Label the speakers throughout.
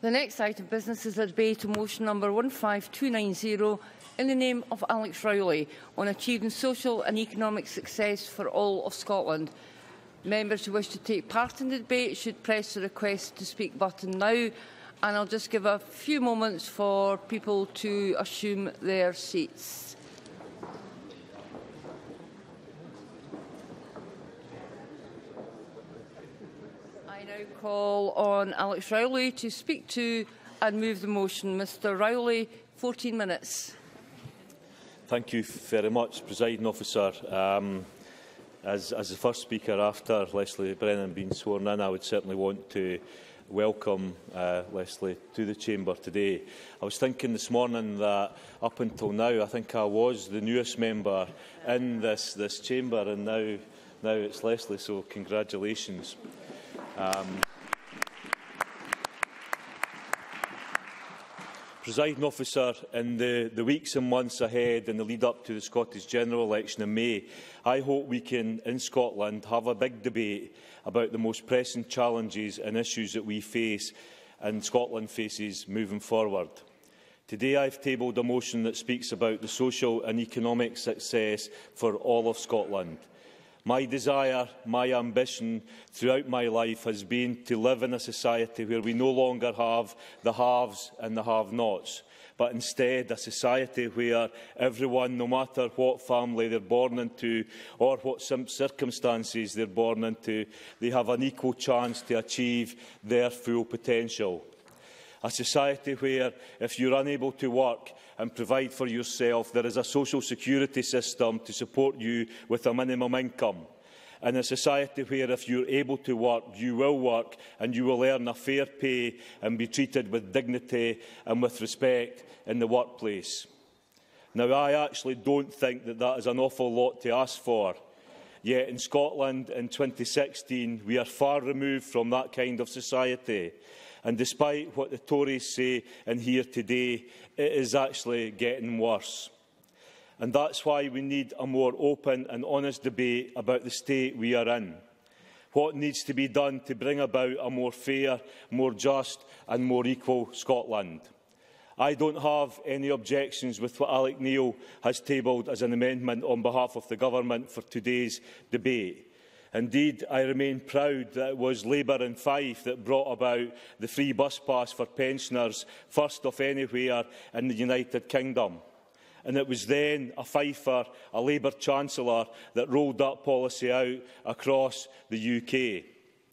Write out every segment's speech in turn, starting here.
Speaker 1: The next item of business is a debate on motion number 15290 in the name of Alex Rowley on achieving social and economic success for all of Scotland. Members who wish to take part in the debate should press the request to speak button now, and I'll just give a few moments for people to assume their seats. I now call on Alex Rowley to speak to and move the motion. Mr Rowley, 14 minutes.
Speaker 2: Thank you very much, Presiding Officer. As the first speaker after Leslie Brennan being sworn in, I would certainly want to welcome Leslie to the Chamber today. I was thinking this morning that up until now, I think I was the newest member in this Chamber, and now it's Leslie, so congratulations. Presiding Officer, in the weeks and months ahead in the lead-up to the Scottish General Election in May, I hope we can, in Scotland, have a big debate about the most pressing challenges and issues that we face and Scotland faces moving forward. Today I have tabled a motion that speaks about the social and economic success for all of Scotland. My desire, my ambition throughout my life has been to live in a society where we no longer have the haves and the have-nots, but instead a society where everyone, no matter what family they're born into or what circumstances they're born into, they have an equal chance to achieve their full potential. A society where, if you're unable to work and provide for yourself, there is a social security system to support you with a minimum income. In a society where, if you're able to work, you will work and you will earn a fair pay and be treated with dignity and with respect in the workplace. Now, I actually don't think that is an awful lot to ask for. Yet in Scotland in 2016, we are far removed from that kind of society. And despite what the Tories say in here today, it is actually getting worse. And that's why we need a more open and honest debate about the state we are in. What needs to be done to bring about a more fair, more just and more equal Scotland. I don't have any objections with what Alec Neil has tabled as an amendment on behalf of the Government for today's debate. Indeed, I remain proud that it was Labour in Fife that brought about the free bus pass for pensioners, first of anywhere in the United Kingdom. And it was then a Fifer, a Labour Chancellor, that rolled that policy out across the UK.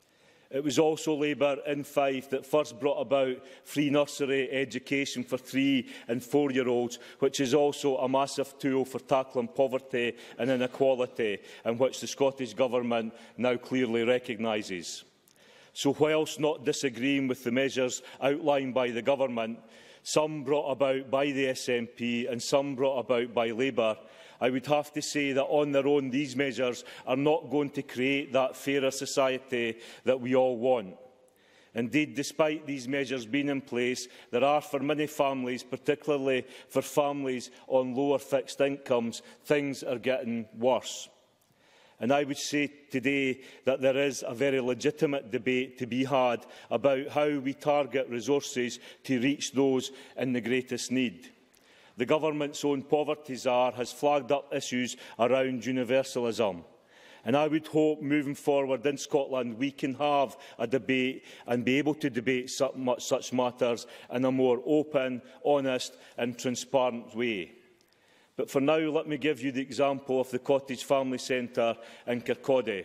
Speaker 2: It was also Labour in Fife that first brought about free nursery education for 3- and 4-year-olds, which is also a massive tool for tackling poverty and inequality, and which the Scottish Government now clearly recognises. So, whilst not disagreeing with the measures outlined by the Government, some brought about by the SNP and some brought about by Labour, I would have to say that on their own these measures are not going to create that fairer society that we all want. Indeed, despite these measures being in place, there are for many families, particularly for families on lower fixed incomes, things are getting worse. And I would say today that there is a very legitimate debate to be had about how we target resources to reach those in the greatest need. The Government's own poverty czar has flagged up issues around universalism. And I would hope, moving forward in Scotland, we can have a debate and be able to debate such matters in a more open, honest and transparent way. But for now, let me give you the example of the Cottage Family Centre in Kirkcaldy.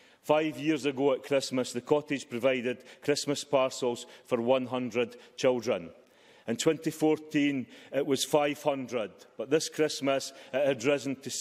Speaker 2: 5 years ago at Christmas, the cottage provided Christmas parcels for 100 children. In 2014, it was 500, but this Christmas it had risen to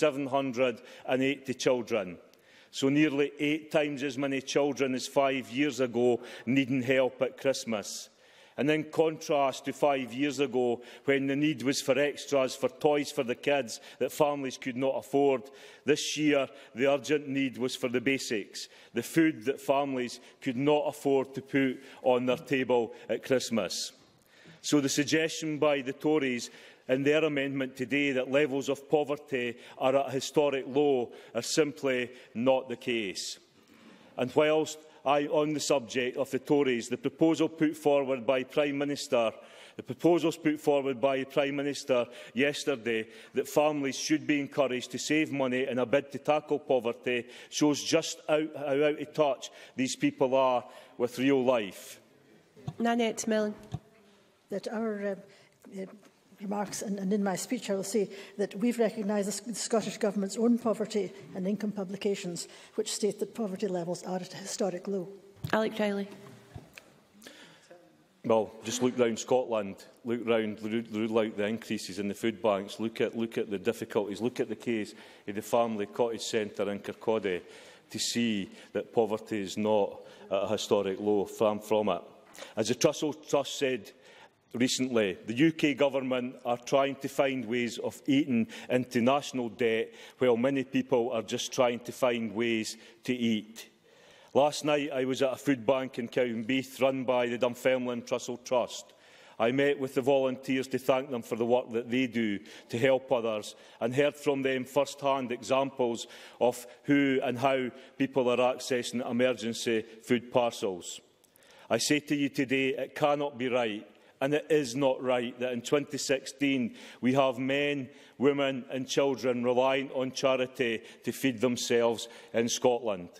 Speaker 2: 780 children. So nearly 8 times as many children as 5 years ago needing help at Christmas. And in contrast to 5 years ago, when the need was for extras for toys for the kids that families could not afford, this year the urgent need was for the basics, the food that families could not afford to put on their table at Christmas. So the suggestion by the Tories in their amendment today that levels of poverty are at a historic low are simply not the case. And whilst on the subject of the Tories, the proposals put forward by the Prime Minister yesterday that families should be encouraged to save money in a bid to tackle poverty shows just how out of touch these people are with real life.
Speaker 3: Nanette Millen.
Speaker 4: That our remarks, and in my speech I will say that we've recognised the Scottish Government's own poverty and income publications, which state that poverty levels are at a historic low.
Speaker 3: Alex Riley.
Speaker 2: Well, just look round Scotland, look round the increases in the food banks, look at the difficulties, look at the case of the family cottage centre in Kirkcaldy to see that poverty is not at a historic low, far from it. As the Trussell Trust said recently, the UK Government are trying to find ways of eating into national debt, while many people are just trying to find ways to eat. Last night I was at a food bank in Cowdenbeath run by the Dunfermline Trussell Trust. I met with the volunteers to thank them for the work that they do to help others, and heard from them first-hand examples of who and how people are accessing emergency food parcels. I say to you today, it cannot be right, and it is not right, that in 2016 we have men, women and children relying on charity to feed themselves in Scotland.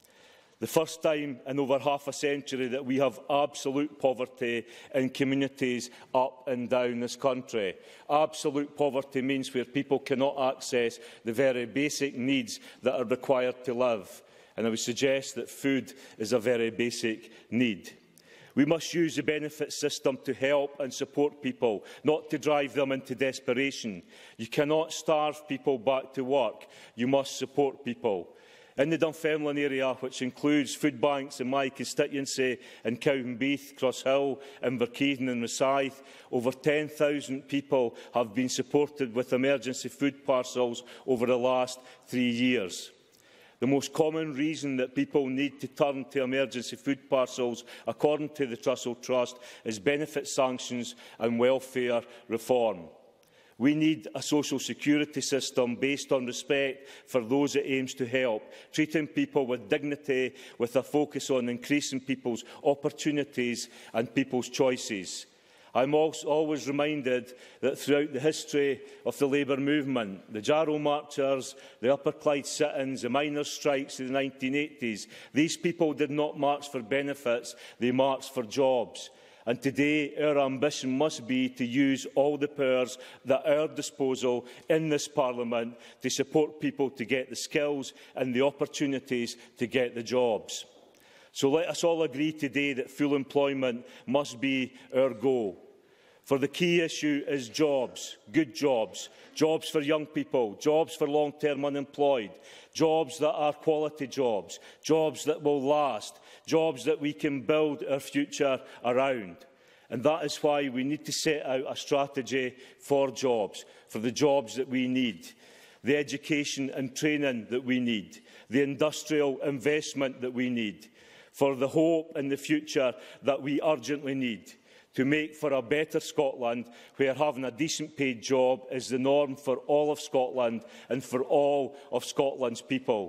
Speaker 2: The first time in over half a century that we have absolute poverty in communities up and down this country. Absolute poverty means where people cannot access the very basic needs that are required to live. And I would suggest that food is a very basic need. We must use the benefit system to help and support people, not to drive them into desperation. You cannot starve people back to work. You must support people. In the Dunfermline area, which includes food banks in my constituency in Cowdenbeath, Crosshill, Inverkeithing and Rosyth, over 10,000 people have been supported with emergency food parcels over the last 3 years. The most common reason that people need to turn to emergency food parcels, according to the Trussell Trust, is benefit sanctions and welfare reform. We need a social security system based on respect for those it aims to help, treating people with dignity, with a focus on increasing people's opportunities and people's choices. I am always reminded that throughout the history of the Labour movement, the Jarrow Marchers, the Upper Clyde sit-ins, the miners' strikes in the 1980s, these people did not march for benefits, they marched for jobs. And today our ambition must be to use all the powers at our disposal in this Parliament to support people to get the skills and the opportunities to get the jobs. So let us all agree today that full employment must be our goal. For the key issue is jobs, good jobs, jobs for young people, jobs for long-term unemployed, jobs that are quality jobs, jobs that will last, jobs that we can build our future around. And that is why we need to set out a strategy for jobs, for the jobs that we need, the education and training that we need, the industrial investment that we need, for the hope and the future that we urgently need, to make for a better Scotland where having a decent paid job is the norm for all of Scotland and for all of Scotland's people.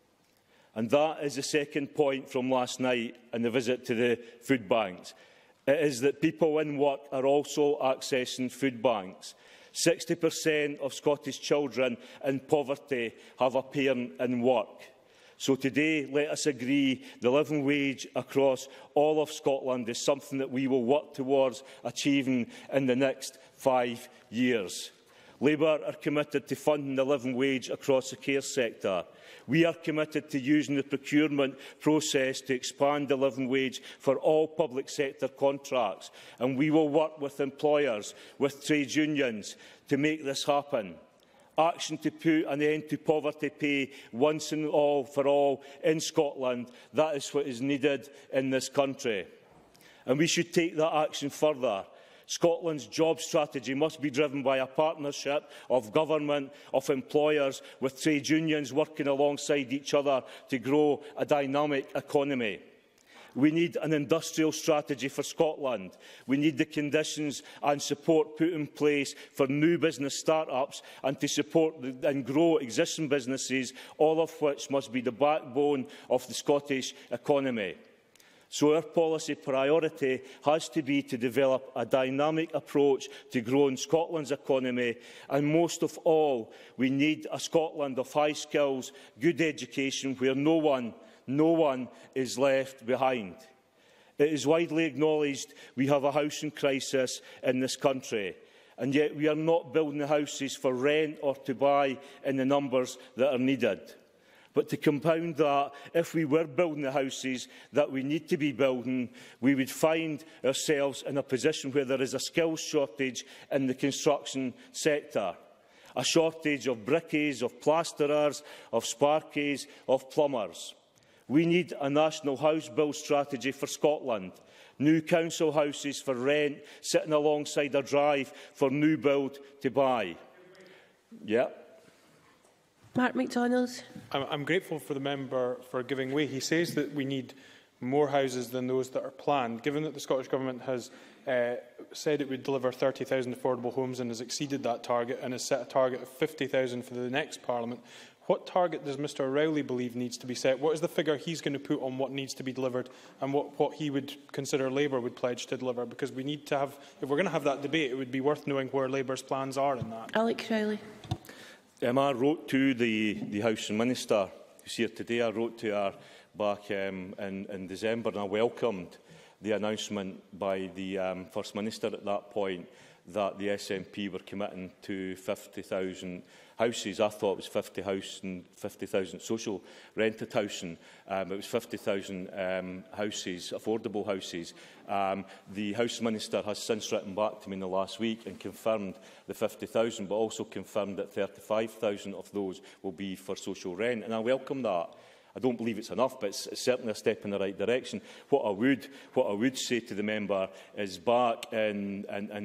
Speaker 2: And that is the second point from last night and the visit to the food banks. It is that people in work are also accessing food banks. 60% of Scottish children in poverty have a parent in work. So today, let us agree the living wage across all of Scotland is something that we will work towards achieving in the next 5 years. Labour are committed to funding the living wage across the care sector. We are committed to using the procurement process to expand the living wage for all public sector contracts, and we will work with employers, with trade unions, to make this happen. Action to put an end to poverty pay once and for all in Scotland, that is what is needed in this country. And we should take that action further. Scotland's job strategy must be driven by a partnership of government, of employers, with trade unions working alongside each other to grow a dynamic economy. We need an industrial strategy for Scotland. We need the conditions and support put in place for new business start-ups and to support and grow existing businesses, all of which must be the backbone of the Scottish economy. So our policy priority has to be to develop a dynamic approach to growing Scotland's economy, and most of all, we need a Scotland of high skills, good education, where no one is left behind. It is widely acknowledged we have a housing crisis in this country, and yet we are not building the houses for rent or to buy in the numbers that are needed. But to compound that, if we were building the houses that we need to be building, we would find ourselves in a position where there is a skills shortage in the construction sector. A shortage of brickies, of plasterers, of sparkies, of plumbers. We need a national house build strategy for Scotland. New council houses for rent sitting alongside a drive for new build to buy.
Speaker 3: Mark MacDonald.
Speaker 5: I'm grateful for the member for giving way. He says that we need more houses than those that are planned. Given that the Scottish Government has said it would deliver 30,000 affordable homes and has exceeded that target and has set a target of 50,000 for the next Parliament, what target does Mr Rowley believe needs to be set? What is the figure he's going to put on what needs to be delivered and what he would consider Labour would pledge to deliver? Because we need to have, if we're going to have that debate, it would be worth knowing where Labour's plans are in that.
Speaker 3: Alex Rowley.
Speaker 2: I wrote to the Housing Minister, who's here today. I wrote to her back in December, and I welcomed the announcement by the First Minister at that point that the SNP were committing to 50,000 houses. I thought it was 50,000 social rented housing. It was 50,000 houses, affordable houses. The House Minister has since written back to me in the last week and confirmed the 50,000, but also confirmed that 35,000 of those will be for social rent. And I welcome that. I don't believe it's enough, but it's certainly a step in the right direction. What I would say to the member is back in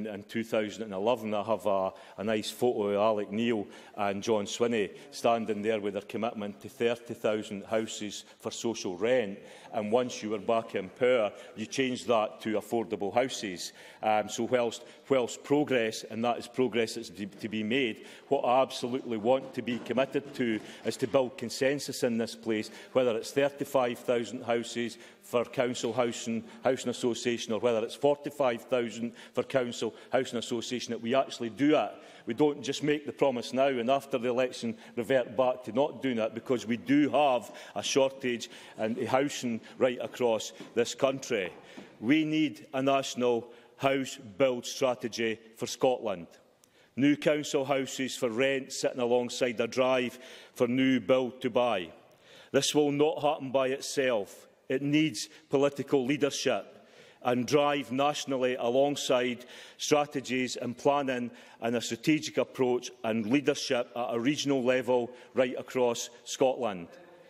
Speaker 2: 2011, I have a nice photo of Alec Neil and John Swinney standing there with their commitment to 30,000 houses for social rent. And once you were back in power, you changed that to affordable houses. So whilst progress, and that is progress that's to be made, what I absolutely want to be committed to is to build consensus in this place, whether it's 35,000 houses for council housing association, or whether it's 45,000 for council housing association, that we actually do it. We don't just make the promise now and after the election revert back to not doing it, because we do have a shortage in housing right across this country. We need a national house build strategy for Scotland. New council houses for rent sitting alongside a drive for new build to buy. This will not happen by itself. It needs political leadership and drive nationally alongside strategies and planning and a strategic approach and leadership at a regional level right across Scotland.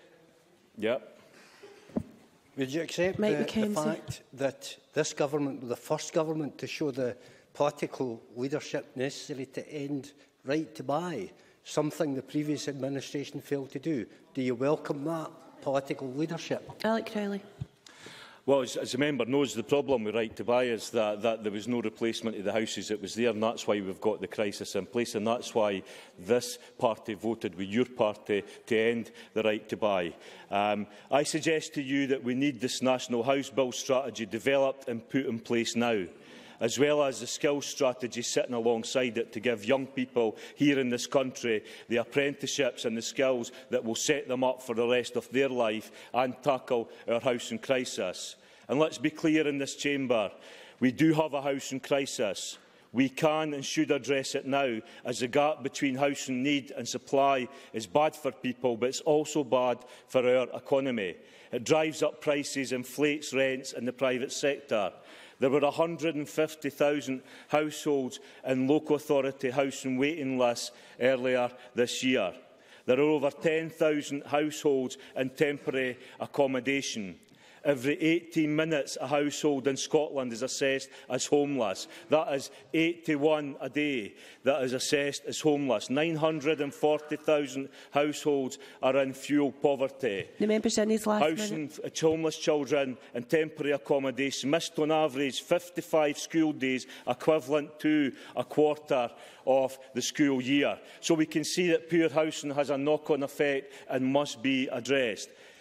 Speaker 6: Would you accept the fact that this government was the first government to show the political leadership necessary to end right to buy, something the previous administration failed to do? Do you welcome that political leadership?
Speaker 3: Alex Rowley.
Speaker 2: Well, as the member knows, the problem with right to buy is that there was no replacement of the houses that was there, and that's why we've got the crisis in place, and that's why this party voted with your party to end the right to buy. I suggest to you that we need this national house build strategy developed and put in place now, as well as the skills strategy sitting alongside it, to give young people here in this country the apprenticeships and the skills that will set them up for the rest of their life and tackle our housing crisis. And let's be clear in this chamber, we do have a housing crisis. We can and should address it now, as the gap between housing need and supply is bad for people, but it's also bad for our economy. It drives up prices, inflates rents in the private sector. There were 150,000 households in local authority housing waiting lists earlier this year. There are over 10,000 households in temporary accommodation. Every 18 minutes, a household in Scotland is assessed as homeless. That is 81 a day that is assessed as homeless. 940,000 households are in fuel poverty.
Speaker 3: The member's in his last
Speaker 2: minute. Homeless children in temporary accommodation missed on average 55 school days, equivalent to a quarter of the school year. So we can see that poor housing has a knock-on effect and must be addressed.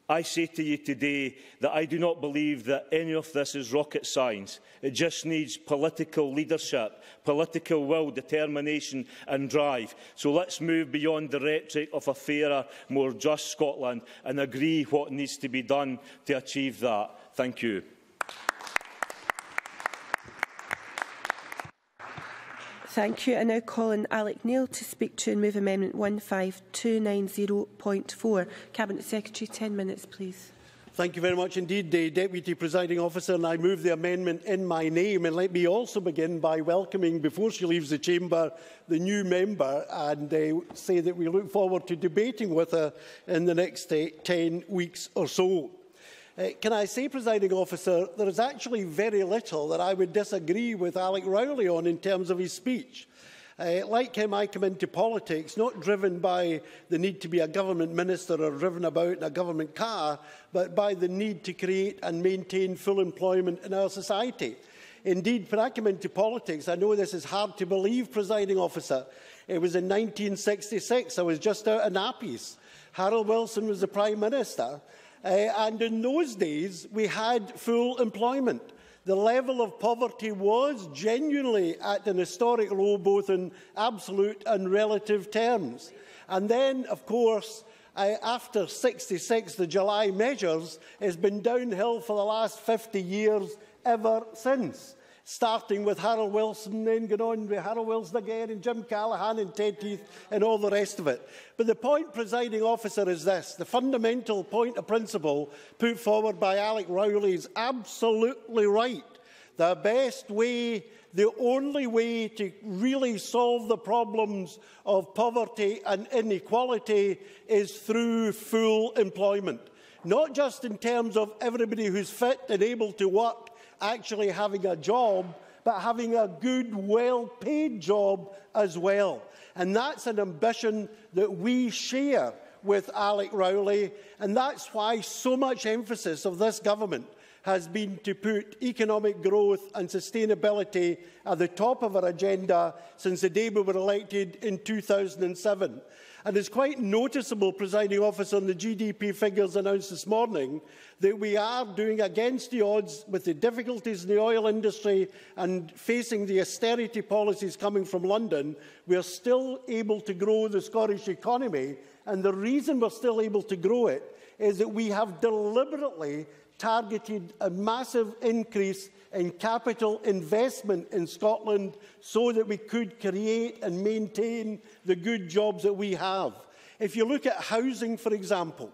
Speaker 2: I say to you today that I do not believe that any of this is rocket science. It just needs political leadership, political will, determination and drive. So let's move beyond the rhetoric of a fairer, more just Scotland and agree what needs to be done to achieve that. Thank you.
Speaker 3: Thank you. I now call on Alec Neil to speak to and move Amendment 15290.4. Cabinet Secretary, 10 minutes, please.
Speaker 7: Thank you very much indeed, Deputy Presiding Officer, and I move the amendment in my name. And let me also begin by welcoming, before she leaves the chamber, the new member, and say that we look forward to debating with her in the next 10 weeks or so. Can I say, Presiding Officer, there is actually very little that I would disagree with Alec Rowley on in terms of his speech. Like him, I come into politics not driven by the need to be a government minister or driven about in a government car, but by the need to create and maintain full employment in our society. Indeed, when I come into politics, I know this is hard to believe, Presiding Officer. It was in 1966. I was just out of nappies. Harold Wilson was the Prime Minister. And in those days, we had full employment. The level of poverty was genuinely at an historic low, both in absolute and relative terms. And then, of course, after 66, the July measures has been downhill for the last 50 years ever since. Starting with Harold Wilson, then going on with Harold Wilson again, and Jim Callaghan and Ted Heath and all the rest of it. But the point, Presiding Officer, is this. The fundamental point of principle put forward by Alec Rowley is absolutely right. The best way, the only way to really solve the problems of poverty and inequality is through full employment. Not just in terms of everybody who's fit and able to work actually having a job, but having a good, well-paid job as well. And that's an ambition that we share with Alec Rowley, and that's why so much emphasis of this government has been to put economic growth and sustainability at the top of our agenda since the day we were elected in 2007. And it's quite noticeable, Presiding Officer, on the GDP figures announced this morning, that we are doing against the odds with the difficulties in the oil industry and facing the austerity policies coming from London. We are still able to grow the Scottish economy, and the reason we're still able to grow it is that we have deliberately targeted a massive increase in capital investment in Scotland so that we could create and maintain the good jobs that we have. If you look at housing, for example,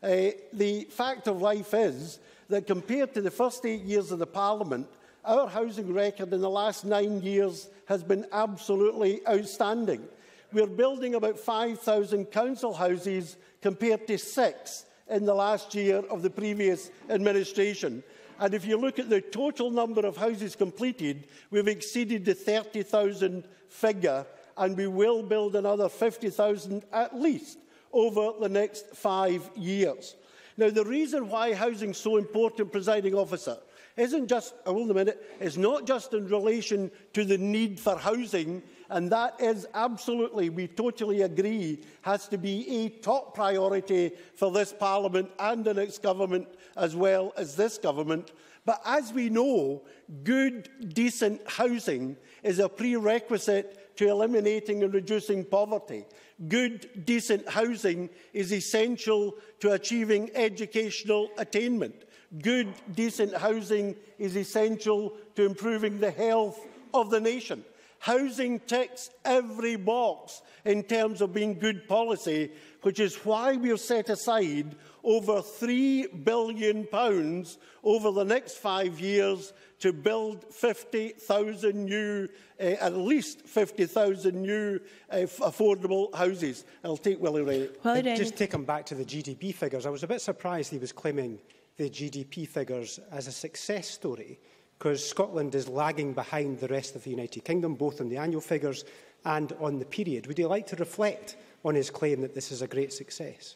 Speaker 7: the fact of life is that compared to the first 8 years of the Parliament, our housing record in the last 9 years has been absolutely outstanding. We're building about 5,000 council houses compared to 6 in the last year of the previous administration. And if you look at the total number of houses completed, we've exceeded the 30,000 figure, and we will build another 50,000 at least over the next 5 years. Now, the reason why housing is so important, Presiding Officer, isn't just, is not just in relation to the need for housing, and that is absolutely, we totally agree, has to be a top priority for this Parliament and the next government as well as this government. But as we know, good, decent housing is a prerequisite to eliminating and reducing poverty. Good, decent housing is essential to achieving educational attainment. Good, decent housing is essential to improving the health of the nation. Housing ticks every box in terms of being good policy, which is why we have set aside over £3 billion over the next 5 years to build 50,000 new, at least 50,000 new affordable houses. I'll take Willie Rennie.
Speaker 8: Just take him back to the GDP figures. I was a bit surprised he was claiming the GDP figures as a success story, because Scotland is lagging behind the rest of the United Kingdom, both on the annual figures and on the period. Would you like to reflect on his claim that this is a great success?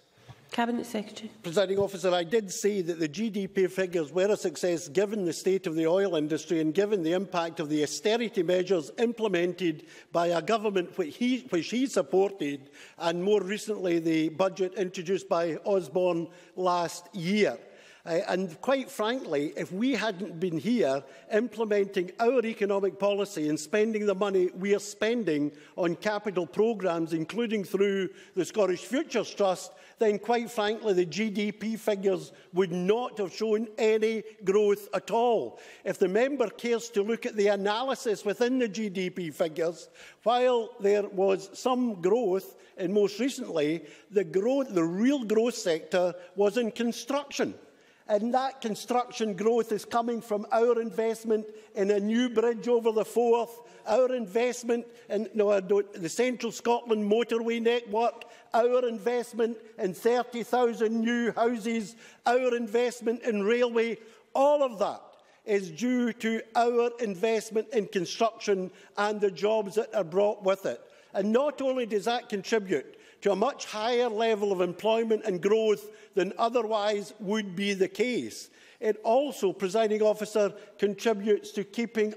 Speaker 3: Cabinet Secretary.
Speaker 7: Presiding Officer, I did say that the GDP figures were a success given the state of the oil industry and given the impact of the austerity measures implemented by a government which he supported, and more recently the budget introduced by Osborne last year. And quite frankly, if we hadn't been here implementing our economic policy and spending the money we are spending on capital programmes, including through the Scottish Futures Trust, then quite frankly the GDP figures would not have shown any growth at all. If the member cares to look at the analysis within the GDP figures, while there was some growth, and most recently the real growth sector was in construction. And that construction growth is coming from our investment in a new bridge over the Forth, our investment in the Central Scotland motorway network, our investment in 30,000 new houses, our investment in railway. All of that is due to our investment in construction and the jobs that are brought with it. And not only does that contribute to a much higher level of employment and growth than otherwise would be the case, it also, Presiding Officer, contributes to keeping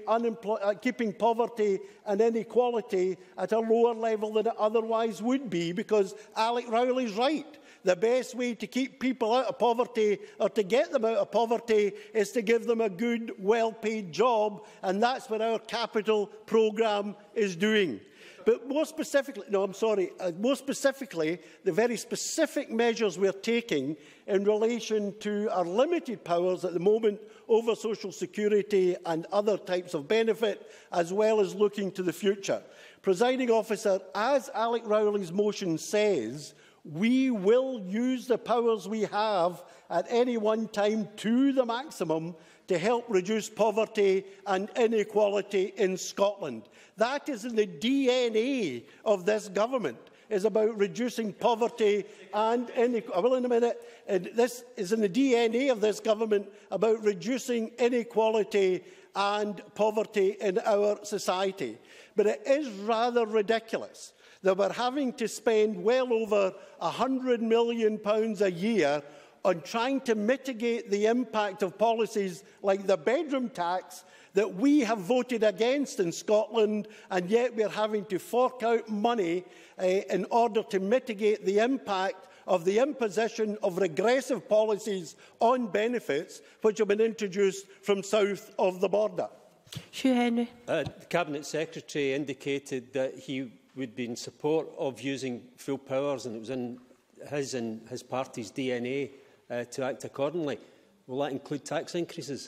Speaker 7: poverty and inequality at a lower level than it otherwise would be, because Alec Rowley's right. The best way to keep people out of poverty, or to get them out of poverty, is to give them a good, well-paid job, and that's what our capital programme is doing. But more specifically, more specifically, the very specific measures we're taking in relation to our limited powers at the moment over social security and other types of benefit, as well as looking to the future. Presiding Officer, as Alec Rowley's motion says, we will use the powers we have at any one time to the maximum to help reduce poverty and inequality in Scotland. That is in the DNA of this government, is about reducing poverty and inequality. Well, in a minute. This is in the DNA of this government, about reducing inequality and poverty in our society. But it is rather ridiculous that we're having to spend well over £100 million a year on trying to mitigate the impact of policies like the bedroom tax that we have voted against in Scotland, and yet we're having to fork out money in order to mitigate the impact of the imposition of regressive policies on benefits which have been introduced from south of the border.
Speaker 3: Hugh Henry.
Speaker 9: The Cabinet Secretary indicated that he would be in support of using full powers, and it was in his party's DNA to act accordingly. Will that include tax increases?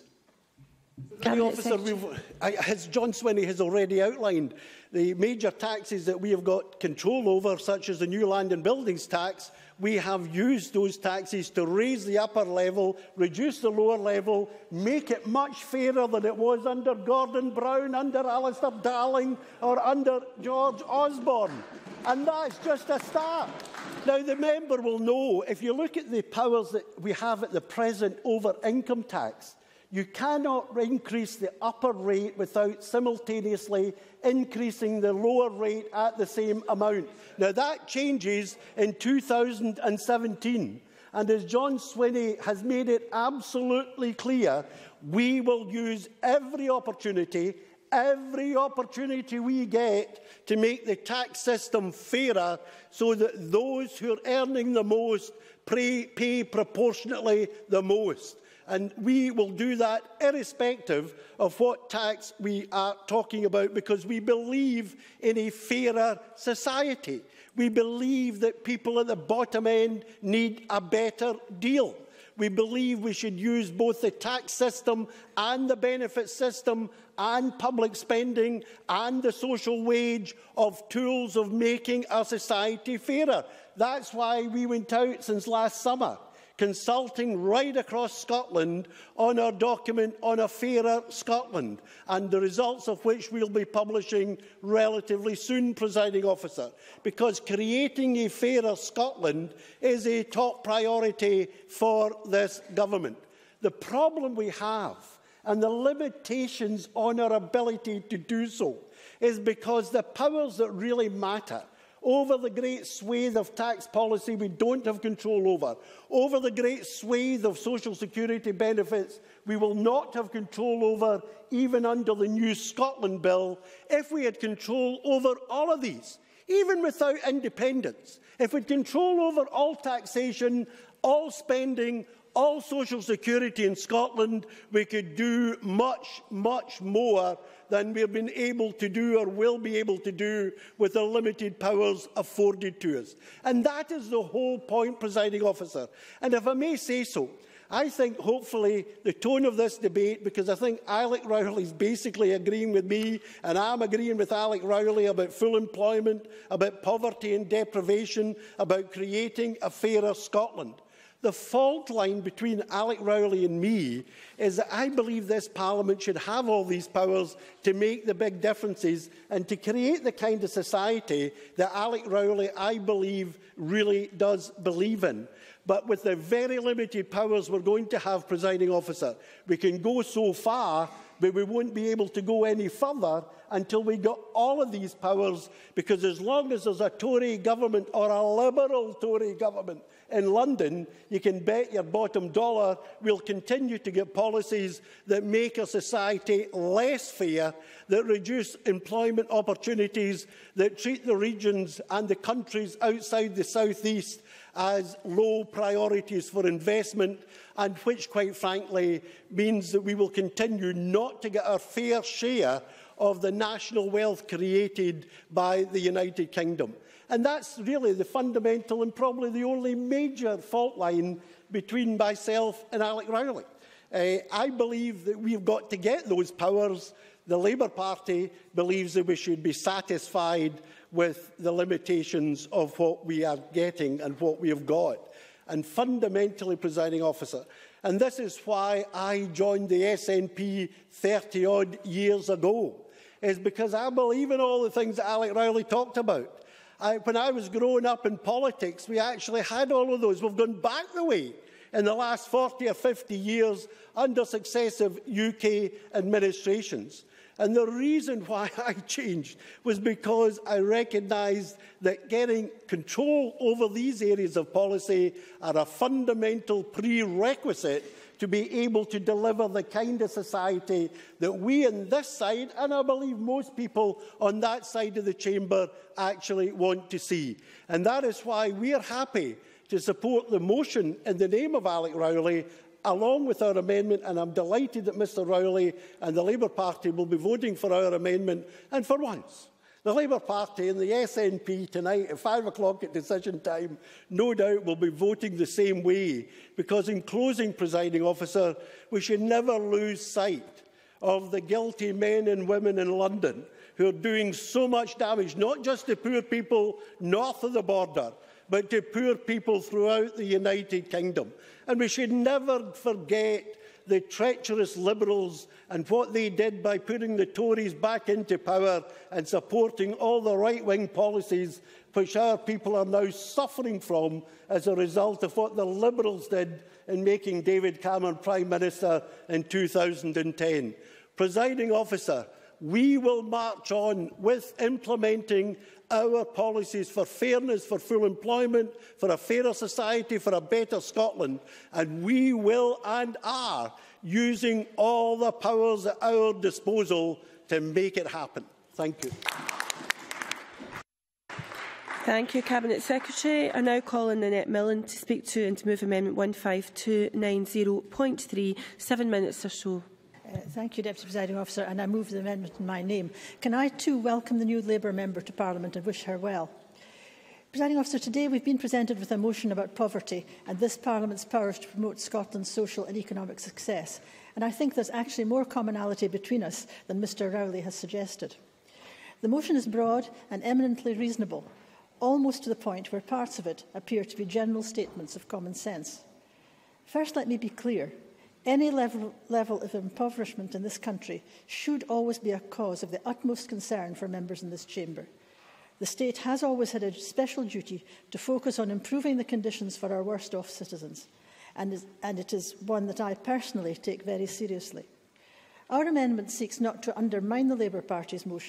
Speaker 7: Officer, as John Swinney has already outlined, the major taxes that we have got control over, such as the new land and buildings tax, we have used those taxes to raise the upper level, reduce the lower level, make it much fairer than it was under Gordon Brown, under Alistair Darling or under George Osborne. And that's just a start. Now, the member will know, if you look at the powers that we have at the present over income tax, you cannot increase the upper rate without simultaneously increasing the lower rate at the same amount. Now, that changes in 2017. And as John Swinney has made it absolutely clear, we will use every opportunity we get to make the tax system fairer, so that those who are earning the most pay proportionately the most. And we will do that irrespective of what tax we are talking about, because we believe in a fairer society. We believe that people at the bottom end need a better deal. We believe we should use both the tax system and the benefit system and public spending and the social wage of tools of making our society fairer. That's why we went out since last summer, consulting right across Scotland on our document on a fairer Scotland, and the results of which we'll be publishing relatively soon, Presiding Officer, because creating a fairer Scotland is a top priority for this government. The problem we have, and the limitations on our ability to do so, is because the powers that really matter over the great swathe of tax policy we don't have control over the great swathe of social security benefits we will not have control over, even under the new Scotland Bill. If we had control over all of these, even without independence, if we had control over all taxation, all spending, all social security in Scotland, we could do much, much more than we have been able to do or will be able to do with the limited powers afforded to us. And that is the whole point, Presiding Officer. And if I may say so, I think hopefully the tone of this debate, because I think Alec Rowley is basically agreeing with me, and I'm agreeing with Alec Rowley about full employment, about poverty and deprivation, about creating a fairer Scotland. The fault line between Alec Rowley and me is that I believe this Parliament should have all these powers to make the big differences and to create the kind of society that Alec Rowley, I believe, really does believe in. But with the very limited powers we're going to have, Presiding Officer, we can go so far, but we won't be able to go any further until we got all of these powers, because as long as there's a Tory government or a Liberal Tory government in London, you can bet your bottom dollar we'll continue to get policies that make our society less fair, that reduce employment opportunities, that treat the regions and the countries outside the South East as low priorities for investment, and which, quite frankly, means that we will continue not to get our fair share of the national wealth created by the United Kingdom. And that's really the fundamental and probably the only major fault line between myself and Alec Rowley. I believe that we've got to get those powers. The Labour Party believes that we should be satisfied with the limitations of what we are getting and what we have got. And fundamentally, Presiding Officer, and this is why I joined the SNP 30-odd years ago, is because I believe in all the things that Alec Rowley talked about. When I was growing up in politics, we actually had all of those. We've gone back the way in the last 40 or 50 years under successive UK administrations. And the reason why I changed was because I recognised that getting control over these areas of policy are a fundamental prerequisite to be able to deliver the kind of society that we on this side, and I believe most people on that side of the chamber, actually want to see. And that is why we are happy to support the motion in the name of Alec Rowley, along with our amendment, and I'm delighted that Mr Rowley and the Labour Party will be voting for our amendment. And for once, the Labour Party and the SNP tonight at 5 o'clock at decision time no doubt will be voting the same way, because in closing, Presiding Officer, we should never lose sight of the guilty men and women in London who are doing so much damage, not just to poor people north of the border, but to poor people throughout the United Kingdom. And we should never forget the treacherous Liberals and what they did by putting the Tories back into power and supporting all the right-wing policies which our people are now suffering from as a result of what the Liberals did in making David Cameron Prime Minister in 2010. Presiding Officer, we will march on with implementing our policies for fairness, for full employment, for a fairer society, for a better Scotland, and we will and are using all the powers at our disposal to make it happen. Thank you.
Speaker 3: Thank you, Cabinet Secretary. I now call on Nanette Millen to speak to and to move Amendment 15290.3. 7 minutes or so.
Speaker 4: Thank you, Deputy Presiding Officer, and I move the amendment in my name. Can I too welcome the new Labour member to Parliament and wish her well? Presiding Officer, today we've been presented with a motion about poverty and this Parliament's powers to promote Scotland's social and economic success. And I think there's actually more commonality between us than Mr Rowley has suggested. The motion is broad and eminently reasonable, almost to the point where parts of it appear to be general statements of common sense. First, let me be clear. Any level of impoverishment in this country should always be a cause of the utmost concern for members in this chamber. The state has always had a special duty to focus on improving the conditions for our worst-off citizens, and it is one that I personally take very seriously. Our amendment seeks not to undermine the Labour Party's motion,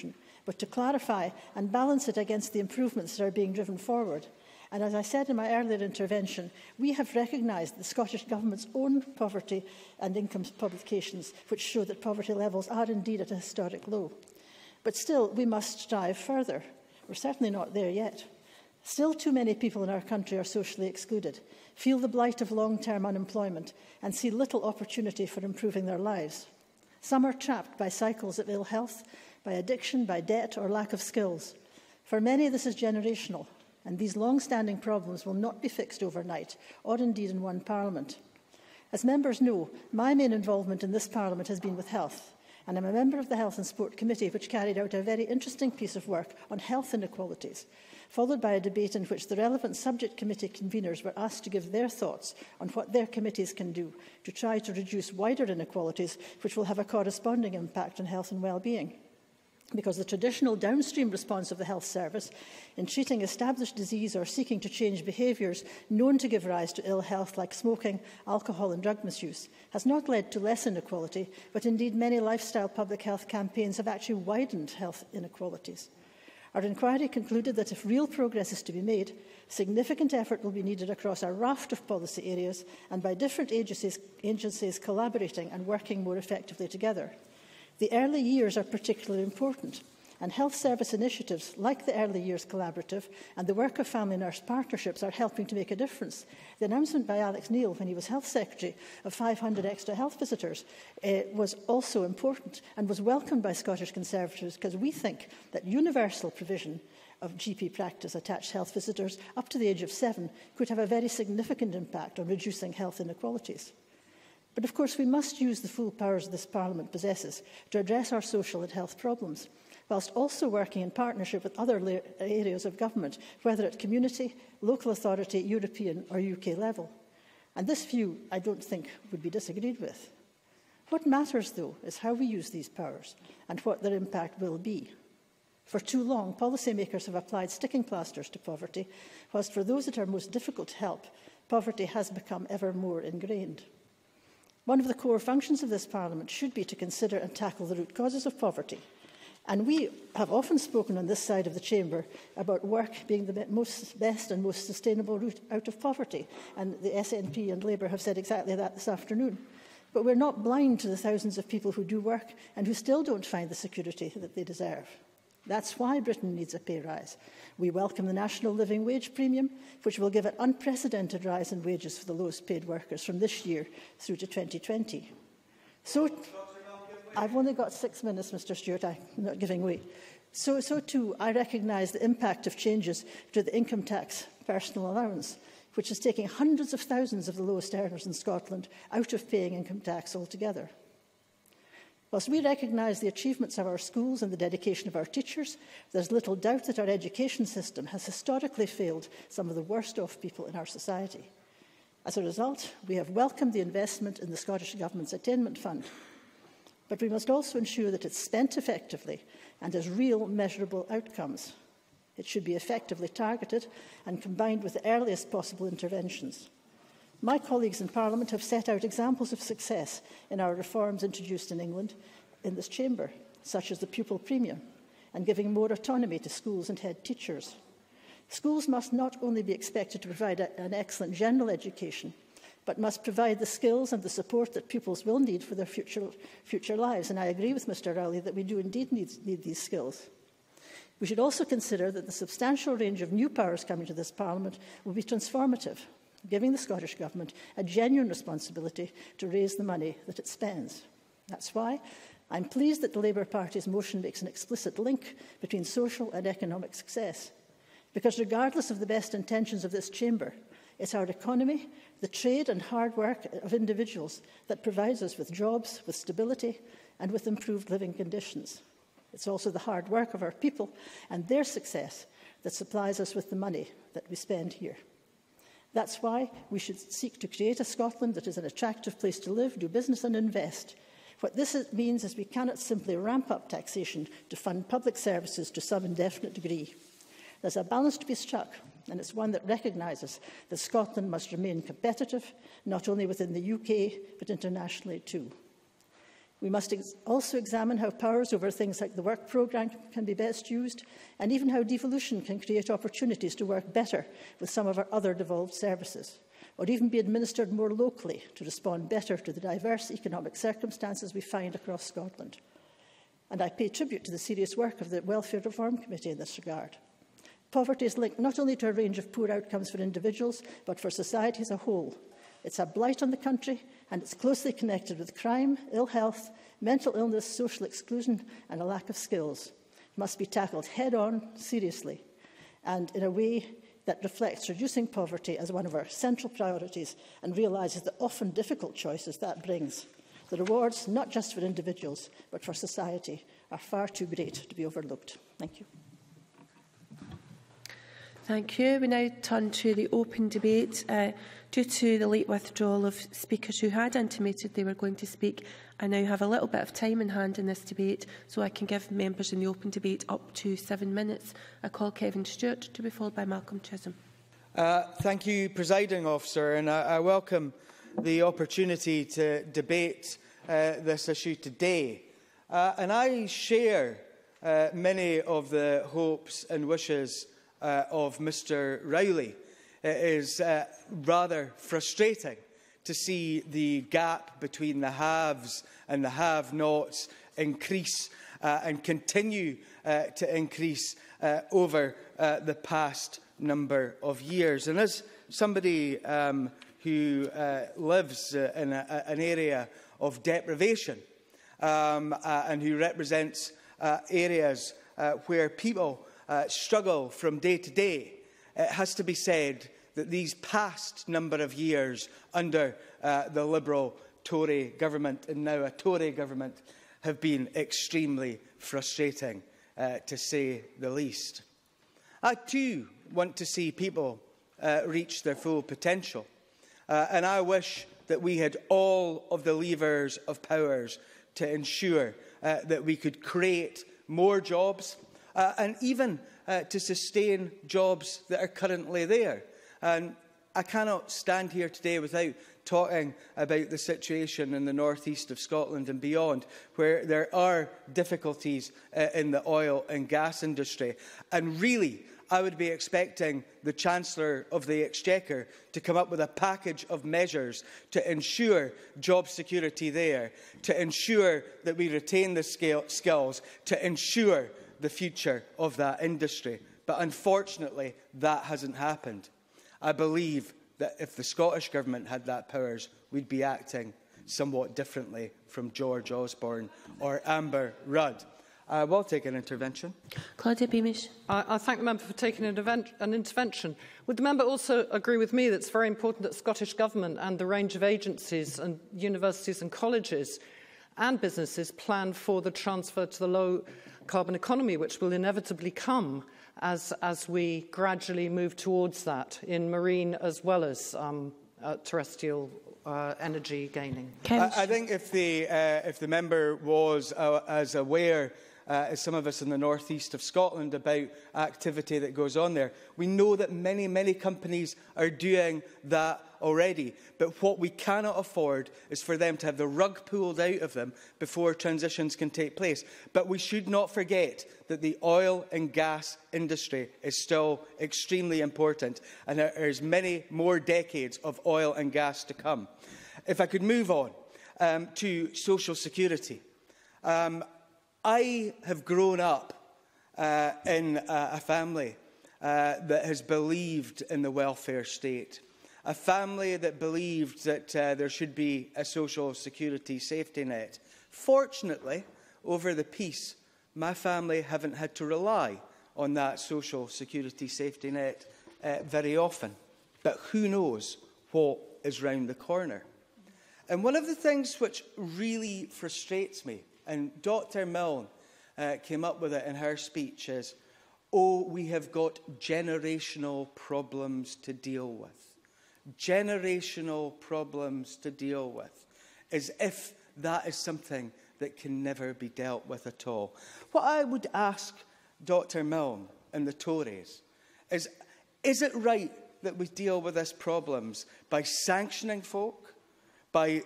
Speaker 4: but to clarify and balance it against the improvements that are being driven forward. And as I said in my earlier intervention, we have recognised the Scottish Government's own poverty and income publications, which show that poverty levels are indeed at a historic low. But still, we must strive further. We're certainly not there yet. Still too many people in our country are socially excluded, feel the blight of long-term unemployment and see little opportunity for improving their lives. Some are trapped by cycles of ill health, by addiction, by debt or lack of skills. For many, this is generational, and these long-standing problems will not be fixed overnight, or indeed in one Parliament. As members know, my main involvement in this Parliament has been with health, and I'm a member of the Health and Sport Committee, which carried out a very interesting piece of work on health inequalities, followed by a debate in which the relevant subject committee conveners were asked to give their thoughts on what their committees can do to try to reduce wider inequalities, which will have a corresponding impact on health and well-being. Because the traditional downstream response of the health service in treating established disease or seeking to change behaviours known to give rise to ill health like smoking, alcohol and drug misuse has not led to less inequality, but indeed many lifestyle public health campaigns have actually widened health inequalities. Our inquiry concluded that if real progress is to be made, significant effort will be needed across a raft of policy areas and by different agencies collaborating and working more effectively together. The early years are particularly important, and health service initiatives like the Early Years Collaborative and the work of family nurse partnerships are helping to make a difference. The announcement by Alex Neil when he was Health Secretary of 500 extra health visitors was also important and was welcomed by Scottish Conservatives because we think that universal provision of GP practice attached health visitors up to the age of 7 could have a very significant impact on reducing health inequalities. But of course we must use the full powers this Parliament possesses to address our social and health problems, whilst also working in partnership with other areas of government, whether at community, local authority, European or UK level. And this view, I don't think, would be disagreed with. What matters, though, is how we use these powers and what their impact will be. For too long, policymakers have applied sticking plasters to poverty, whilst for those that are most difficult to help, poverty has become ever more ingrained. One of the core functions of this Parliament should be to consider and tackle the root causes of poverty. And we have often spoken on this side of the chamber about work being the best and most sustainable route out of poverty. And the SNP and Labour have said exactly that this afternoon. But we're not blind to the thousands of people who do work and who still don't find the security that they deserve. That's why Britain needs a pay rise. We welcome the National Living Wage Premium, which will give an unprecedented rise in wages for the lowest paid workers from this year through to 2020. So, I've only got 6 minutes, Mr Stewart, I'm not giving way. So too, I recognise the impact of changes to the income tax personal allowance, which is taking hundreds of thousands of the lowest earners in Scotland out of paying income tax altogether. Whilst we recognise the achievements of our schools and the dedication of our teachers, there's little doubt that our education system has historically failed some of the worst-off people in our society. As a result, we have welcomed the investment in the Scottish Government's Attainment Fund. But we must also ensure that it's spent effectively and has real measurable outcomes. It should be effectively targeted and combined with the earliest possible interventions. My colleagues in Parliament have set out examples of success in our reforms introduced in England in this chamber, such as the pupil premium and giving more autonomy to schools and head teachers. Schools must not only be expected to provide an excellent general education, but must provide the skills and the support that pupils will need for their future lives. And I agree with Mr Rowley that we do indeed need these skills. We should also consider that the substantial range of new powers coming to this Parliament will be transformative, giving the Scottish Government a genuine responsibility to raise the money that it spends. That's why I'm pleased that the Labour Party's motion makes an explicit link between social and economic success. Because regardless of the best intentions of this chamber, it's our economy, the trade and hard work of individuals that provides us with jobs, with stability and with improved living conditions. It's also the hard work of our people and their success that supplies us with the money that we spend here. That's why we should seek to create a Scotland that is an attractive place to live, do business and invest. What this means is we cannot simply ramp up taxation to fund public services to some indefinite degree. There's a balance to be struck, and it's one that recognises that Scotland must remain competitive, not only within the UK, but internationally too. We must also examine how powers over things like the work programme can be best used, and even how devolution can create opportunities to work better with some of our other devolved services, or even be administered more locally to respond better to the diverse economic circumstances we find across Scotland. And I pay tribute to the serious work of the Welfare Reform Committee in this regard. Poverty is linked not only to a range of poor outcomes for individuals, but for society as a whole. It's a blight on the country, and it's closely connected with crime, ill health, mental illness, social exclusion, and a lack of skills. It must be tackled head-on, seriously, and in a way that reflects reducing poverty as one of our central priorities and realises the often difficult choices that brings. The rewards, not just for individuals, but for society, are far too great to be overlooked. Thank you.
Speaker 3: Thank you. We now turn to the open debate. Due to the late withdrawal of speakers who had intimated they were going to speak, I now have a little bit of time in hand in this debate, so I can give members in the open debate up to 7 minutes. I call Kevin Stewart, to be followed by Malcolm Chisholm.
Speaker 10: Thank you, Presiding Officer, and I welcome the opportunity to debate this issue today. And I share many of the hopes and wishes of Mr Rowley. It is rather frustrating to see the gap between the haves and the have-nots increase and continue to increase over the past number of years. And as somebody who lives in an area of deprivation and who represents areas where people struggle from day to day, it has to be said that these past number of years under the Liberal Tory government, and now a Tory government, have been extremely frustrating, to say the least. I too want to see people reach their full potential, and I wish that we had all of the levers of powers to ensure that we could create more jobs and even to sustain jobs that are currently there. And I cannot stand here today without talking about the situation in the north-east of Scotland and beyond, where there are difficulties in the oil and gas industry. And really, I would be expecting the Chancellor of the Exchequer to come up with a package of measures to ensure job security there, to ensure that we retain the skills, to ensure the future of that industry. But unfortunately, that hasn't happened. I believe that if the Scottish Government had that powers, we'd be acting somewhat differently from George Osborne or Amber Rudd. I will take an intervention.
Speaker 3: Claudia Beamish.
Speaker 11: I thank the member for taking an intervention. Would the member also agree with me that it's very important that Scottish Government and the range of agencies and universities and colleges and businesses plan for the transfer to the low-carbon economy, which will inevitably come as we gradually move towards that in marine as well as terrestrial energy gaining?
Speaker 10: I think if the member was as aware as some of us in the north-east of Scotland about activity that goes on there, we know that many companies are doing that already. But what we cannot afford is for them to have the rug pulled out of them before transitions can take place. But we should not forget that the oil and gas industry is still extremely important, and there is many more decades of oil and gas to come. If I could move on to social security. I have grown up in a family that has believed in the welfare state, a family that believed that there should be a social security safety net. Fortunately, over the peace, my family haven't had to rely on that social security safety net very often. But who knows what is round the corner? And one of the things which really frustrates me, and Dr Milne came up with it in her speech, is, oh, we have got generational problems to deal with. Generational problems to deal with, as if that is something that can never be dealt with at all. What I would ask Dr Milne and the Tories is it right that we deal with these problems by sanctioning folk, by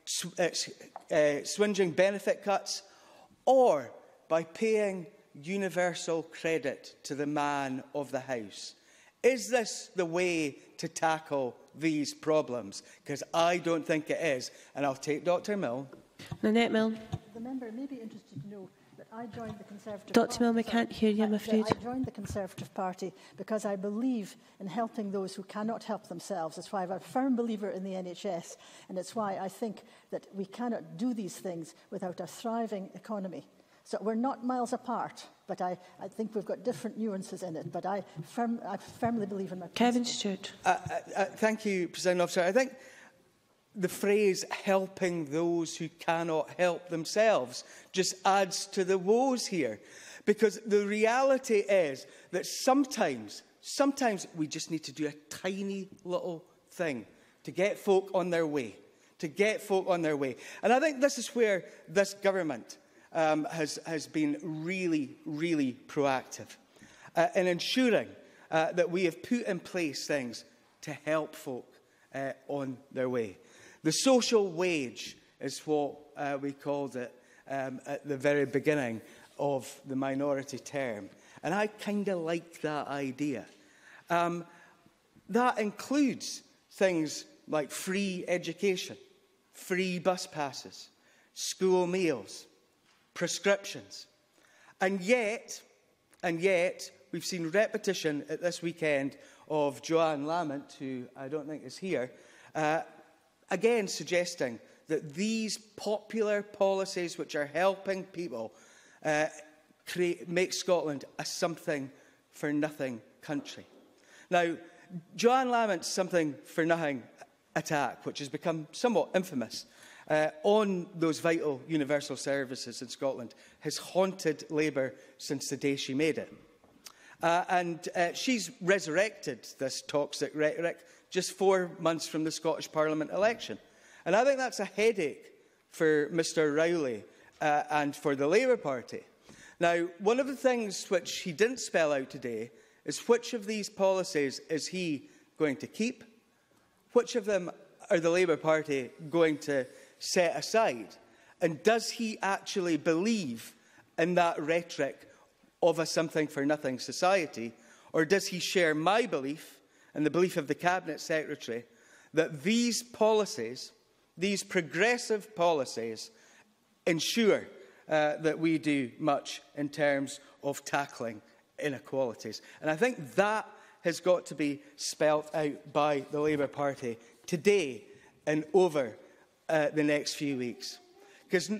Speaker 10: swinging benefit cuts, or by paying universal credit to the man of the house? Is this the way to tackle these problems? Because I don't think it is. And I'll take Dr Milne.
Speaker 3: Nanette Milne.
Speaker 4: The member may be interested to know that I joined the Conservative
Speaker 3: Dr
Speaker 4: Party.
Speaker 3: Milne, we can't hear you, I'm afraid.
Speaker 4: I joined the Conservative Party because I believe in helping those who cannot help themselves. It's why I'm a firm believer in the NHS, and it's why I think that we cannot do these things without a thriving economy. So we're not miles apart, but I think we've got different nuances in it. But I firmly believe in my
Speaker 3: Kevin Stewart.
Speaker 10: Thank you, President Officer. I think the phrase helping those who cannot help themselves just adds to the woes here. Because the reality is that sometimes we just need to do a tiny little thing to get folk on their way. And I think this is where this government has been really, really proactive in ensuring that we have put in place things to help folk on their way. The social wage is what we called it at the very beginning of the minority term. And I kind of like that idea. That includes things like free education, free bus passes, school meals, prescriptions. And yet, we've seen repetition at this weekend of Joanne Lamont, who I don't think is here, again suggesting that these popular policies which are helping people make Scotland a something-for-nothing country. Now, Joanne Lamont's something-for-nothing attack, which has become somewhat infamous, on those vital universal services in Scotland, has haunted Labour since the day she made it. And she's resurrected this toxic rhetoric just 4 months from the Scottish Parliament election. And I think that's a headache for Mr Rowley and for the Labour Party. Now, one of the things which he didn't spell out today is which of these policies is he going to keep, which of them are the Labour Party going to set aside, and does he actually believe in that rhetoric of a something-for-nothing society, or does he share my belief and the belief of the Cabinet Secretary that these policies, these progressive policies, ensure that we do much in terms of tackling inequalities? And I think that has got to be spelt out by the Labour Party today and over the next few weeks. Because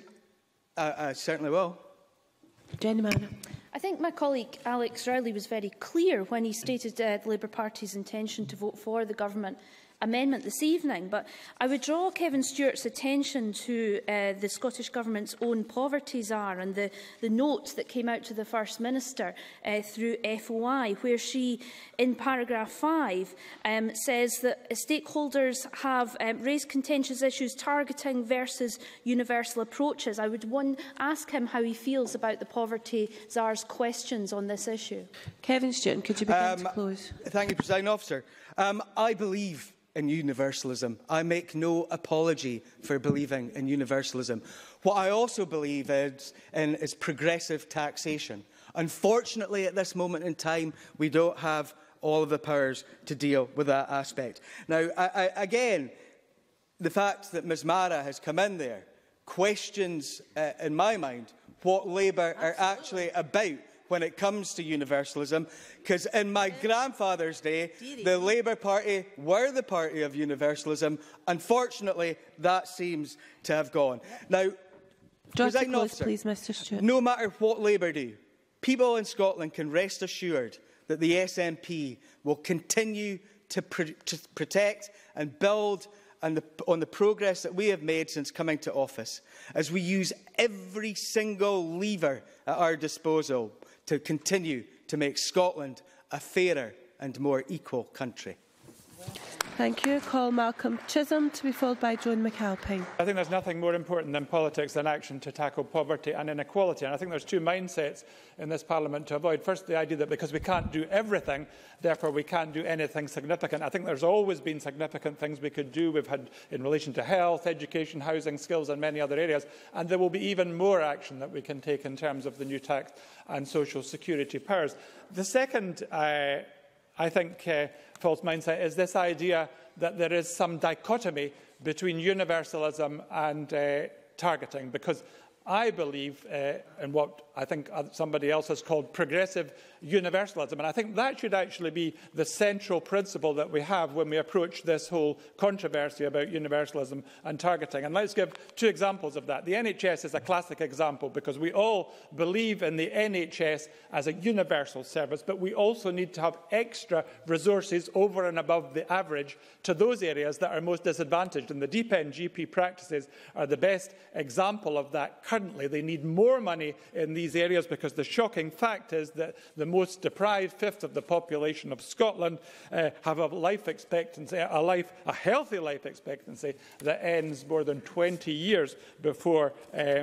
Speaker 10: I certainly will.
Speaker 3: Jenny Mann.
Speaker 12: I think my colleague Alex Rowley was very clear when he stated the Labour Party's intention to vote for the government amendment this evening, but I would draw Kevin Stewart's attention to the Scottish Government's own poverty czar and the note that came out to the First Minister through FOI, where she, in paragraph 5, says that stakeholders have raised contentious issues targeting versus universal approaches. I would ask him how he feels about the poverty czar's questions on this issue.
Speaker 3: Kevin Stewart, could you begin to close?
Speaker 10: Thank you, Presiding Officer. I believe in universalism. I make no apology for believing in universalism. What I also believe is progressive taxation. Unfortunately, at this moment in time, we don't have all of the powers to deal with that aspect. Now, again, the fact that Ms Mara has come in there questions, in my mind, what Labour are actually about when it comes to universalism, because in my grandfather's day, the Labour Party were the party of universalism. Unfortunately, that seems to have gone. Now,
Speaker 3: Presiding Officer, please, Mr Stewart.
Speaker 10: No matter what Labour do, people in Scotland can rest assured that the SNP will continue to protect and build on the progress that we have made since coming to office, as we use every single lever at our disposal to continue to make Scotland a fairer and more equal country.
Speaker 3: Thank you. Call Malcolm Chisholm to be followed by Joan McAlpine.
Speaker 5: I think there's nothing more important than politics than action to tackle poverty and inequality. And I think there's two mindsets in this Parliament to avoid. First, the idea that because we can't do everything, therefore we can't do anything significant. I think there's always been significant things we could do. We've had in relation to health, education, housing, skills and many other areas. And there will be even more action that we can take in terms of the new tax and social security powers. The second, I think, false mindset is this idea that there is some dichotomy between universalism and targeting, because I believe in what I think somebody else has called progressive universalism. And I think that should actually be the central principle that we have when we approach this whole controversy about universalism and targeting. And let's give two examples of that. The NHS is a classic example because we all believe in the NHS as a universal service, but we also need to have extra resources over and above the average to those areas that are most disadvantaged. And the deep end GP practices are the best example of that currently. They need more money in these areas because the shocking fact is that the most deprived fifth of the population of Scotland have a life expectancy, a healthy life expectancy that ends more than 20 years before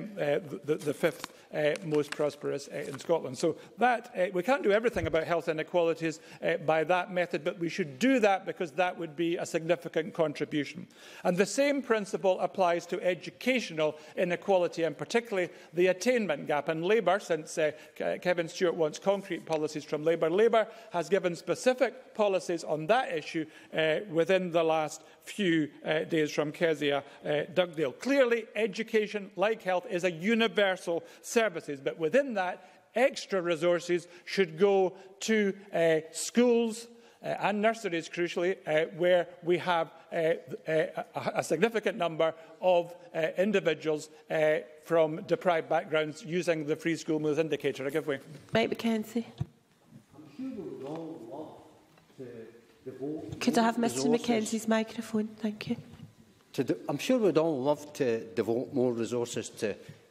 Speaker 5: the fifth most prosperous in Scotland. So that we can't do everything about health inequalities by that method, but we should do that because that would be a significant contribution. And the same principle applies to educational inequality, and particularly the attainment gap. And Labour, since Kevin Stewart wants concrete policies from Labour has given specific policies on that issue within the last few days from Kezia Dugdale. Clearly, education, like health, is a universal services, but within that, extra resources should go to schools and nurseries, crucially, where we have a significant number of individuals from deprived backgrounds using the Free School Meals Indicator. I give way.
Speaker 3: Mike McKenzie.
Speaker 6: I'm sure we would all love to devote.
Speaker 3: Could I have Mr McKenzie's microphone? Thank you.
Speaker 6: I'm sure we'd all love to devote more resources to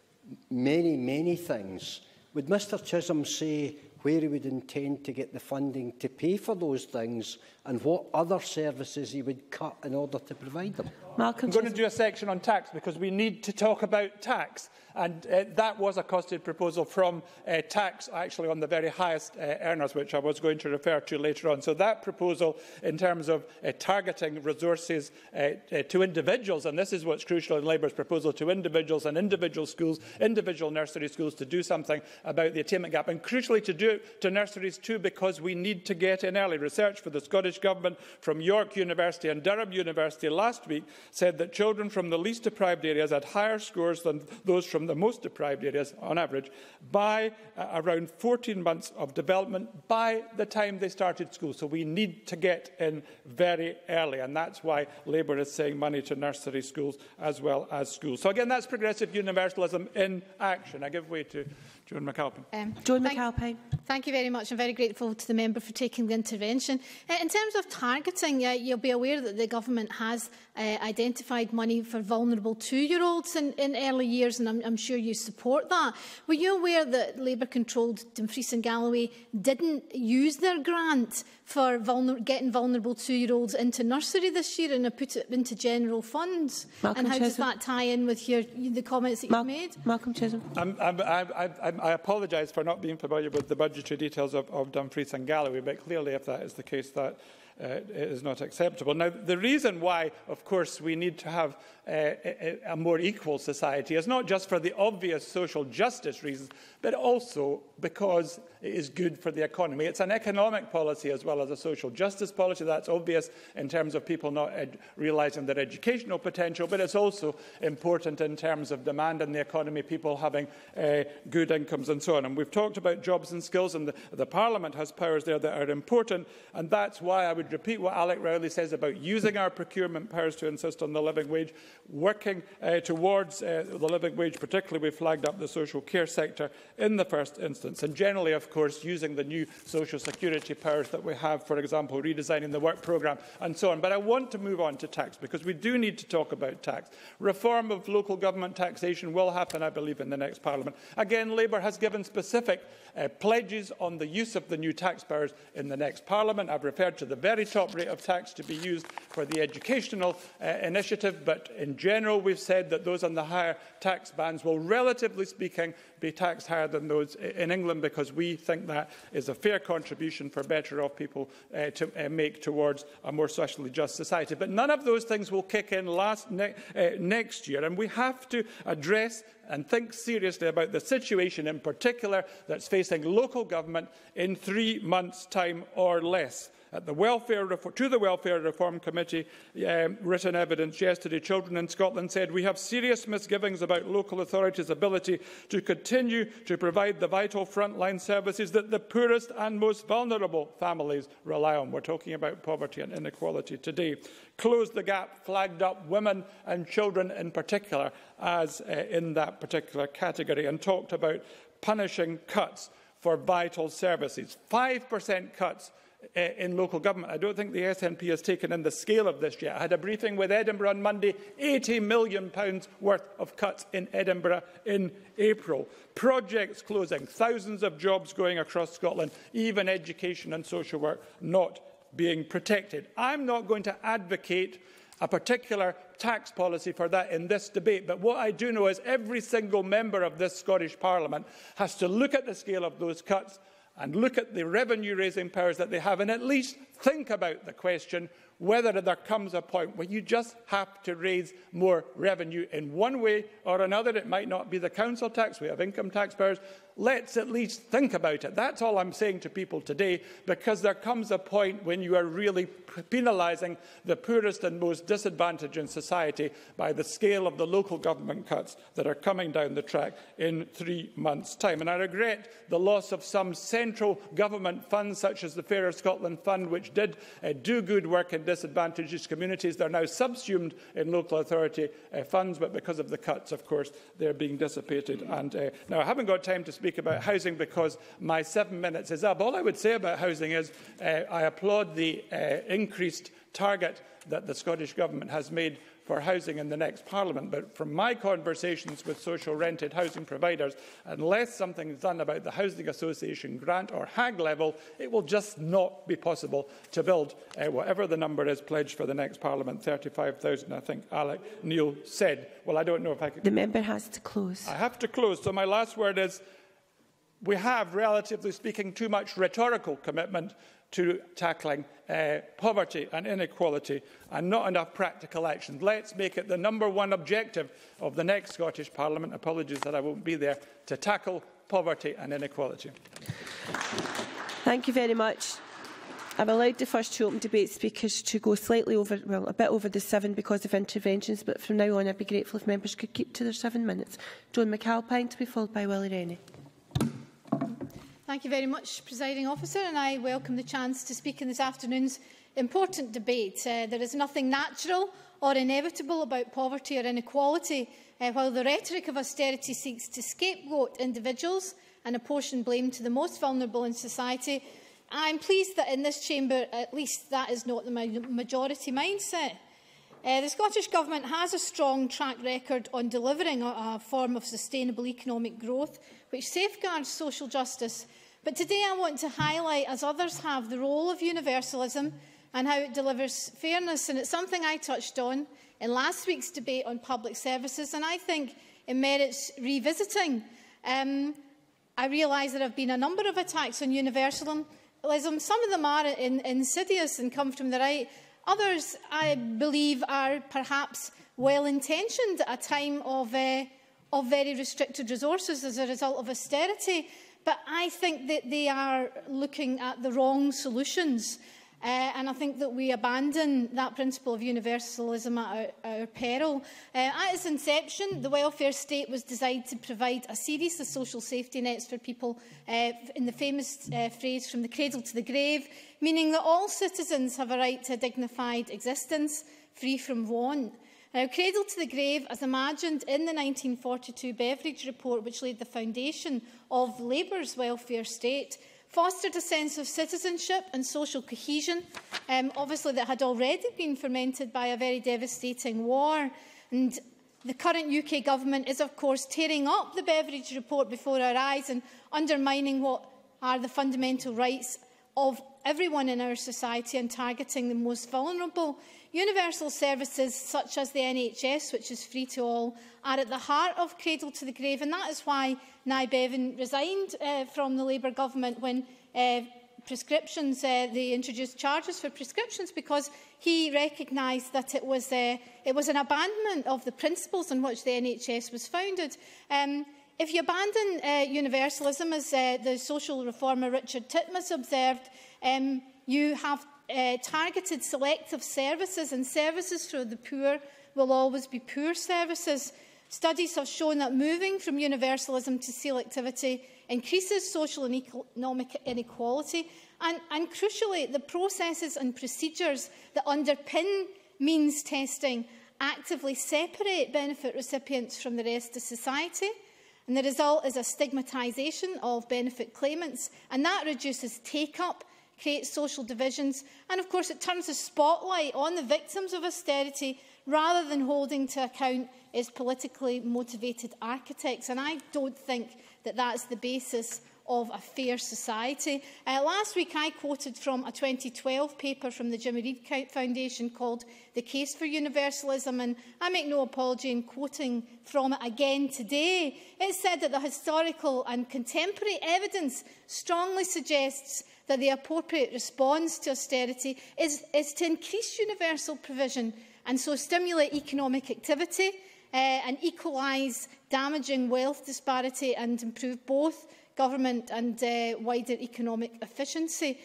Speaker 6: many things. Would Mr Chisholm say where he would intend to get the funding to pay for those things and what other services he would cut in order to provide them?
Speaker 5: I'm going to do a section on tax because we need to talk about tax. And that was a costed proposal from tax, actually, on the very highest earners, which I was going to refer to later on. So that proposal, in terms of targeting resources to individuals, and this is what's crucial in Labour's proposal, to individuals and individual schools, individual nursery schools, to do something about the attainment gap. And crucially to do it to nurseries too, because we need to get in early. Research for the Scottish Government from York University and Durham University last week said that children from the least deprived areas had higher scores than those from the most deprived areas, on average, by around 14 months of development by the time they started school. So we need to get in very early, and that's why Labour is saying money to nursery schools as well as schools. So again, that's progressive universalism in action. I give way to Joan McAlpine.
Speaker 3: Joan McAlpine.
Speaker 13: Thank you very much. I'm very grateful to the member for taking the intervention. In terms of targeting, you'll be aware that the government has identified money for vulnerable 2-year-olds in early years, and I'm sure you support that. Were you aware that Labour-controlled Dumfries and Galloway didn't use their grant for getting vulnerable 2-year-olds into nursery this year and put it into general funds?
Speaker 3: Malcolm
Speaker 13: and how
Speaker 3: Chisholm.
Speaker 13: does that tie in with the comments that you've made?
Speaker 3: Malcolm Chisholm.
Speaker 5: I apologise for not being familiar with the budgetary details of Dumfries and Galloway, but clearly if that is the case, that it is not acceptable. Now, the reason why, of course, we need to have a more equal society is not just for the obvious social justice reasons, but also because it is good for the economy. It's an economic policy as well as a social justice policy. That's obvious in terms of people not realising their educational potential, but it's also important in terms of demand in the economy, people having good incomes and so on. And we've talked about jobs and skills, and the Parliament has powers there that are important, and that's why I would repeat what Alec Rowley says about using our procurement powers to insist on the living wage, working towards the living wage. Particularly, we flagged up the social care sector in the first instance, and generally, of course, using the new social security powers that we have, for example, redesigning the work programme and so on. But I want to move on to tax, because we do need to talk about tax. Reform of local government taxation will happen, I believe, in the next Parliament. Again, Labour has given specific pledges on the use of the new tax powers in the next Parliament. I've referred to the very
Speaker 14: very top rate of tax to be used for the educational initiative, but in general we've said that those on the higher tax bands will, relatively speaking, be taxed higher than those in England, because we think that is a fair contribution for better off people to make towards a more socially just society. But none of those things will kick in next year, and we have to address and think seriously about the situation in particular that's facing local government in 3 months' time or less. At the Welfare Reform Committee written evidence yesterday, Children in Scotland said, "We have serious misgivings about local authorities' ability to continue to provide the vital frontline services that the poorest and most vulnerable families rely on." We're talking about poverty and inequality today. Close the Gap flagged up women and children in particular as in that particular category, and talked about punishing cuts for vital services. 5% cuts in local government. I don't think the SNP has taken in the scale of this yet. I had a briefing with Edinburgh on Monday, £80 million worth of cuts in Edinburgh in April. Projects closing, thousands of jobs going across Scotland, even education and social work not being protected. I'm not going to advocate a particular tax policy for that in this debate, but what I do know is every single member of this Scottish Parliament has to look at the scale of those cuts and look at the revenue-raising powers that they have, and at least think about the question whether there comes a point where you just have to raise more revenue in one way or another. It might not be the council tax. We have income tax powers. Let's at least think about it. That's all I'm saying to people today, because there comes a point when you are really penalising the poorest and most disadvantaged in society by the scale of the local government cuts that are coming down the track in 3 months' time. And I regret the loss of some central government funds, such as the Fairer Scotland Fund, which did do good work in disadvantaged communities. They're now subsumed in local authority funds, but because of the cuts, of course, they're being dissipated. And now I haven't got time to speak about housing because my 7 minutes is up. All I would say about housing is I applaud the increased target that the Scottish Government has made for housing in the next Parliament. But from my conversations with social rented housing providers, unless something is done about the Housing Association grant or HAG level, it will just not be possible to build whatever the number is pledged for the next Parliament, 35,000, I think Alec Neil said. Well, I don't know if I could...
Speaker 3: The member has to close.
Speaker 14: I have to close. So my last word is, we have, relatively speaking, too much rhetorical commitment to tackling poverty and inequality and not enough practical action. Let's make it the #1 objective of the next Scottish Parliament, apologies that I won't be there, to tackle poverty and inequality.
Speaker 3: Thank you very much. I've allowed the first 2 open debate speakers to go slightly over, well, a bit over the 7 because of interventions, but from now on I'd be grateful if members could keep to their 7 minutes. Joan McAlpine to be followed by Willie Rennie.
Speaker 13: Thank you very much, Presiding Officer, and I welcome the chance to speak in this afternoon's important debate. There is nothing natural or inevitable about poverty or inequality. While the rhetoric of austerity seeks to scapegoat individuals and apportion blame to the most vulnerable in society, I am pleased that in this chamber, at least, that is not the majority mindset. The Scottish Government has a strong track record on delivering a form of sustainable economic growth which safeguards social justice. But today I want to highlight, as others have, the role of universalism and how it delivers fairness. And it's something I touched on in last week's debate on public services, and I think it merits revisiting. I realise there have been a number of attacks on universalism. Some of them are insidious and come from the right. Others, I believe, are perhaps well-intentioned at a time of very restricted resources as a result of austerity. But I think that they are looking at the wrong solutions. And I think that we abandon that principle of universalism at our peril. At its inception, the welfare state was designed to provide a series of social safety nets for people, in the famous phrase, from the cradle to the grave, meaning that all citizens have a right to a dignified existence, free from want. Now, cradle to the grave, as imagined in the 1942 Beveridge report, which laid the foundation of Labour's welfare state, fostered a sense of citizenship and social cohesion, obviously that had already been fermented by a very devastating war. And the current UK Government is, of course, tearing up the Beveridge report before our eyes and undermining what are the fundamental rights of everyone in our society and targeting the most vulnerable. Universal services such as the NHS, which is free to all, are at the heart of Cradle to the Grave, and that is why Nye Bevan resigned from the Labour government when they introduced charges for prescriptions, because he recognised that it was an abandonment of the principles on which the NHS was founded. If you abandon universalism, as the social reformer Richard Titmuss observed, you have targeted selective services, and services for the poor will always be poor services. Studies have shown that moving from universalism to selectivity increases social and economic inequality, and crucially, the processes and procedures that underpin means testing actively separate benefit recipients from the rest of society. And the result is a stigmatisation of benefit claimants, and that reduces take-up, creates social divisions, and of course it turns the spotlight on the victims of austerity rather than holding to account its politically motivated architects. And I don't think that that's the basis of a fair society. Last week I quoted from a 2012 paper from the Jimmy Reid Foundation called The Case for Universalism, and I make no apology in quoting from it again today. It said that the historical and contemporary evidence strongly suggests that the appropriate response to austerity is to increase universal provision and so stimulate economic activity and equalise damaging wealth disparity and improve both government and wider economic efficiency.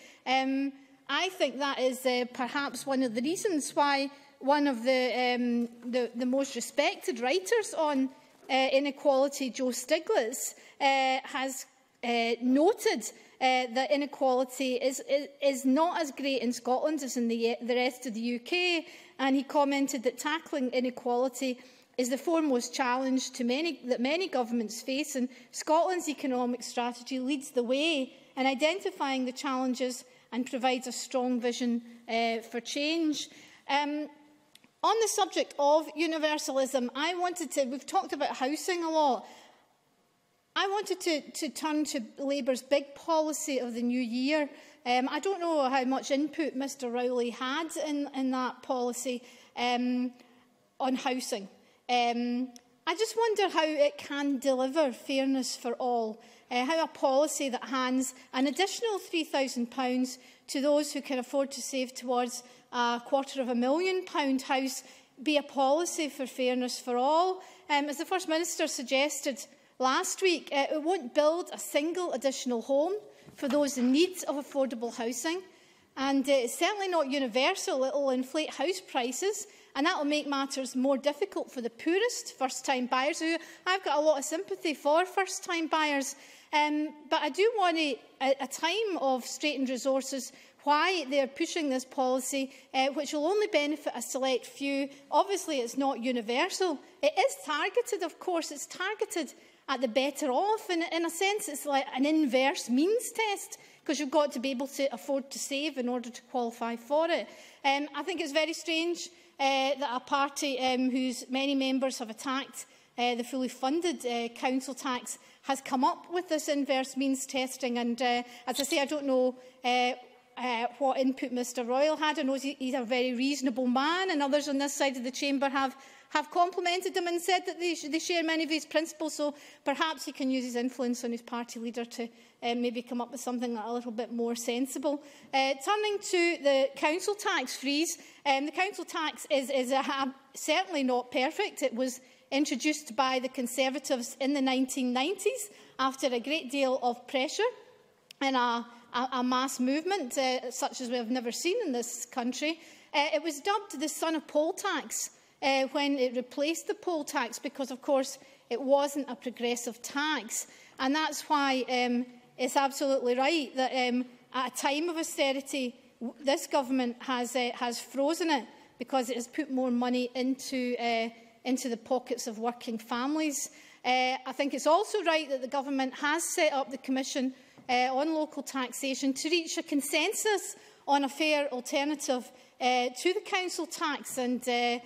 Speaker 13: I think that is perhaps one of the reasons why one of the most respected writers on inequality, Joe Stiglitz, has noted that inequality is not as great in Scotland as in the rest of the UK, and he commented that tackling inequality is the foremost challenge that many governments face, and Scotland's economic strategy leads the way in identifying the challenges and provides a strong vision for change. On the subject of universalism, we've talked about housing a lot. I wanted to turn to Labour's big policy of the new year. I don't know how much input Mr Rowley had in that policy on housing. I just wonder how it can deliver fairness for all, how a policy that hands an additional £3,000 to those who can afford to save towards a £250,000 house be a policy for fairness for all. As the First Minister suggested last week, it won't build a single additional home for those in need of affordable housing, and it's certainly not universal. It will inflate house prices, and that will make matters more difficult for the poorest first-time buyers, who I've got a lot of sympathy for first-time buyers. But I do want, at a time of straitened resources, why they are pushing this policy, which will only benefit a select few. Obviously, it's not universal. It is targeted, of course. It's targeted at the better off. And in a sense, it's like an inverse means test, because you've got to be able to afford to save in order to qualify for it. I think it's very strange that a party whose many members have attacked the fully funded council tax has come up with this inverse means testing. And as I say, I don't know what input Mr Royal had. I know he's a very reasonable man, and others on this side of the chamber have complimented him and said that they share many of his principles, so perhaps he can use his influence on his party leader to maybe come up with something a little bit more sensible. Turning to the council tax freeze, the council tax is certainly not perfect. It was introduced by the Conservatives in the 1990s after a great deal of pressure and a mass movement such as we have never seen in this country. It was dubbed the son of poll tax when it replaced the poll tax, because, of course, it wasn't a progressive tax. And that's why it's absolutely right that at a time of austerity, this government has frozen it, because it has put more money into the pockets of working families. I think it's also right that the government has set up the Commission on local taxation to reach a consensus on a fair alternative to the council tax, and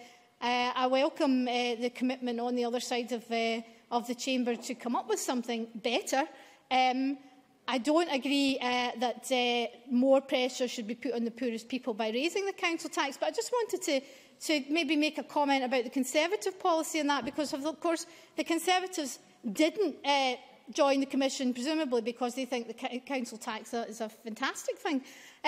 Speaker 13: I welcome the commitment on the other side of the chamber to come up with something better. I don't agree that more pressure should be put on the poorest people by raising the council tax, but I just wanted to maybe make a comment about the Conservative policy on that, because of course the Conservatives didn't join the Commission, presumably because they think the council tax is a fantastic thing.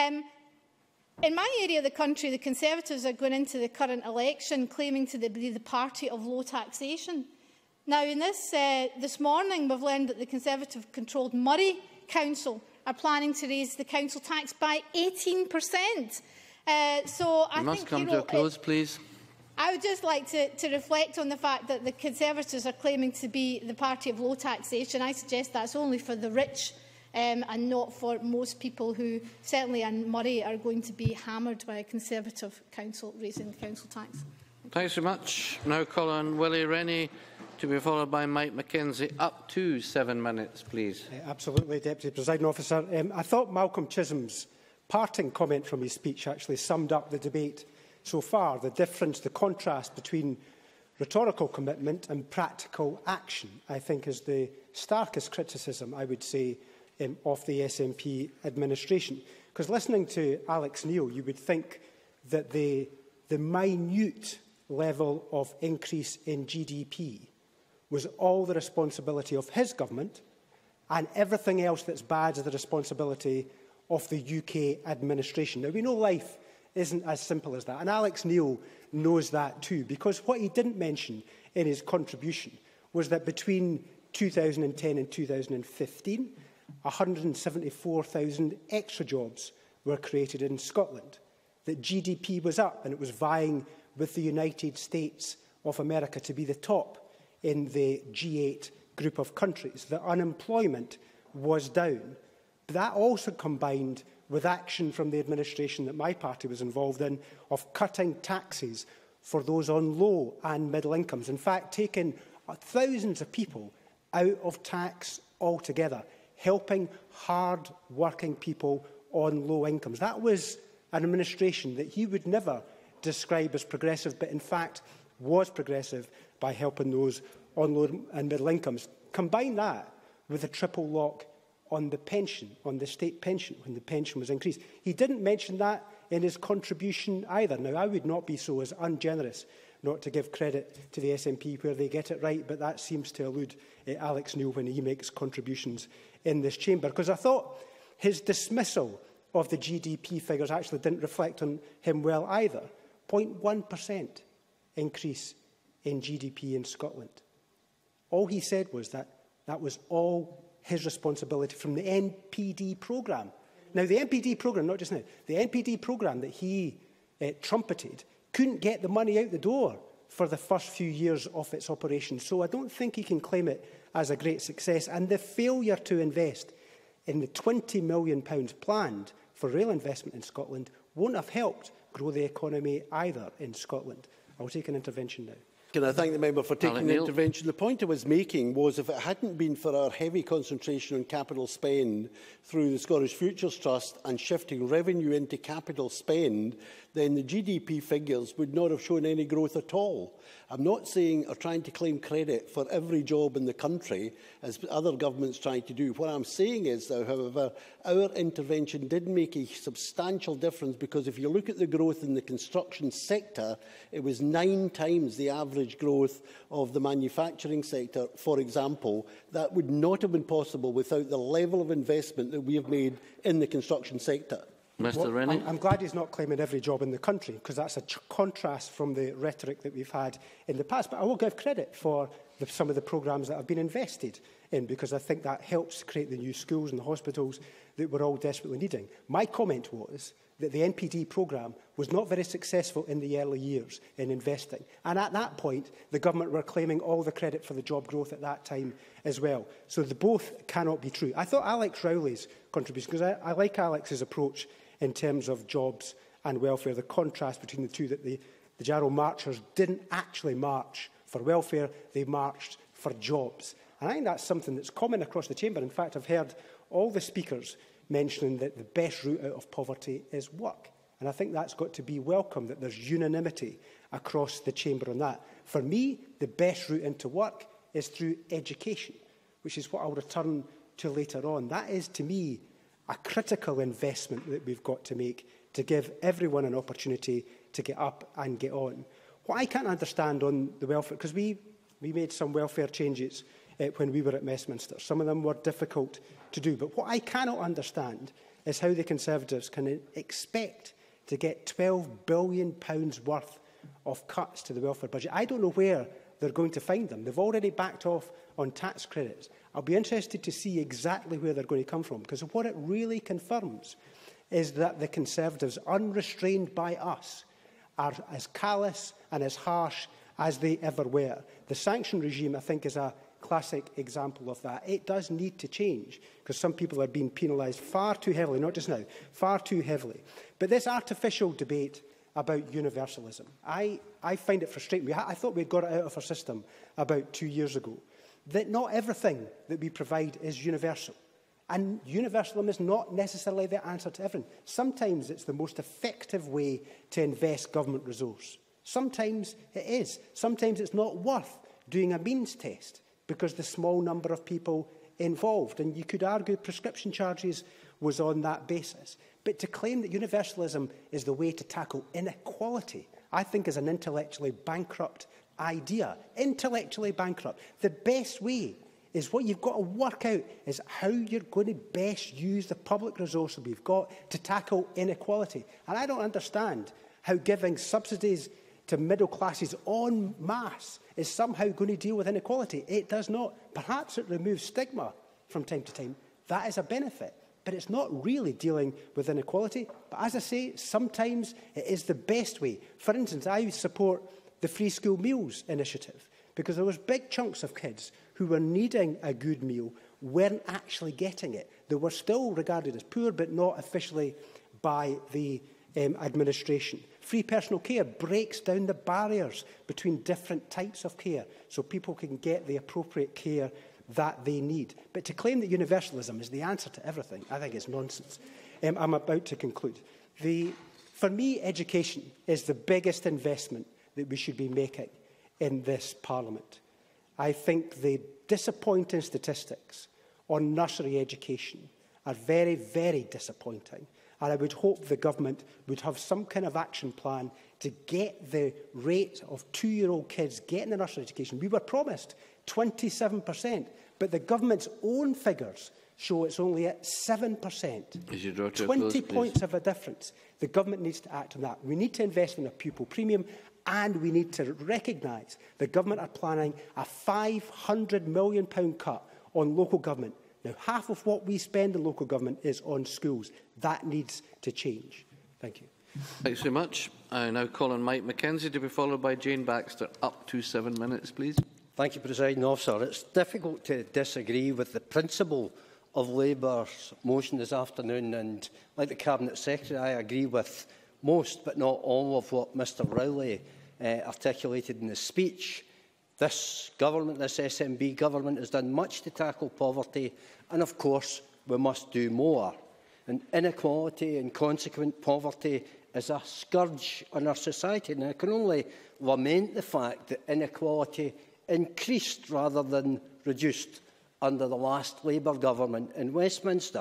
Speaker 13: In my area of the country, the Conservatives are going into the current election claiming to be the party of low taxation. Now, in this morning, we've learned that the Conservative-controlled Murray Council are planning to raise the council tax by 18%. So I must come to a close, please. I would just like to reflect on the fact that the Conservatives are claiming to be the party of low taxation. I suggest that's only for the rich and not for most people who, certainly in Murray, are going to be hammered by a Conservative council raising the council tax.
Speaker 15: Thanks very much. Now call on Willie Rennie, to be followed by Mike Mackenzie. Up to 7 minutes, please.
Speaker 8: Absolutely, Deputy Presiding Officer. I thought Malcolm Chisholm's parting comment from his speech actually summed up the debate so far, the difference, the contrast between rhetorical commitment and practical action, I think, is the starkest criticism, I would say, of the SNP administration. Because listening to Alex Neil, you would think that the minute level of increase in GDP was all the responsibility of his government, and everything else that's bad is the responsibility of the UK administration. Now, we know life isn't as simple as that, and Alex Neil knows that too, because what he didn't mention in his contribution was that between 2010 and 2015, 174,000 extra jobs were created in Scotland, that GDP was up and it was vying with the United States of America to be the top in the G8 group of countries, that unemployment was down. But that also combined with action from the administration that my party was involved in of cutting taxes for those on low and middle incomes. In fact, taking thousands of people out of tax altogether, helping hard-working people on low incomes. That was an administration that he would never describe as progressive, but in fact was progressive by helping those on low and middle incomes. Combine that with a triple lock on the pension, on the state pension, when the pension was increased. He didn't mention that in his contribution either. Now, I would not be so as ungenerous not to give credit to the SNP where they get it right, but that seems to elude Alex Neil when he makes contributions in this chamber. Because I thought his dismissal of the GDP figures actually didn't reflect on him well either. 0.1% increase in GDP in Scotland. All he said was that that was all his responsibility from the NPD programme. Now, the NPD programme, not just now, the NPD programme that he trumpeted couldn't get the money out the door for the first few years of its operation. So I don't think he can claim it as a great success. And the failure to invest in the £20 million planned for rail investment in Scotland won't have helped grow the economy either in Scotland. I will take an intervention now.
Speaker 7: Can I thank the member for taking the intervention? The point I was making was if it hadn't been for our heavy concentration on capital spend through the Scottish Futures Trust and shifting revenue into capital spend, then the GDP figures would not have shown any growth at all. I'm not saying or trying to claim credit for every job in the country, as other governments try to do. What I'm saying is, though, however, our intervention did make a substantial difference, because if you look at the growth in the construction sector, it was 9 times the average growth of the manufacturing sector, for example. That would not have been possible without the level of investment that we have made in the construction sector.
Speaker 8: Mr. Rennie. I'm glad he's not claiming every job in the country, because that's a contrast from the rhetoric that we've had in the past. But I will give credit for some of the programmes that have been invested in, because I think that helps create the new schools and the hospitals that we're all desperately needing. My comment was that the NPD programme was not very successful in the early years in investing. And at that point, the government were claiming all the credit for the job growth at that time as well. So the both cannot be true. I thought Alex Rowley's contribution, because I like Alex's approach in terms of jobs and welfare, the contrast between the two, that the Jarrow marchers didn't actually march for welfare, they marched for jobs. And I think that's something that's common across the chamber. In fact, I've heard all the speakers mentioning that the best route out of poverty is work. And I think that's got to be welcome, that there's unanimity across the chamber on that. For me, the best route into work is through education, which is what I'll return to later on. That is, to me, a critical investment that we've got to make to give everyone an opportunity to get up and get on. What I can't understand on the welfare, because we made some welfare changes when we were at Westminster. Some of them were difficult to do. But what I cannot understand is how the Conservatives can expect to get £12 billion worth of cuts to the welfare budget. I don't know where they're going to find them. They've already backed off on tax credits. I'll be interested to see exactly where they're going to come from, because what it really confirms is that the Conservatives, unrestrained by us, are as callous and as harsh as they ever were. The sanction regime, I think, is a classic example of that. It does need to change, because some people are being penalised far too heavily, not just now, far too heavily. But this artificial debate about universalism, I find it frustrating. I thought we'd got it out of our system about 2 years ago, that not everything that we provide is universal. And universalism is not necessarily the answer to everything. Sometimes it's the most effective way to invest government resource. Sometimes it is. Sometimes it's not worth doing a means test because the small number of people involved. And you could argue prescription charges was on that basis. But to claim that universalism is the way to tackle inequality, I think is an intellectually bankrupt idea. Intellectually bankrupt. The best way is what you've got to work out is how you're going to best use the public resources we've got to tackle inequality. And I don't understand how giving subsidies to middle classes en masse is somehow going to deal with inequality. It does not. Perhaps it removes stigma from time to time. That is a benefit. But it's not really dealing with inequality. But as I say, sometimes it is the best way. For instance, I support the Free School Meals initiative because there was big chunks of kids who were needing a good meal weren't actually getting it. They were still regarded as poor, but not officially by the administration. Free personal care breaks down the barriers between different types of care so people can get the appropriate care that they need. But to claim that universalism is the answer to everything, I think it's nonsense. I'm about to conclude. For me, education is the biggest investment that we should be making in this Parliament. I think the disappointing statistics on nursery education are very, very disappointing. And I would hope the government would have some kind of action plan to get the rate of 2-year-old kids getting a nursery education. We were promised 27%, but the government's own figures show it's only at 7%. 20 points of a difference. The government needs to act on that. We need to invest in a pupil premium, and we need to recognise the government are planning a £500 million cut on local government. Now, half of what we spend in local government is on schools. That needs to change. Thank you.
Speaker 15: Thanks very much. I now call on Mike Mackenzie to be followed by Jane Baxter. Up to 7 minutes, please.
Speaker 6: Thank you, Presiding Officer. It's difficult to disagree with the principle of Labour's motion this afternoon, and like the Cabinet Secretary, I agree with most, but not all, of what Mr Rowley articulated in his speech. This government, this SNP government, has done much to tackle poverty, and of course we must do more. And inequality and consequent poverty is a scourge on our society, and I can only lament the fact that inequality increased rather than reduced under the last Labour government in Westminster.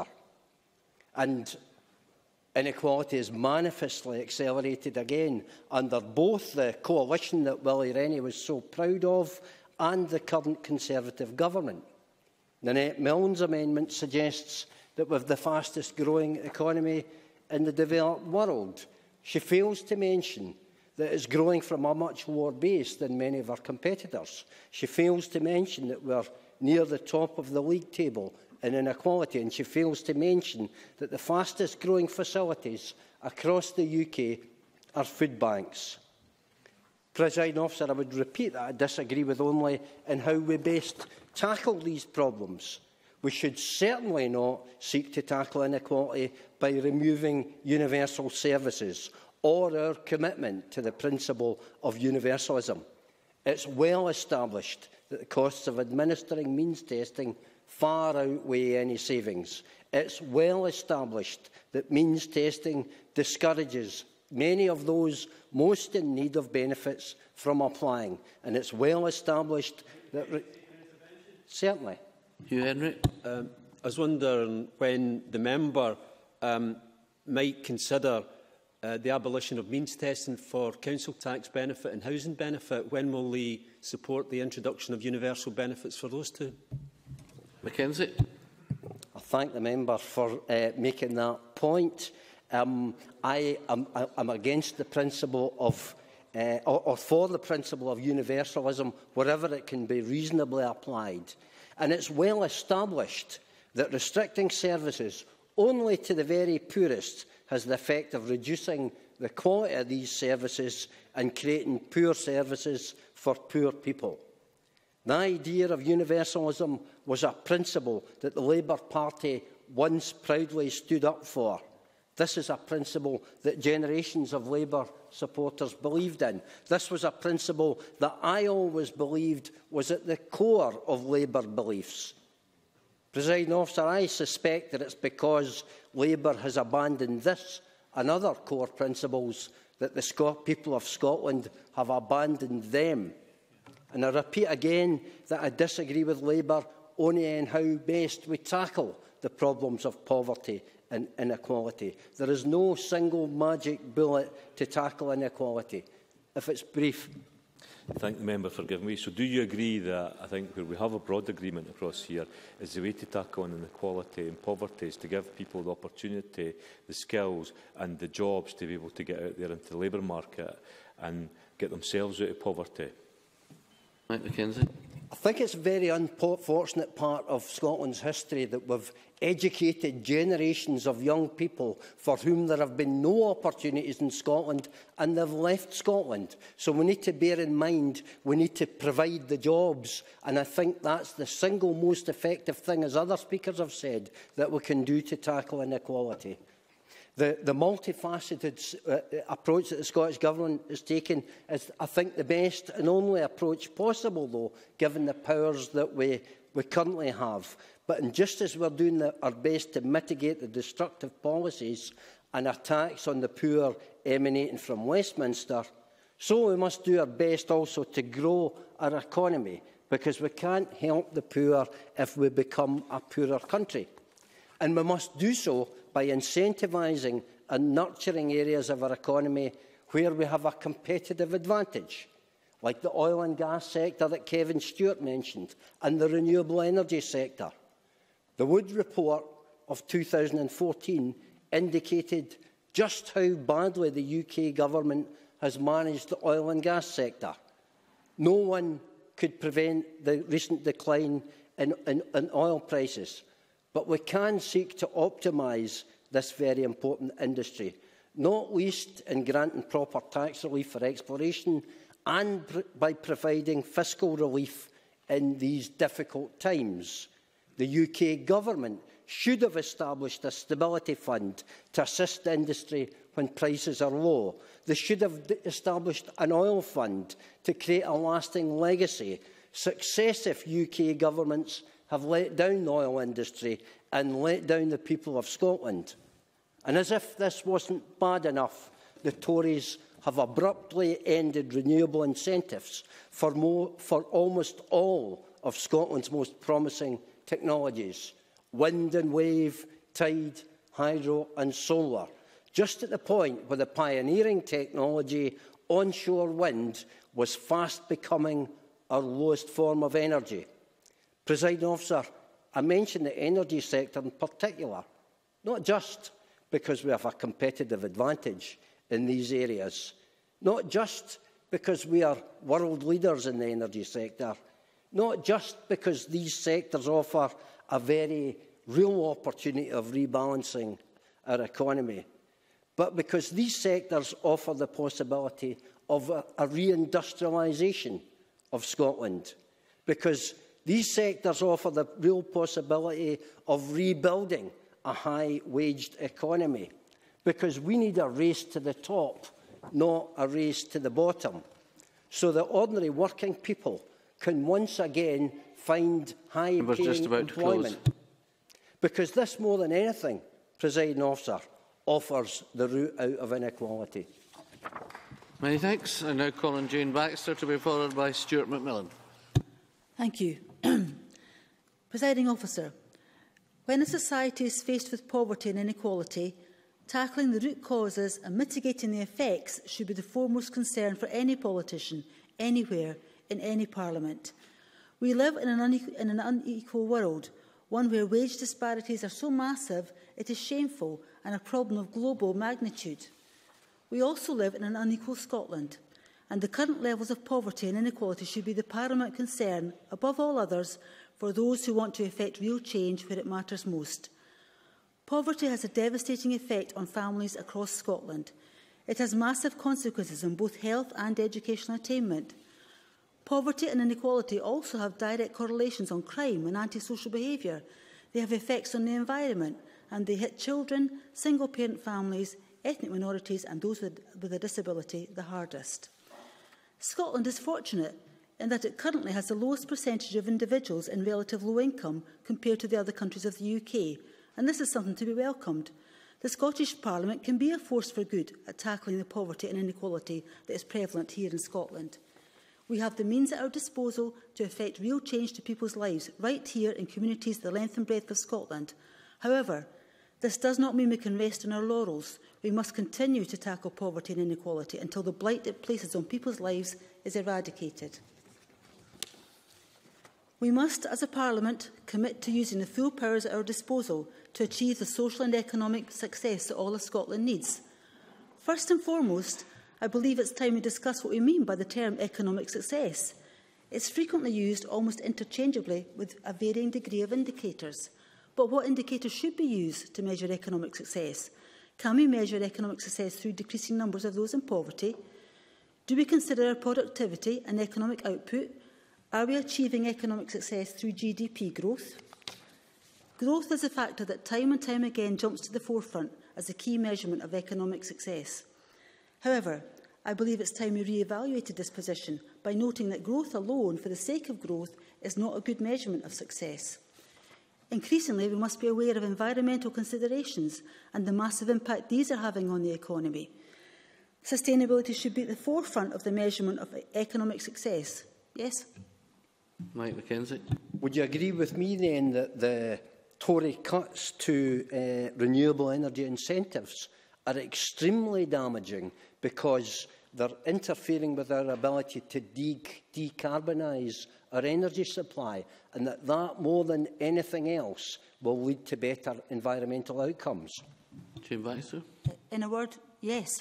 Speaker 6: And inequality is manifestly accelerated again under both the coalition that Willie Rennie was so proud of and the current Conservative government. Nanette Milne's amendment suggests that with the fastest growing economy in the developed world, she fails to mention that it's growing from a much lower base than many of our competitors. She fails to mention that we're near the top of the league table in inequality, and she fails to mention that the fastest growing facilities across the UK are food banks. Presiding Officer, I would repeat that I disagree with only in how we best tackle these problems. We should certainly not seek to tackle inequality by removing universal services or our commitment to the principle of universalism. It's well established that the costs of administering means testing far outweigh any savings. It's well established that means testing discourages many of those most in need of benefits from applying, and it's well established that... Certainly.
Speaker 15: Hugh Henry.
Speaker 9: was wondering when the member might consider the abolition of means testing for council tax benefit and housing benefit. When will he support the introduction of universal benefits for those two?
Speaker 6: Mackenzie. I thank the member for making that point. I am against the principle of, or for the principle of universalism wherever it can be reasonably applied. And it's well established that restricting services only to the very poorest has the effect of reducing the quality of these services and creating poor services for poor people. The idea of universalism was a principle that the Labour Party once proudly stood up for. This is a principle that generations of Labour supporters believed in. This was a principle that I always believed was at the core of Labour beliefs. Presiding Officer, I suspect that it's because Labour has abandoned this and other core principles that the people of Scotland have abandoned them. And I repeat again that I disagree with Labour only in how best we tackle the problems of poverty and inequality. There is no single magic bullet to tackle inequality. If it's brief.
Speaker 2: I thank the member for giving me. So do you agree that I think where we have a broad agreement across here is the way to tackle inequality and poverty is to give people the opportunity, the skills and the jobs to be able to get out there into the labour market and get themselves out of poverty?
Speaker 15: Mike Mackenzie.
Speaker 6: I think it's a very unfortunate part of Scotland's history that we've educated generations of young people for whom there have been no opportunities in Scotland and they've left Scotland. So we need to bear in mind we need to provide the jobs, and I think that's the single most effective thing, as other speakers have said, that we can do to tackle inequality. The multifaceted approach that the Scottish Government has taken is, I think, the best and only approach possible, though, given the powers that we currently have. But just as we're doing our best to mitigate the destructive policies and attacks on the poor emanating from Westminster, so we must do our best also to grow our economy, because we can't help the poor if we become a poorer country. And we must do so by incentivising and nurturing areas of our economy where we have a competitive advantage, like the oil and gas sector that Kevin Stewart mentioned, and the renewable energy sector. The Wood report of 2014 indicated just how badly the UK government has managed the oil and gas sector. No one could prevent the recent decline in oil prices, but we can seek to optimise this very important industry, not least in granting proper tax relief for exploration and by providing fiscal relief in these difficult times. The UK Government should have established a stability fund to assist industry when prices are low. They should have established an oil fund to create a lasting legacy. Successive UK governments have let down the oil industry and let down the people of Scotland. And as if this wasn't bad enough, the Tories have abruptly ended renewable incentives for almost all of Scotland's most promising technologies: wind and wave, tide, hydro and solar, just at the point where the pioneering technology, onshore wind, was fast becoming our lowest form of energy. Presiding Officer, I mention the energy sector in particular, not just because we have a competitive advantage in these areas, not just because we are world leaders in the energy sector, not just because these sectors offer a very real opportunity of rebalancing our economy, but because these sectors offer the possibility of a reindustrialisation of Scotland, because these sectors offer the real possibility of rebuilding a high-waged economy, because we need a race to the top, not a race to the bottom, so that ordinary working people can once again find high-paying employment. Because this, more than anything, Presiding Officer, offers the route out of inequality.
Speaker 15: Many thanks. I now call on Jane Baxter to be followed by Stuart McMillan.
Speaker 16: Thank you. Presiding Officer, When a society is faced with poverty and inequality, tackling the root causes and mitigating the effects should be the foremost concern for any politician, anywhere, in any parliament. We live in an unequal world, one where wage disparities are so massive it is shameful and a problem of global magnitude. We also live in an unequal Scotland, and the current levels of poverty and inequality should be the paramount concern, above all others, for those who want to effect real change where it matters most. Poverty has a devastating effect on families across Scotland. It has massive consequences on both health and educational attainment. Poverty and inequality also have direct correlations on crime and antisocial behaviour. They have effects on the environment, and they hit children, single-parent families, ethnic minorities and those with a disability the hardest. Scotland is fortunate in that it currently has the lowest percentage of individuals in relative low income compared to the other countries of the UK, and this is something to be welcomed. The Scottish Parliament can be a force for good at tackling the poverty and inequality that is prevalent here in Scotland. We have the means at our disposal to effect real change to people's lives right here in communities the length and breadth of Scotland. However, this does not mean we can rest on our laurels. We must continue to tackle poverty and inequality until the blight it places on people's lives is eradicated. We must, as a Parliament, commit to using the full powers at our disposal to achieve the social and economic success that all of Scotland needs. First and foremost, I believe it's time we discuss what we mean by the term economic success. It's frequently used almost interchangeably with a varying degree of indicators. But what indicators should be used to measure economic success? Can we measure economic success through decreasing numbers of those in poverty? Do we consider our productivity and economic output? Are we achieving economic success through GDP growth? Growth is a factor that time and time again jumps to the forefront as a key measurement of economic success. However, I believe it's time we re-evaluated this position by noting that growth alone, for the sake of growth, is not a good measurement of success. Increasingly, we must be aware of environmental considerations and the massive impact these are having on the economy. Sustainability should be at the forefront of the measurement of economic success. Yes?
Speaker 15: Mike Mackenzie.
Speaker 6: Would you agree with me then that the Tory cuts to renewable energy incentives are extremely damaging because they're interfering with our ability to decarbonise our energy supply, and that more than anything else will lead to better environmental outcomes?
Speaker 16: In a word, yes.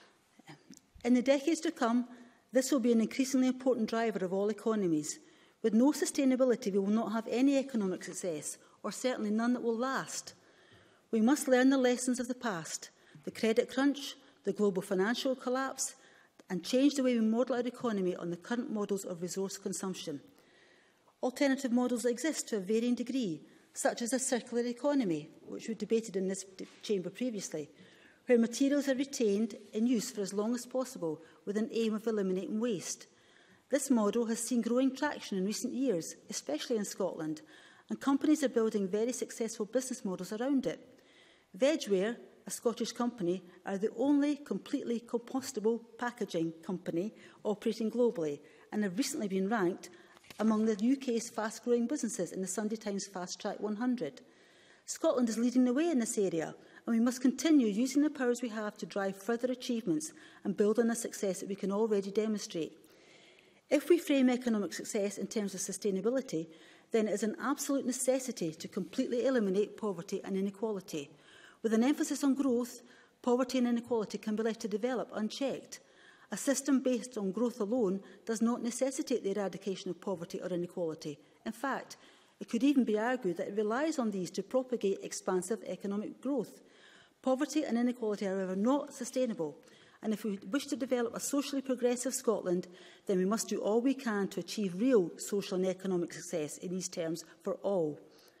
Speaker 16: In the decades to come, this will be an increasingly important driver of all economies. With no sustainability, we will not have any economic success, or certainly none that will last. We must learn the lessons of the past, the credit crunch, the global financial collapse, and change the way we model our economy on the current models of resource consumption. Alternative models exist to a varying degree, such as a circular economy, which we debated in this chamber previously, where materials are retained in use for as long as possible with an aim of eliminating waste. This model has seen growing traction in recent years, especially in Scotland, and companies are building very successful business models around it. Vegware, a Scottish company, are the only completely compostable packaging company operating globally and have recently been ranked among the UK's fast-growing businesses in the Sunday Times Fast Track 100. Scotland is leading the way in this area, and we must continue using the powers we have to drive further achievements and build on the success that we can already demonstrate. If we frame economic success in terms of sustainability, then it is an absolute necessity to completely eliminate poverty and inequality. With an emphasis on growth, poverty and inequality can be left to develop unchecked. A system based on growth alone does not necessitate the eradication of poverty or inequality. In fact, it could even be argued that it relies on these to propagate expansive economic growth. Poverty and inequality are, however, not sustainable, and if we wish to develop a socially progressive Scotland, then we must do all we can to achieve real social and economic success in these terms for all.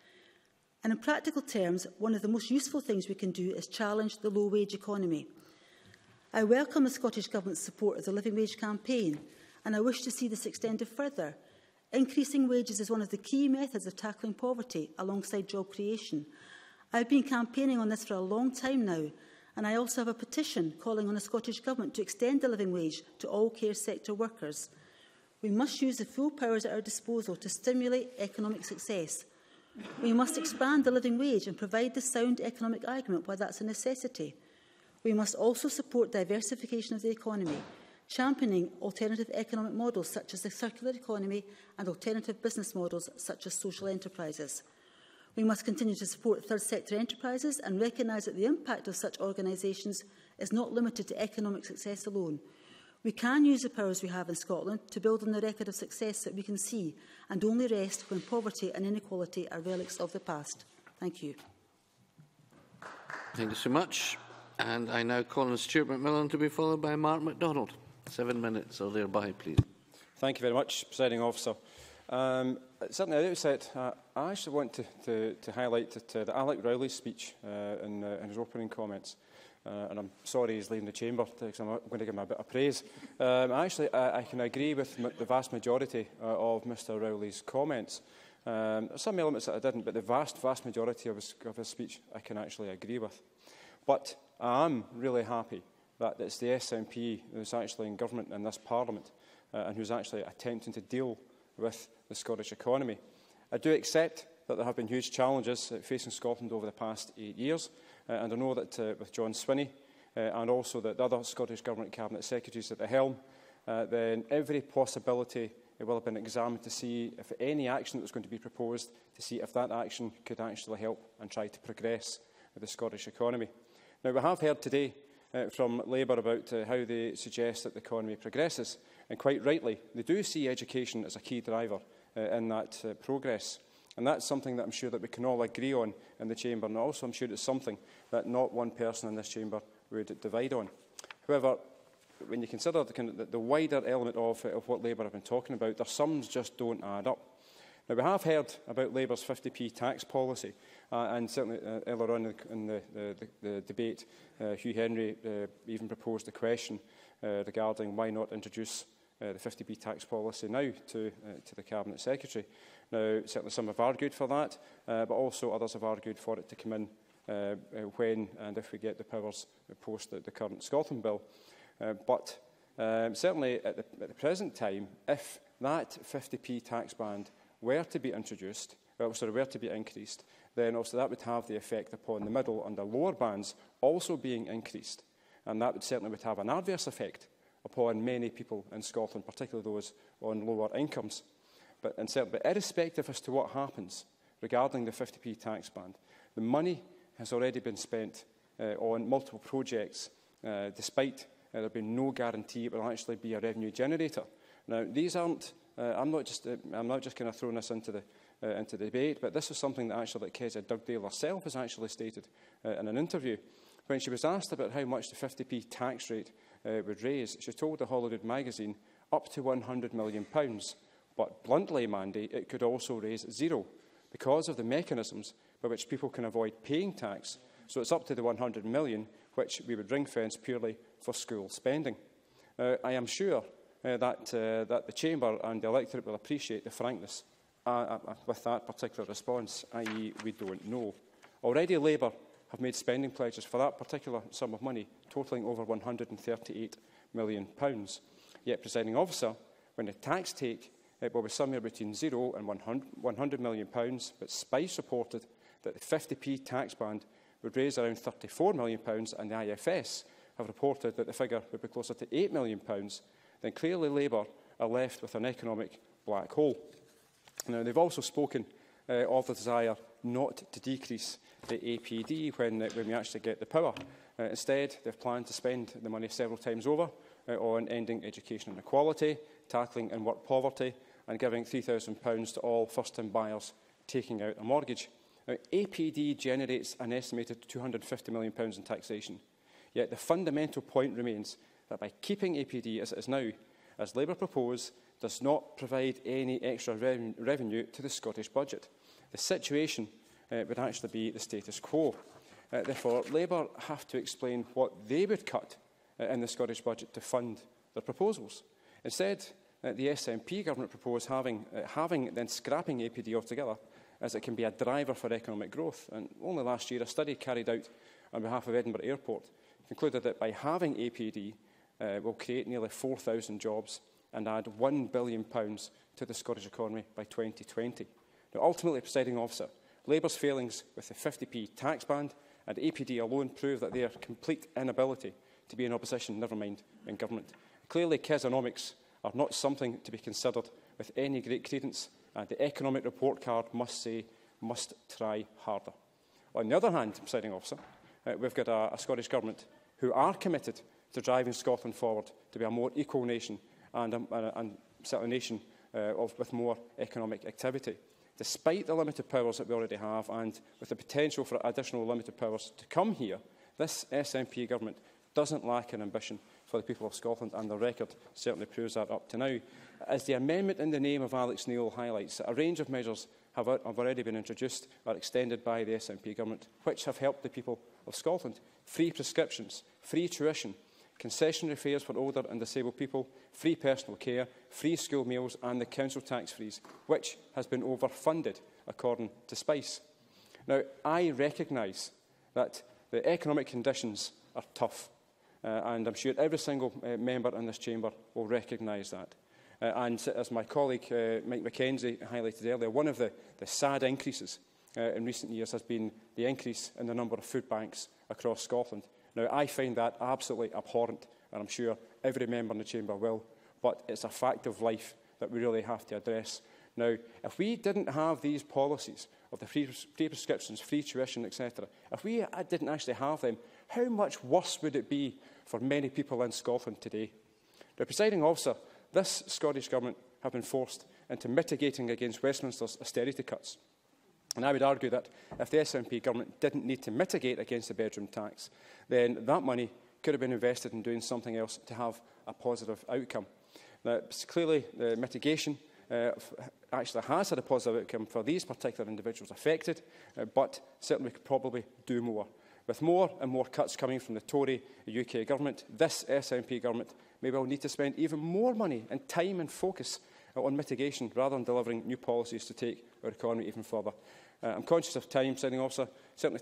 Speaker 16: And in practical terms, one of the most useful things we can do is challenge the low-wage economy. I welcome the Scottish Government's support of the Living Wage campaign, and I wish to see this extended further. Increasing wages is one of the key methods of tackling poverty alongside job creation. I've been campaigning on this for a long time now, and I also have a petition calling on the Scottish Government to extend the living wage to all care sector workers. We must use the full powers at our disposal to stimulate economic success. We must expand the living wage and provide the sound economic argument why that's a necessity. We must also support diversification of the economy, championing alternative economic models such as the circular economy and alternative business models such as social enterprises. We must continue to support third sector enterprises and recognise that the impact of such organisations is not limited to economic success alone. We can use the powers we have in Scotland to build on the record of success that we can see and only rest when poverty and inequality are relics of the past. Thank you.
Speaker 15: Thank you so much. And I now call on Stuart McMillan to be followed by Mark MacDonald. 7 minutes or thereby, please.
Speaker 17: Thank you very much, Presiding Officer. Certainly at the outset, I actually want to highlight that Alex Rowley's speech in his opening comments, and I'm sorry he's leaving the chamber because I'm going to give him a bit of praise. I can agree with the vast majority of Mr Rowley's comments. There's some elements that I didn't, but the vast majority of his speech I can actually agree with. But I am really happy that it's the SNP who's actually in government in this Parliament and who's actually attempting to deal with the Scottish economy. I do accept that there have been huge challenges facing Scotland over the past 8 years, and I know that with John Swinney and also the other Scottish Government Cabinet Secretaries at the helm, then every possibility will have been examined to see if any action that was going to be proposed, to see if that action could actually help and try to progress the Scottish economy. Now, we have heard today from Labour about how they suggest that the economy progresses, and quite rightly, they do see education as a key driver in that progress. And that's something that I'm sure that we can all agree on in the chamber, and also I'm sure it's something that not one person in this chamber would divide on. However, when you consider the wider element of what Labour have been talking about, their sums just don't add up. Now, we have heard about Labour's 50p tax policy, and certainly earlier on in the debate, Hugh Henry even proposed a question regarding why not introduce the 50p tax policy now to the Cabinet Secretary. Now, certainly some have argued for that, but also others have argued for it to come in when and if we get the powers post the current Scotland Bill. But certainly at the present time, if that 50p tax band were to be introduced, were to be increased, then also that would have the effect upon the middle and the lower bands also being increased. And that would certainly have an adverse effect upon many people in Scotland, particularly those on lower incomes. But irrespective as to what happens regarding the 50p tax band, the money has already been spent on multiple projects, despite there being no guarantee it will actually be a revenue generator. Now, these aren't. I'm not just kind of throwing this into the debate, but this is something that actually Kezia Dugdale herself has actually stated in an interview when she was asked about how much the 50p tax rate would raise. She told the Holyrood magazine up to £100 million. But bluntly, Mandy, it could also raise zero because of the mechanisms by which people can avoid paying tax. So it's up to the 100 million, which we would ring-fence purely for school spending. I am sure that the Chamber and the electorate will appreciate the frankness with that particular response, i.e. we don't know. Already Labour have made spending pledges for that particular sum of money, totalling over £138 million. Yet, Presiding Officer, when the tax take will be somewhere between £0 and £100 million, but Spice reported that the 50p tax band would raise around £34 million, and the IFS have reported that the figure would be closer to £8 million, then clearly Labour are left with an economic black hole. Now, they've also spoken of the desire not to decrease the APD when we actually get the power. Instead, they've planned to spend the money several times over on ending education inequality, tackling in-work poverty, and giving £3,000 to all first-time buyers taking out a mortgage. Now, APD generates an estimated £250 million in taxation. Yet the fundamental point remains that by keeping APD as it is now, as Labour propose, does not provide any extra revenue to the Scottish budget. The situation would actually be the status quo. Therefore, Labour have to explain what they would cut in the Scottish budget to fund their proposals. Instead, the SNP government propose having then scrapping APD altogether, as it can be a driver for economic growth. And only last year, a study carried out on behalf of Edinburgh Airport concluded that by having APD will create nearly 4,000 jobs and add £1 billion to the Scottish economy by 2020. Now, ultimately, Presiding Officer, Labour's failings with the 50p tax band and APD alone prove that their complete inability to be in opposition, never mind in government. Clearly, Kesonomics are not something to be considered with any great credence, and the economic report card must try harder. On the other hand, Presiding Officer, we've got a Scottish Government who are committed to driving Scotland forward to be a more equal nation and certainly a nation with more economic activity. Despite the limited powers that we already have, and with the potential for additional limited powers to come here, this SNP government doesn't lack an ambition for the people of Scotland, and the record certainly proves that up to now. As the amendment in the name of Alex Neil highlights, a range of measures have already been introduced or extended by the SNP government, which have helped the people of Scotland. Free prescriptions, free tuition, concessionary fares for older and disabled people, free personal care, free school meals and the council tax freeze, which has been overfunded, according to Spice. Now, I recognise that the economic conditions are tough, and I'm sure every single member in this chamber will recognise that. And as my colleague Mike McKenzie highlighted earlier, one of the sad increases in recent years has been the increase in the number of food banks across Scotland. Now, I find that absolutely abhorrent, and I'm sure every member in the chamber will, but it's a fact of life that we really have to address. Now, if we didn't have these policies of the free prescriptions, free tuition, etc., if we didn't actually have them, how much worse would it be for many people in Scotland today? Now, Presiding Officer, this Scottish Government have been forced into mitigating against Westminster's austerity cuts. And I would argue that if the SNP government didn't need to mitigate against the bedroom tax, then that money could have been invested in doing something else to have a positive outcome. Now, clearly, the mitigation actually has had a positive outcome for these particular individuals affected, but certainly we could probably do more. With more and more cuts coming from the Tory UK government, this SNP government may well need to spend even more money and time and focus on mitigation rather than delivering new policies to take our economy even further. I'm conscious of time, Presiding Officer, certainly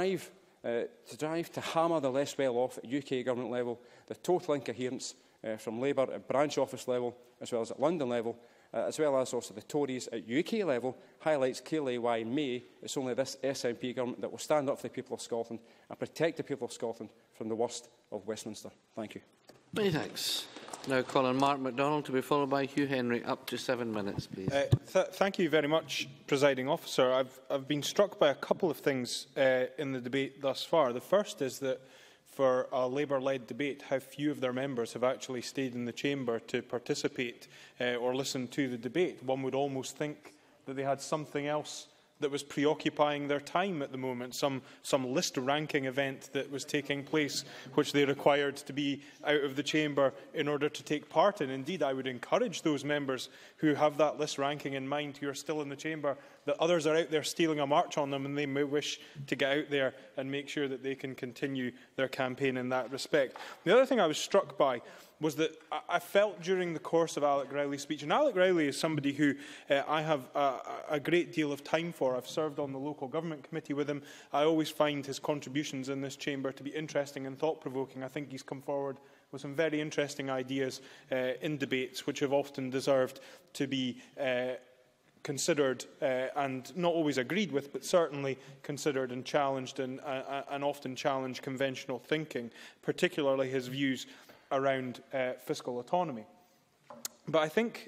Speaker 17: to hammer the less well-off at UK government level, the total incoherence from Labour at branch office level as well as at London level, as well as also the Tories at UK level, highlights clearly why in May it's only this SNP government that will stand up for the people of Scotland and protect the people of Scotland from the worst of Westminster. Thank you.
Speaker 15: Many thanks. Now call on Mark MacDonald to be followed by Hugh Henry. Up to 7 minutes, please.
Speaker 5: Thank you very much, Presiding Officer. I've been struck by a couple of things in the debate thus far. The first is that for a Labour-led debate, how few of their members have actually stayed in the chamber to participate or listen to the debate. One would almost think that they had something else that was preoccupying their time at the moment, some list ranking event that was taking place which they required to be out of the chamber in order to take part in. Indeed, I would encourage those members who have that list ranking in mind, who are still in the chamber, that others are out there stealing a march on them and they may wish to get out there and make sure that they can continue their campaign in that respect. The other thing I was struck by was that I felt during the course of Alec Rowley's speech, and Alec Rowley is somebody who I have a great deal of time for. I've served on the local government committee with him. I always find his contributions in this chamber to be interesting and thought-provoking. I think he's come forward with some very interesting ideas in debates, which have often deserved to be considered and not always agreed with, but certainly considered and challenged, and often challenge conventional thinking, particularly his views around fiscal autonomy. But I think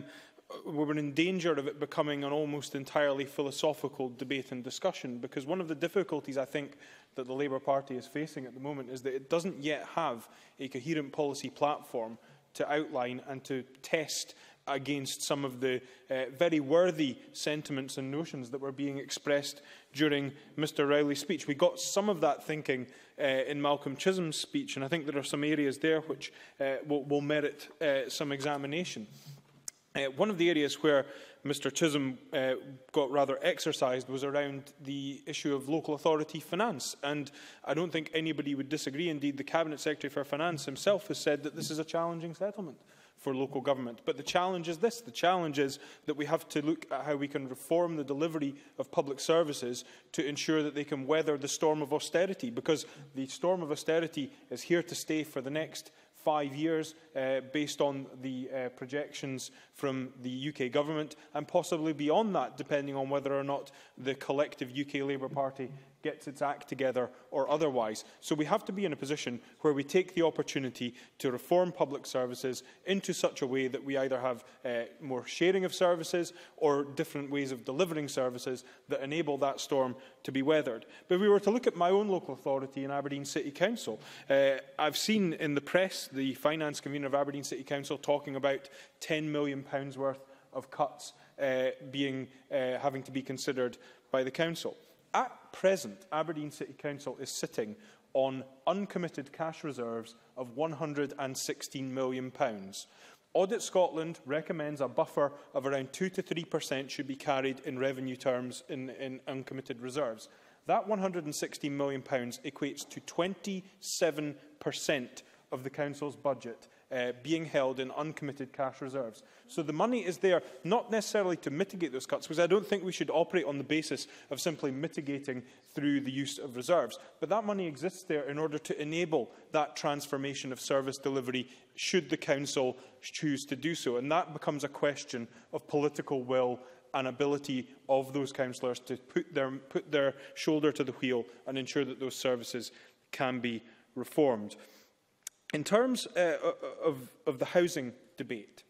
Speaker 5: we were in danger of it becoming an almost entirely philosophical debate and discussion, because one of the difficulties I think that the Labour Party is facing at the moment is that it doesn't yet have a coherent policy platform to outline and to test against some of the very worthy sentiments and notions that were being expressed during Mr Rowley's speech. We got some of that thinking in Malcolm Chisholm's speech, and I think there are some areas there which will merit some examination. One of the areas where Mr Chisholm got rather exercised was around the issue of local authority finance, and I don't think anybody would disagree. Indeed, the Cabinet Secretary for Finance himself has said that this is a challenging settlement for local government. But the challenge is this. The challenge is that we have to look at how we can reform the delivery of public services to ensure that they can weather the storm of austerity, because the storm of austerity is here to stay for the next 5 years. based on the projections from the UK Government, and possibly beyond that, depending on whether or not the collective UK Labour Party gets its act together or otherwise. So we have to be in a position where we take the opportunity to reform public services into such a way that we either have more sharing of services or different ways of delivering services that enable that storm to be weathered. But if we were to look at my own local authority in Aberdeen City Council, I've seen in the press the finance convener of Aberdeen City Council talking about £10 million worth of cuts having to be considered by the council. At present, Aberdeen City Council is sitting on uncommitted cash reserves of £116 million. Audit Scotland recommends a buffer of around 2 to 3% should be carried in revenue terms in uncommitted reserves. That £116 million equates to 27% of the Council's budget being held in uncommitted cash reserves. So the money is there not necessarily to mitigate those cuts, because I don't think we should operate on the basis of simply mitigating through the use of reserves. But that money exists there in order to enable that transformation of service delivery should the Council choose to do so. And that becomes a question of political will and ability of those councillors to put their shoulder to the wheel and ensure that those services can be reformed. In terms of the housing debate,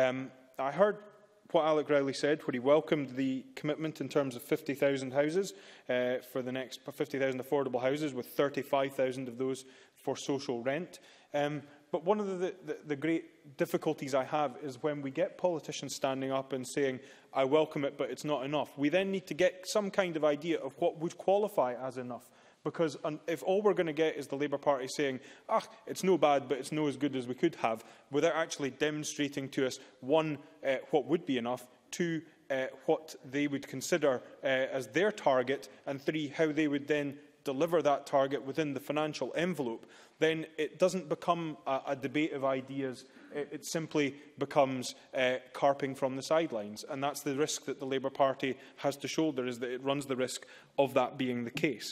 Speaker 5: I heard what Alec Rowley said, where he welcomed the commitment in terms of 50,000 houses for the next 50,000 affordable houses, with 35,000 of those for social rent. But one of the great difficulties I have is when we get politicians standing up and saying, I welcome it, but it's not enough. We then need to get some kind of idea of what would qualify as enough. Because if all we're going to get is the Labour Party saying, it's no bad, but it's no as good as we could have, without actually demonstrating to us, one, what would be enough, two, what they would consider as their target, and three, how they would then deliver that target within the financial envelope, then it doesn't become a debate of ideas. It simply becomes carping from the sidelines. And that's the risk that the Labour Party has to shoulder, is that it runs the risk of that being the case.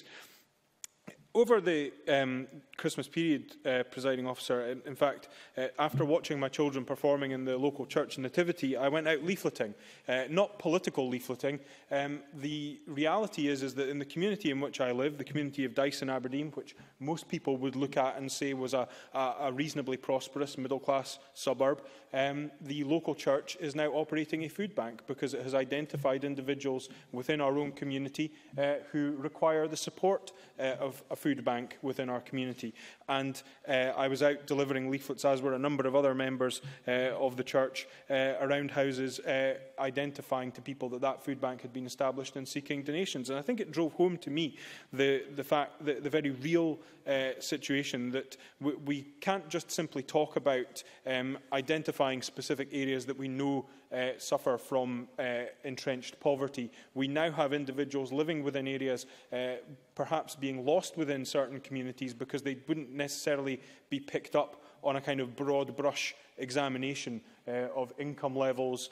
Speaker 5: Over the Christmas period, Presiding Officer, in fact, after watching my children performing in the local church nativity, I went out leafleting, not political leafleting. The reality is that in the community in which I live, the community of Dyson, Aberdeen, which most people would look at and say was a reasonably prosperous middle-class suburb, the local church is now operating a food bank because it has identified individuals within our own community who require the support of a food bank within our community. And I was out delivering leaflets, as were a number of other members of the church, around houses, identifying to people that food bank had been established and seeking donations. And I think it drove home to me the fact that the very real situation that we can't just simply talk about identifying specific areas that we know suffer from entrenched poverty. We now have individuals living within areas perhaps being lost within certain communities because they wouldn't necessarily be picked up on a kind of broad brush examination of income levels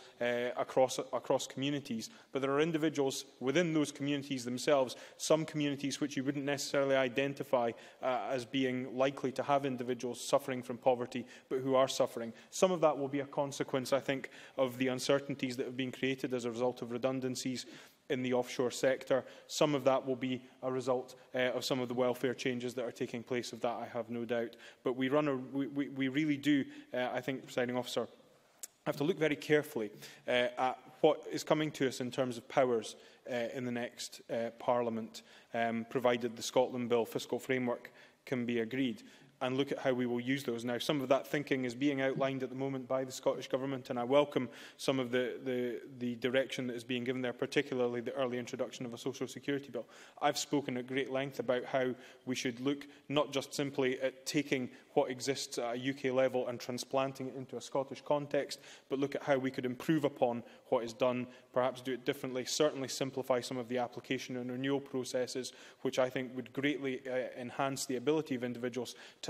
Speaker 5: across communities. But there are individuals within those communities themselves, some communities which you wouldn't necessarily identify as being likely to have individuals suffering from poverty, but who are suffering. Some of that will be a consequence, I think, of the uncertainties that have been created as a result of redundancies in the offshore sector. Some of that will be a result of some of the welfare changes that are taking place. Of that, I have no doubt. But we really do, I think, Presiding Officer, have to look very carefully at what is coming to us in terms of powers in the next Parliament, provided the Scotland Bill fiscal framework can be agreed, and look at how we will use those. Now, some of that thinking is being outlined at the moment by the Scottish Government, and I welcome some of the direction that is being given there, particularly the early introduction of a social security bill. I've spoken at great length about how we should look not just simply at taking what exists at a UK level and transplanting it into a Scottish context, but look at how we could improve upon what is done, perhaps do it differently, certainly simplify some of the application and renewal processes, which I think would greatly enhance the ability of individuals to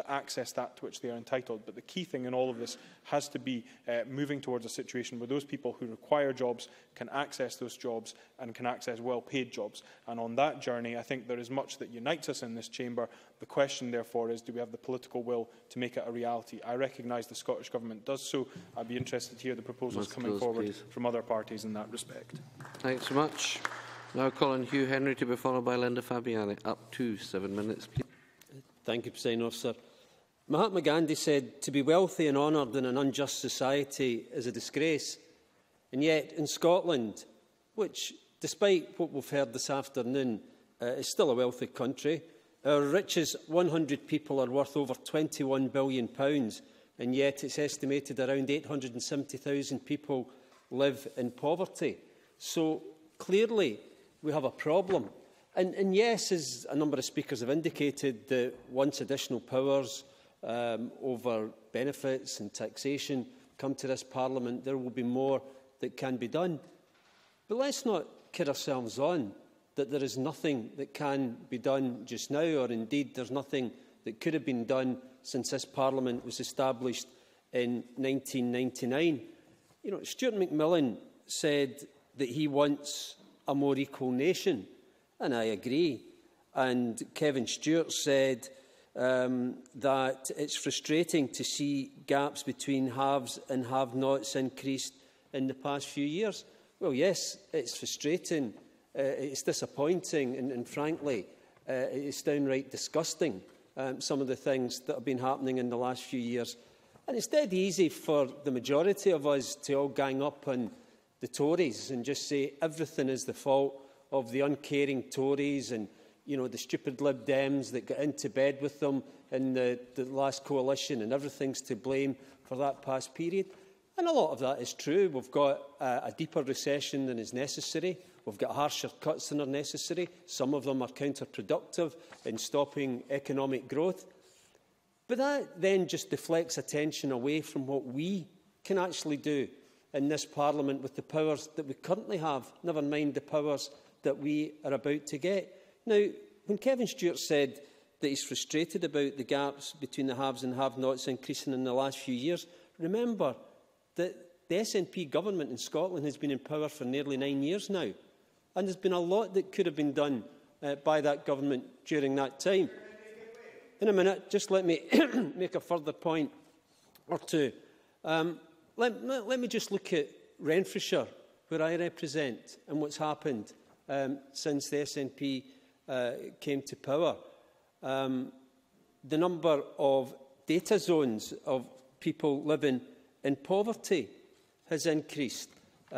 Speaker 5: to access that to which they are entitled. But the key thing in all of this has to be moving towards a situation where those people who require jobs can access those jobs and can access well-paid jobs. And on that journey, I think there is much that unites us in this chamber. The question, therefore, is do we have the political will to make it a reality? I recognise the Scottish Government does so. I'd be interested to hear the proposals coming forward from other parties in that respect.
Speaker 15: Thanks so much. Now call on Hugh Henry to be followed by Linda Fabiani. Up to 7 minutes, please.
Speaker 9: Thank you, President Officer. Mahatma Gandhi said, "To be wealthy and honoured in an unjust society is a disgrace." And yet, in Scotland, which, despite what we've heard this afternoon, is still a wealthy country, our richest 100 people are worth over £21 billion, and yet it's estimated around 870,000 people live in poverty. So, clearly, we have a problem. And yes, as a number of speakers have indicated, that once additional powers over benefits and taxation come to this Parliament, there will be more that can be done. But let's not kid ourselves on that there is nothing that can be done just now, or indeed there's nothing that could have been done since this Parliament was established in 1999. You know, Stuart McMillan said that he wants a more equal nation, and I agree. And Kevin Stewart said that it's frustrating to see gaps between haves and have-nots increased in the past few years. Well, yes, it's frustrating, it's disappointing, and frankly, it's downright disgusting, some of the things that have been happening in the last few years. And it's dead easy for the majority of us to all gang up on the Tories and just say everything is the fault of the uncaring Tories and, you know, the stupid Lib Dems that got into bed with them in the last coalition, and everything's to blame for that past period. And a lot of that is true. We've got a deeper recession than is necessary. We've got harsher cuts than are necessary. Some of them are counterproductive in stopping economic growth. But that then just deflects attention away from what we can actually do in this Parliament with the powers that we currently have, never mind the powers that we are about to get. Now, when Kevin Stewart said that he's frustrated about the gaps between the haves and have-nots increasing in the last few years, remember that the SNP government in Scotland has been in power for nearly 9 years now, and there's been a lot that could have been done by that government during that time. In a minute, just let me make a further point or two. Let me just look at Renfrewshire, where I represent, and what's happened since the SNP came to power. The number of data zones of people living in poverty has increased.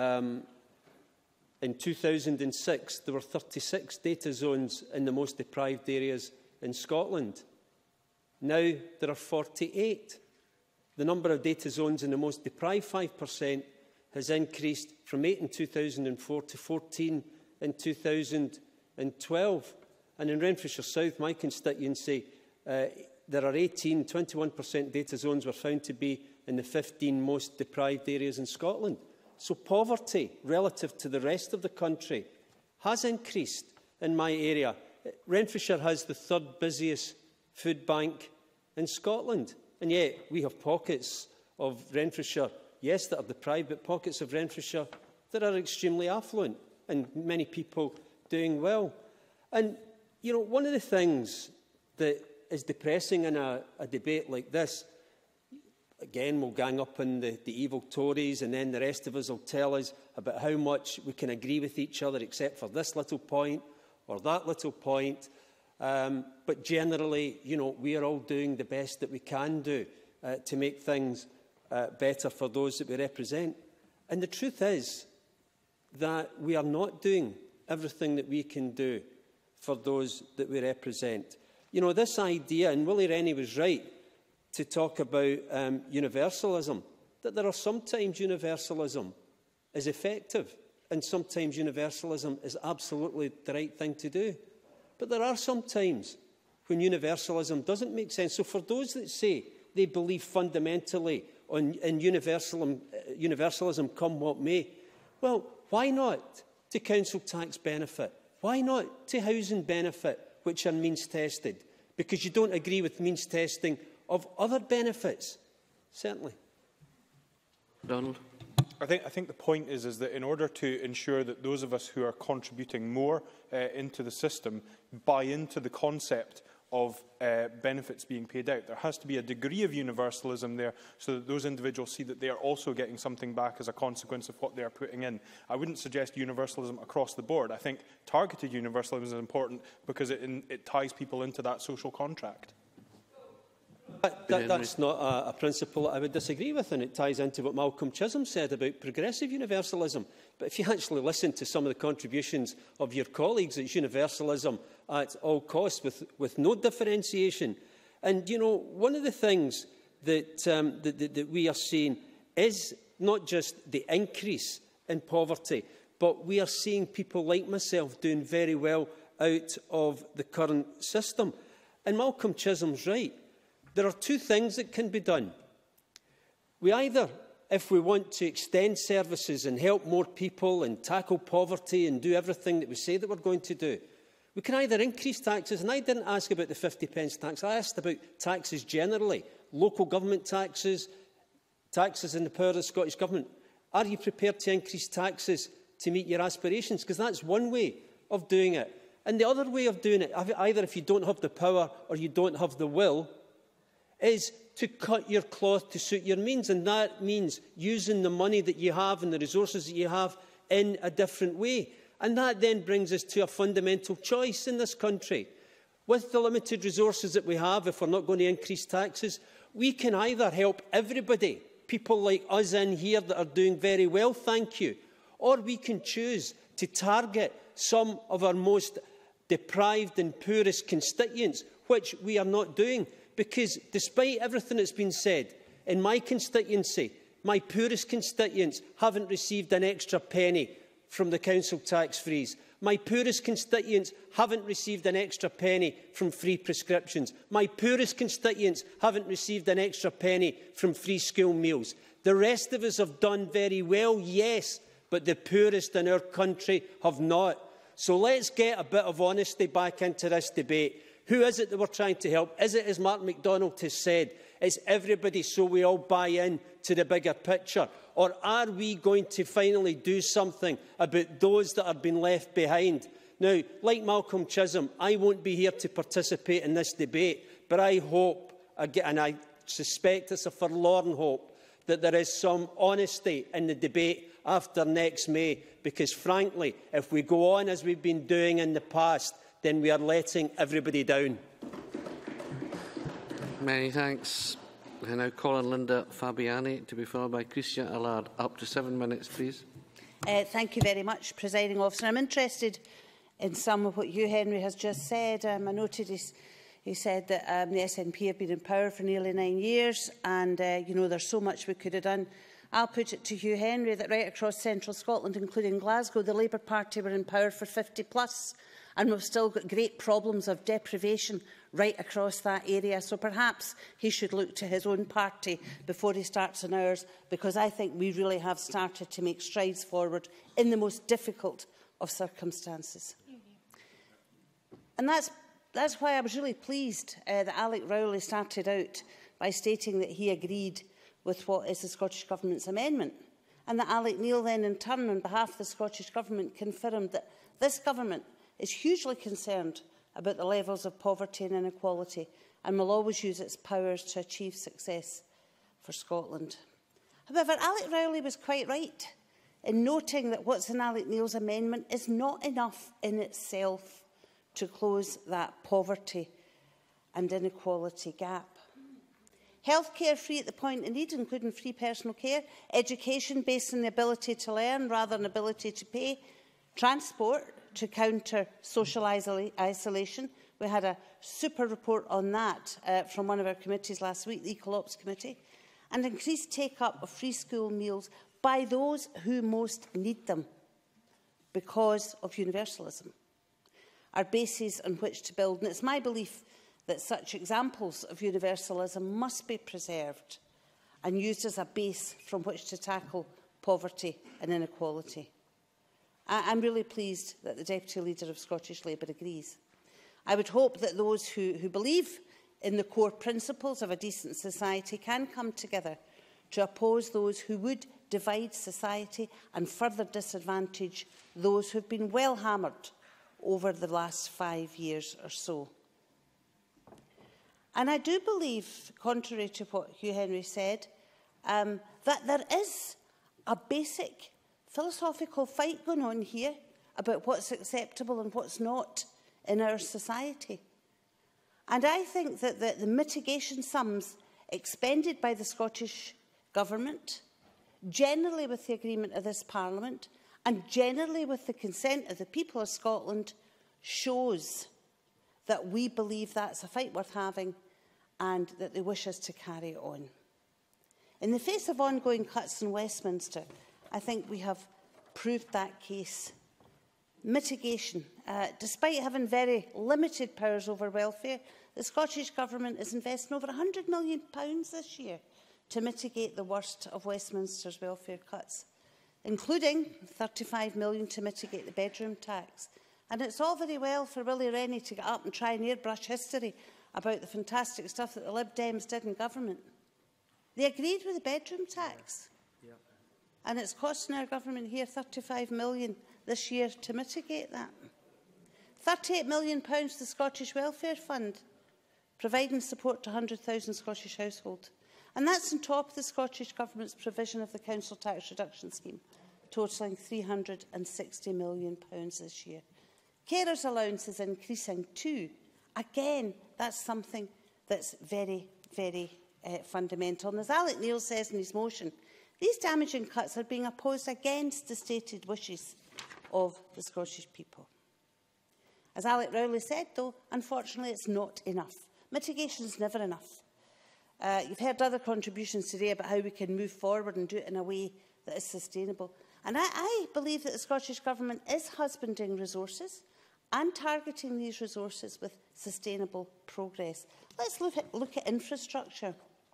Speaker 9: In 2006, there were 36 data zones in the most deprived areas in Scotland. Now there are 48. The number of data zones in the most deprived 5% has increased from 8 in 2004 to 14 in 2012. And in Renfrewshire South, my constituency, there are 21% data zones were found to be in the 15 most deprived areas in Scotland. So poverty, relative to the rest of the country, has increased in my area. Renfrewshire has the third busiest food bank in Scotland. And yet we have pockets of Renfrewshire, yes, that are deprived, but pockets of Renfrewshire that are extremely affluent and many people doing well. And, you know, one of the things that is depressing in a debate like this, again, we'll gang up on the evil Tories, and then the rest of us will tell us about how much we can agree with each other except for this little point or that little point. But generally, you know, we are all doing the best that we can do to make things better for those that we represent. And the truth is that we are not doing everything that we can do for those that we represent. You know, this idea, and Willie Rennie was right to talk about universalism, that there are sometimes universalism is effective and sometimes universalism is absolutely the right thing to do. But there are some times when universalism doesn't make sense. So for those that say they believe fundamentally in universalism come what may, well, why not to council tax benefit? Why not to housing benefit, which are means tested? Because you don't agree with means testing of other benefits. Certainly.
Speaker 15: Donald.
Speaker 5: I think the point is that in order to ensure that those of us who are contributing more into the system buy into the concept of benefits being paid out, there has to be a degree of universalism there so that those individuals see that they are also getting something back as a consequence of what they are putting in. I wouldn't suggest universalism across the board. I think targeted universalism is important because it ties people into that social contract.
Speaker 9: That's not a principle that I would disagree with, and it ties into what Malcolm Chisholm said about progressive universalism. But if you actually listen to some of the contributions of your colleagues, it's universalism at all costs with no differentiation. And, you know, one of the things that we are seeing is not just the increase in poverty, but we are seeing people like myself doing very well out of the current system. And Malcolm Chisholm's right. There are two things that can be done. We either, if we want to extend services and help more people and tackle poverty and do everything that we say that we're going to do, we can either increase taxes, and I didn't ask about the 50p tax, I asked about taxes generally, local government taxes, taxes in the power of the Scottish Government. Are you prepared to increase taxes to meet your aspirations? Because that's one way of doing it. And the other way of doing it, either if you don't have the power or you don't have the will, is to cut your cloth to suit your means, and that means using the money that you have and the resources that you have in a different way. And that then brings us to a fundamental choice in this country. With the limited resources that we have, if we're not going to increase taxes, we can either help everybody, people like us in here that are doing very well, thank you, or we can choose to target some of our most deprived and poorest constituents, which we are not doing. Because despite everything that's been said, in my constituency, my poorest constituents haven't received an extra penny from the council tax freeze. My poorest constituents haven't received an extra penny from free prescriptions. My poorest constituents haven't received an extra penny from free school meals. The rest of us have done very well, yes, but the poorest in our country have not. So let's get a bit of honesty back into this debate. Who is it that we're trying to help? Is it, as Mark MacDonald has said, it's everybody so we all buy in to the bigger picture? Or are we going to finally do something about those that are being left behind? Now, like Malcolm Chisholm, I won't be here to participate in this debate, but I hope, and I suspect it's a forlorn hope, that there is some honesty in the debate after next May, because frankly, if we go on as we've been doing in the past, then we are letting everybody down.
Speaker 15: Many thanks. I now call on Linda Fabiani to be followed by Christian Allard. Up to 7 minutes, please.
Speaker 18: Thank you very much, Presiding Officer. I'm interested in some of what Hugh Henry has just said. I noted he said that the SNP have been in power for nearly 9 years and, you know, there's so much we could have done. I'll put it to Hugh Henry that right across central Scotland, including Glasgow, the Labour Party were in power for 50+. And we've still got great problems of deprivation right across that area. So perhaps he should look to his own party before he starts on ours, because I think we really have started to make strides forward in the most difficult of circumstances. And that's why I was really pleased that Alex Rowley started out by stating that he agreed with what is the Scottish Government's amendment, and that Alex Neil then in turn on behalf of the Scottish Government confirmed that this government is hugely concerned about the levels of poverty and inequality and will always use its powers to achieve success for Scotland. However, Alex Rowley was quite right in noting that what's in Alex Neil's amendment is not enough in itself to close that poverty and inequality gap. Healthcare free at the point of need, including free personal care, education based on the ability to learn rather than ability to pay, transport to counter social isolation. We had a super report on that from one of our committees last week, the Equal Ops Committee, and increased take-up of free school meals by those who most need them because of universalism, are bases on which to build. And it's my belief that such examples of universalism must be preserved and used as a base from which to tackle poverty and inequality. I'm really pleased that the Deputy Leader of Scottish Labour agrees. I would hope that those who believe in the core principles of a decent society can come together to oppose those who would divide society and further disadvantage those who have been well hammered over the last 5 years or so. And I do believe, contrary to what Hugh Henry said, that there is a basic philosophical fight going on here about what's acceptable and what's not in our society. And I think that the mitigation sums expended by the Scottish Government, generally with the agreement of this Parliament and generally with the consent of the people of Scotland, shows that we believe that's a fight worth having and that they wish us to carry on. In the face of ongoing cuts in Westminster, I think we have proved that case. Mitigation. Despite having very limited powers over welfare, the Scottish Government is investing over £100 million this year to mitigate the worst of Westminster's welfare cuts, including £35 million to mitigate the bedroom tax. And it's all very well for Willie Rennie to get up and try and airbrush history about the fantastic stuff that the Lib Dems did in government. They agreed with the bedroom tax. Yep. And it's costing our government here £35 million this year to mitigate that. £38 million to the Scottish Welfare Fund, providing support to 100,000 Scottish households. And that's on top of the Scottish Government's provision of the Council Tax Reduction Scheme, totalling £360 million this year. Carers' allowance is increasing too. Again, that's something that's very, very fundamental. And as Alec Neil says in his motion, these damaging cuts are being opposed against the stated wishes of the Scottish people. As Alec Rowley said, though, unfortunately it's not enough. Mitigation is never enough. You've heard other contributions today about how we can move forward and do it in a way that is sustainable. And I believe that the Scottish Government is husbanding resources and targeting these resources with sustainable progress. Let's look at infrastructure.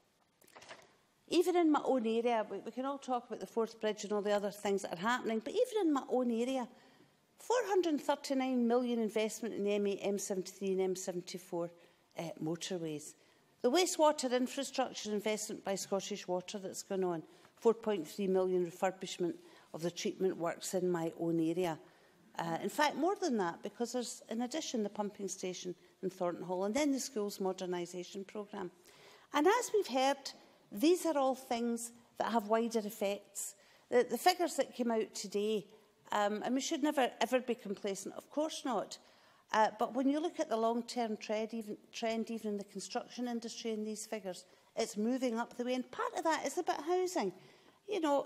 Speaker 18: Even in my own area, we can all talk about the Forth Bridge and all the other things that are happening, but even in my own area, £439 million investment in the M73 and M74 motorways. The wastewater infrastructure investment by Scottish Water that's going on, £4.3 million refurbishment of the treatment works in my own area. In fact, more than that, because there's, in addition, the pumping station in Thornton Hall and then the school's modernisation programme. And as we've heard, these are all things that have wider effects. The figures that came out today, and we should never, ever be complacent, of course not. But when you look at the long-term trend, even in the construction industry in these figures, it's moving up the way. And part of that is about housing. You know,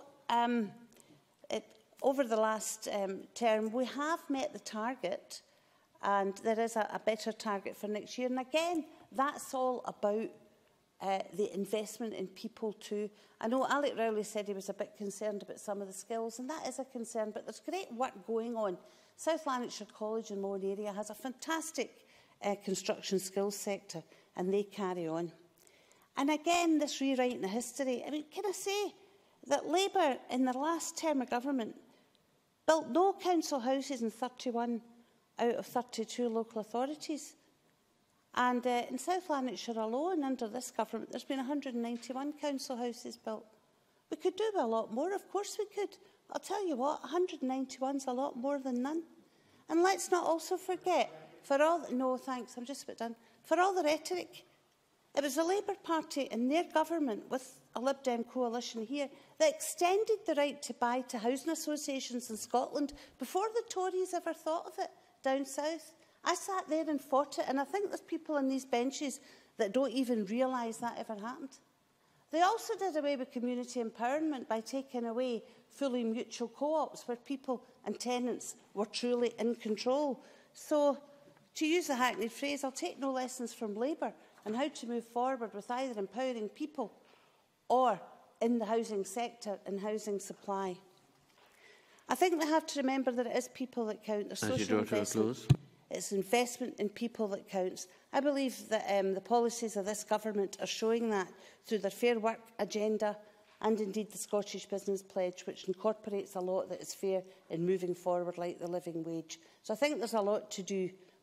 Speaker 18: over the last term, we have met the target, and there is a better target for next year. And again, that's all about the investment in people too. I know Alec Rowley said he was a bit concerned about some of the skills, and that is a concern, but there's great work going on. South Lanarkshire College in my own area has a fantastic construction skills sector, and they carry on. And again, this rewriting the history, I mean, can I say that Labour in the last term of government built no council houses in 31 out of 32 local authorities. And in South Lanarkshire alone, under this government, there's been 191 council houses built. We could do a lot more, of course we could. I'll tell you what, 191 is a lot more than none. And let's not also forget, for all, no thanks, I'm just about done, for all the rhetoric, it was the Labour Party and their government with a Lib Dem coalition here that extended the right to buy to housing associations in Scotland before the Tories ever thought of it down south. I sat there and fought it, and I think there's people on these benches that don't even realise that ever happened. They also did away with community empowerment by taking away fully mutual co-ops where people and tenants were truly in control. So, to use the hackneyed phrase, I'll take no lessons from Labour on how to move forward with either empowering people or in the housing sector and housing supply. I think we have to remember that it is people that count. There's social investment. It's investment in people that counts. I believe that the policies of this government are showing that through their Fair Work agenda and indeed the Scottish Business Pledge, which incorporates a lot that is fair in moving forward, like the living wage. So I think there's a lot to do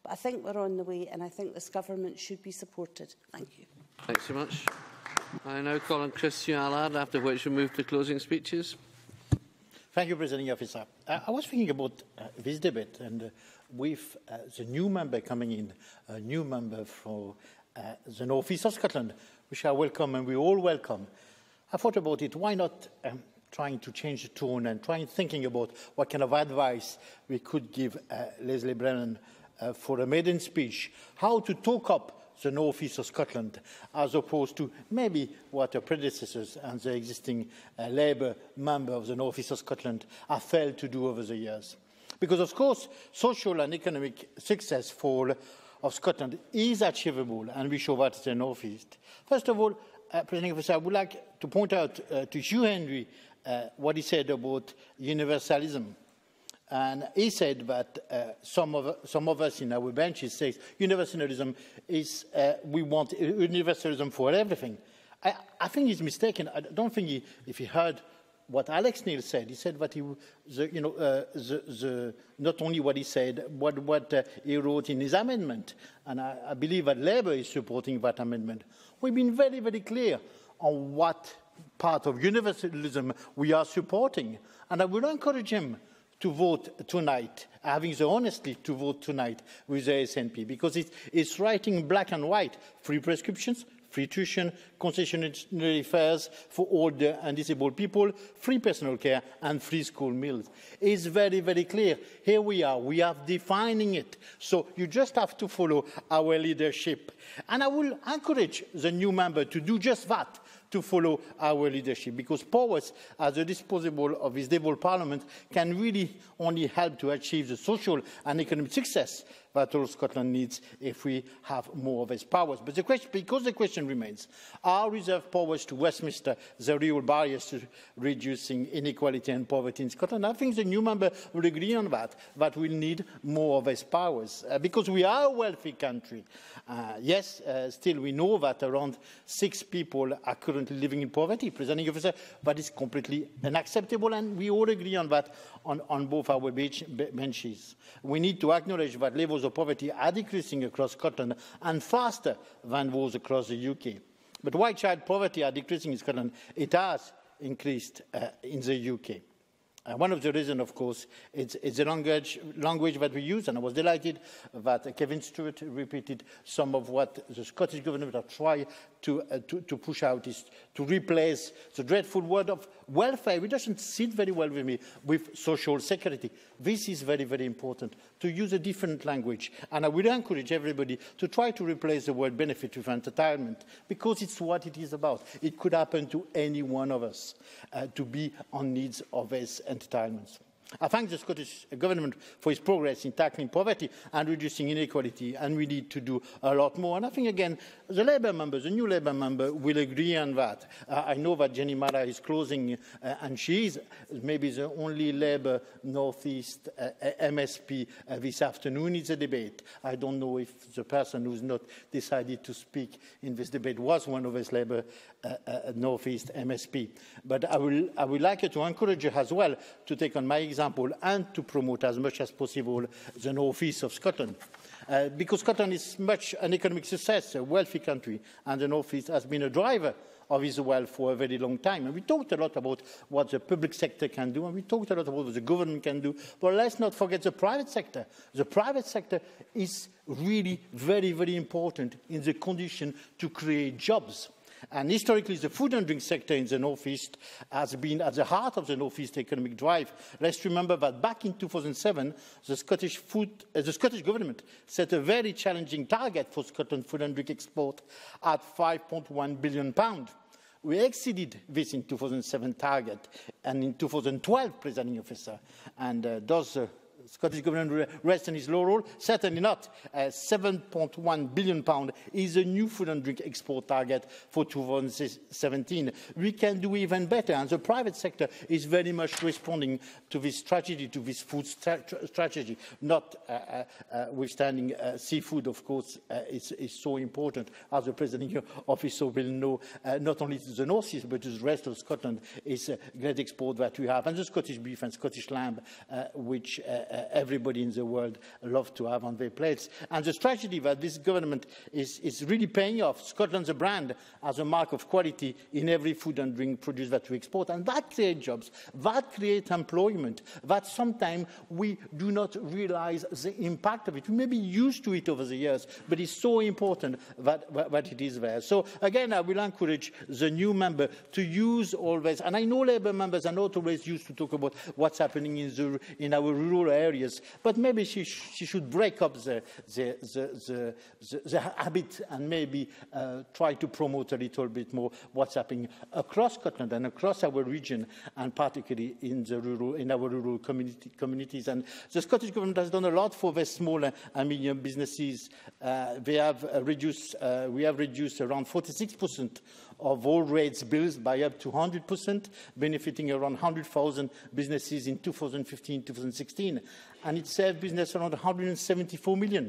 Speaker 18: But I think we're on the way, and I think this government should be supported. Thank you.
Speaker 15: Thanks so much. I now call on Christian Allard, after which we move to closing speeches.
Speaker 19: Thank you, Presiding Officer. I was thinking about this debate, and with the new member coming in, a new member from the North East of Scotland, which I welcome and we all welcome. I thought about it. Why not trying to change the tone and thinking about what kind of advice we could give Leslie Brennan for a maiden speech, how to talk up the North East of Scotland, as opposed to maybe what her predecessors and the existing Labour member of the North East of Scotland have failed to do over the years. Because, of course, social and economic success for of Scotland is achievable, and we show that in the North East. First of all, President Officer, I would like to point out to Hugh Henry what he said about universalism. And he said that some of us in our benches say universalism is, we want universalism for everything. I think he's mistaken. I don't think if he heard what Alex Neil said, he said that not only what he said, but what he wrote in his amendment. And I believe that Labour is supporting that amendment. We've been very, very clear on what part of universalism we are supporting. And I would encourage him to vote tonight, having the honesty to vote tonight with the SNP, because it's writing black and white, free prescriptions, free tuition, concessionary fares for older and disabled people, free personal care and free school meals. It's very, very clear. Here we are defining it. So you just have to follow our leadership. And I will encourage the new member to do just that, to follow our leadership, because powers at the disposal of this devolved Parliament can really only help to achieve the social and economic success that all Scotland needs if we have more of its powers. But because the question remains, are reserved powers to Westminster the real barriers to reducing inequality and poverty in Scotland? I think the new member will agree on that we'll need more of its powers, because we are a wealthy country. Yes, still we know that around 6 people are currently living in poverty. Presiding Officer, that is completely unacceptable, and we all agree on that on both our benches. We need to acknowledge that levels of poverty are decreasing across Scotland and faster than those across the UK. But while child poverty are decreasing in Scotland, it has increased in the UK. One of the reasons, of course, is the language that we use, and I was delighted that Kevin Stewart repeated some of what the Scottish Government have tried to push out, is to replace the dreadful word of welfare, which doesn't sit very well with me, with social security. This is very, very important, to use a different language. And I would encourage everybody to try to replace the word benefit with entitlement, because it's what it is about. It could happen to any one of us to be on needs of his entitlements. I thank the Scottish Government for its progress in tackling poverty and reducing inequality, and we need to do a lot more. And I think, again, the Labour member, the new Labour member, will agree on that. I know that Jenny Mara is closing, and she is maybe the only Labour North East MSP this afternoon in the debate. I don't know if the person who's not decided to speak in this debate was one of his Labour North East MSP. But I would like her to encourage her as well to take on my example and to promote as much as possible the North East of Scotland. Because Scotland is much an economic success, a wealthy country, and the North East has been a driver of its wealth for a very long time. And we talked a lot about what the public sector can do, and we talked a lot about what the government can do, but let's not forget the private sector. The private sector is really very, very important in the condition to create jobs. And historically, the food and drink sector in the North East has been at the heart of the North East economic drive. Let's remember that back in 2007, the Scottish Government set a very challenging target for Scotland food and drink export at £5.1 billion. We exceeded this in 2007 target, and in 2012, Presiding Officer. And does Scottish Government rest on its laurel? Certainly not. £7.1 billion is a new food and drink export target for 2017. We can do even better, and the private sector is very much responding to this strategy, to this food strategy, not withstanding seafood, of course, is so important, as the Presiding Officer will know, not only to the North East, but to the rest of Scotland is a great export that we have, and the Scottish beef and Scottish lamb, which everybody in the world loves to have on their plates. And the strategy that this government is really paying off. Scotland's a brand as a mark of quality in every food and drink produce that we export. And that creates jobs, that creates employment, that sometimes we do not realise the impact of it. We may be used to it over the years, but it's so important that it is there. So again, I will encourage the new member to use always, and I know Labour members are not always used to talk about what's happening in our rural areas, but maybe she should break up the habit and maybe try to promote a little bit more what's happening across Scotland and across our region, and particularly in our rural communities. And the Scottish Government has done a lot for the small and medium businesses. We have reduced around 46% of all rates bills by up to 100%, benefiting around 100,000 businesses in 2015-2016, and it saved business around 174 million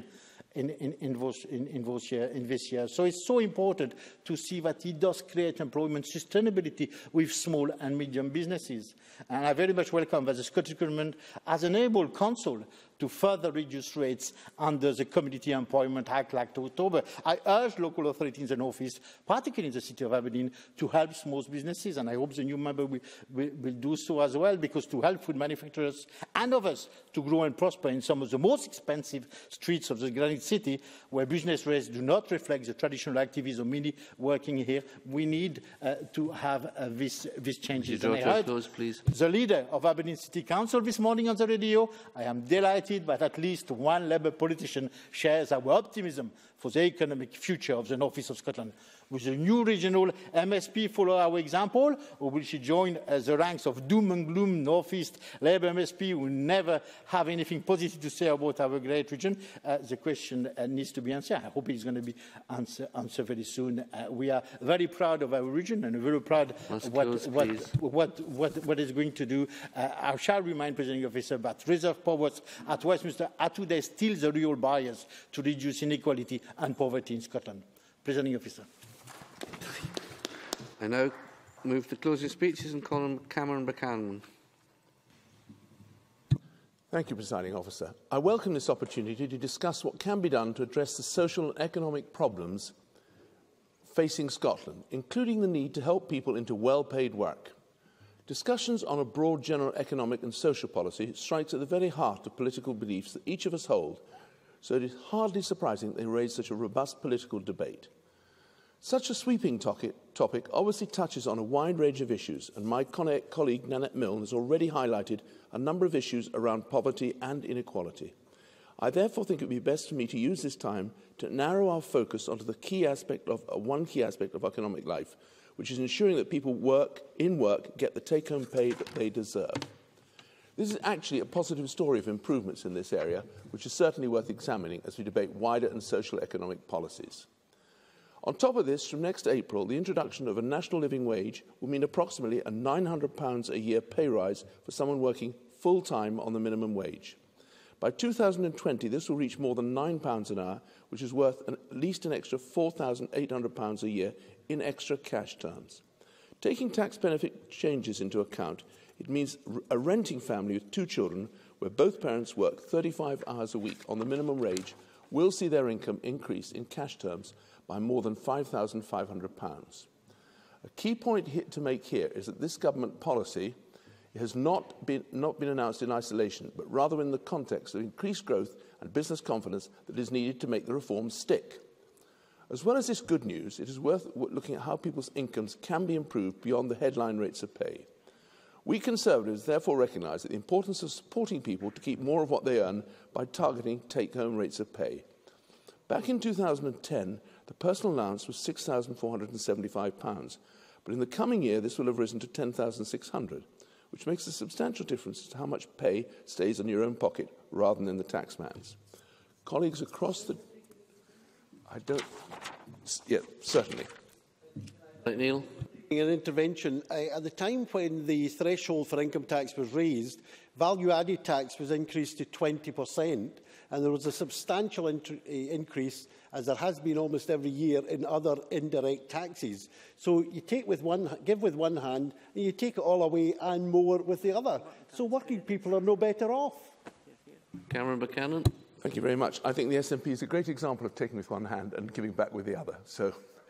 Speaker 19: in this year. So it's so important to see that it does create employment sustainability with small and medium businesses. And I very much welcome that the Scottish Government has enabled Council to further reduce rates under the Community Employment Act like October. I urge local authorities in office, particularly in the City of Aberdeen, to help small businesses, and I hope the new member will do so as well, because to help food manufacturers and others to grow and prosper in some of the most expensive streets of the Granite City, where business rates do not reflect the traditional activities of many working here, we need to have these changes. And I heard the leader of Aberdeen City Council this morning on the radio. I am delighted that at least one Labour politician shares our optimism for the economic future of the North East of Scotland. Will the new regional MSP follow our example, or will she join the ranks of doom and gloom North East Labour MSP who never have anything positive to say about our great region? The question needs to be answered. I hope it's going to be answered very soon. We are very proud of our region and very proud of what is going to do. I shall remind Presiding Officer that reserve powers at Westminster are today still the real barriers to reduce inequality and poverty in Scotland. Presiding Officer.
Speaker 15: I now move to closing speeches and call on Cameron Buchanan.
Speaker 20: Thank you, Presiding Officer. I welcome this opportunity to discuss what can be done to address the social and economic problems facing Scotland, including the need to help people into well-paid work. Discussions on a broad general economic and social policy strikes at the very heart of political beliefs that each of us hold, so it is hardly surprising that they raise such a robust political debate. Such a sweeping topic obviously touches on a wide range of issues, and my colleague Nanette Milne has already highlighted a number of issues around poverty and inequality. I therefore think it would be best for me to use this time to narrow our focus onto one key aspect of economic life, which is ensuring that people in work get the take-home pay that they deserve. This is actually a positive story of improvements in this area, which is certainly worth examining as we debate wider and social economic policies. On top of this, from next April, the introduction of a national living wage will mean approximately a £900 a year pay rise for someone working full-time on the minimum wage. By 2020, this will reach more than £9 an hour, which is worth at least an extra £4,800 a year in extra cash terms. Taking tax benefit changes into account, it means a renting family with 2 children, where both parents work 35 hours a week on the minimum wage, will see their income increase in cash terms by more than £5,500. A key point to make here is that this government policy has not been announced in isolation, but rather in the context of increased growth and business confidence that is needed to make the reforms stick. As well as this good news, it is worth looking at how people's incomes can be improved beyond the headline rates of pay. We Conservatives therefore recognise the importance of supporting people to keep more of what they earn by targeting take-home rates of pay. Back in 2010, the personal allowance was £6,475, but in the coming year this will have risen to £10,600, which makes a substantial difference to how much pay stays in your own pocket rather than in the taxman's. Colleagues across the... certainly.
Speaker 7: Neil. An intervention. At the time when the threshold for income tax was raised, value-added tax was increased to 20%, and there was a substantial increase, as there has been almost every year, in other indirect taxes. So you give with one hand, and you take it all away and more with the other. So working people are no better off.
Speaker 20: Cameron Buchanan. Thank you very much. I think the SNP is a great example of taking with one hand and giving back with the other. So,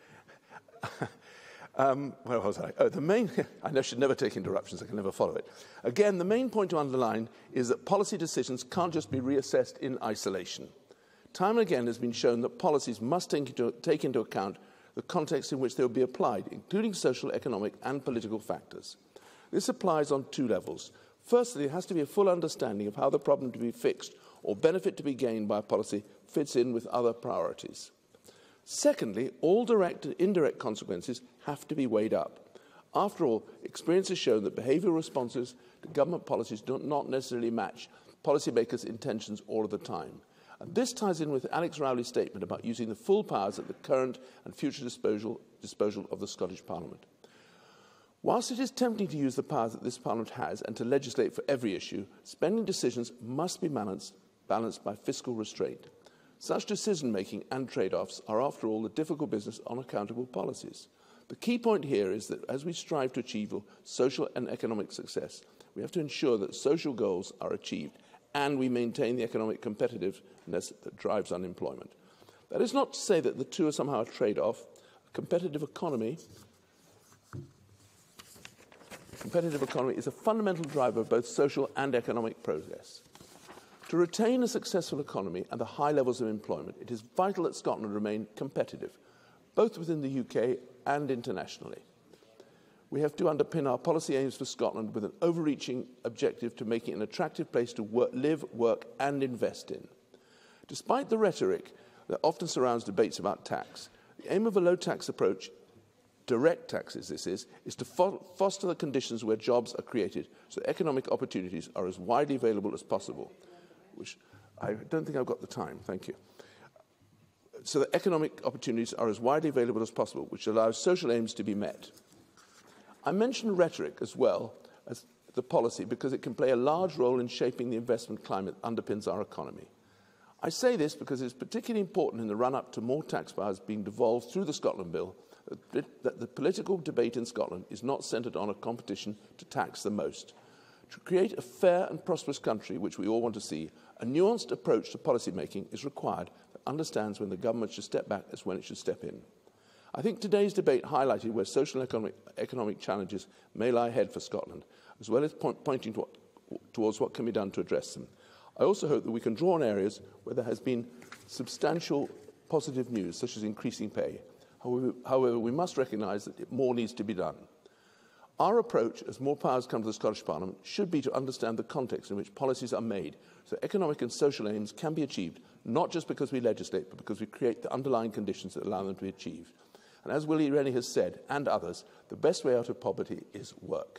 Speaker 20: where was I? Oh, the main... I should never take interruptions. I can never follow it. Again, the main point to underline is that policy decisions can't just be reassessed in isolation. Time and again has been shown that policies must take into account the context in which they will be applied, including social, economic and political factors. This applies on two levels. Firstly, there has to be a full understanding of how the problem to be fixed or benefit to be gained by a policy fits in with other priorities. Secondly, all direct and indirect consequences have to be weighed up. After all, experience has shown that behavioural responses to government policies do not necessarily match policymakers' intentions all of the time. And this ties in with Alex Rowley's statement about using the full powers at the current and future disposal of the Scottish Parliament. Whilst it is tempting to use the powers that this Parliament has and to legislate for every issue, spending decisions must be balanced by fiscal restraint. Such decision-making and trade-offs are, after all, the difficult business on accountable policies. The key point here is that as we strive to achieve social and economic success, we have to ensure that social goals are achieved and we maintain the economic competitiveness that drives unemployment. That is not to say that the two are somehow a trade-off. A competitive economy is a fundamental driver of both social and economic progress. To retain a successful economy and the high levels of employment, it is vital that Scotland remain competitive, both within the UK and internationally. We have to underpin our policy aims for Scotland with an overreaching objective to making it an attractive place to live, work and invest in. Despite the rhetoric that often surrounds debates about tax, the aim of a low-tax approach, direct taxes this is to foster the conditions where jobs are created so economic opportunities are as widely available as possible. Which I don't think I've got the time, thank you. So that economic opportunities are as widely available as possible, which allows social aims to be met. I mentioned rhetoric as well as the policy because it can play a large role in shaping the investment climate that underpins our economy. I say this because it's particularly important in the run-up to more tax powers being devolved through the Scotland Bill that the political debate in Scotland is not centred on a competition to tax the most. To create a fair and prosperous country, which we all want to see, a nuanced approach to policy making is required that understands when the government should step back as when it should step in. I think today's debate highlighted where social and economic challenges may lie ahead for Scotland, as well as pointing towards what can be done to address them. I also hope that we can draw on areas where there has been substantial positive news, such as increasing pay. However, we must recognise that more needs to be done. Our approach, as more powers come to the Scottish Parliament, should be to understand the context in which policies are made so economic and social aims can be achieved, not just because we legislate, but because we create the underlying conditions that allow them to be achieved. And as Willie Rennie has said, and others, the best way out of poverty is work.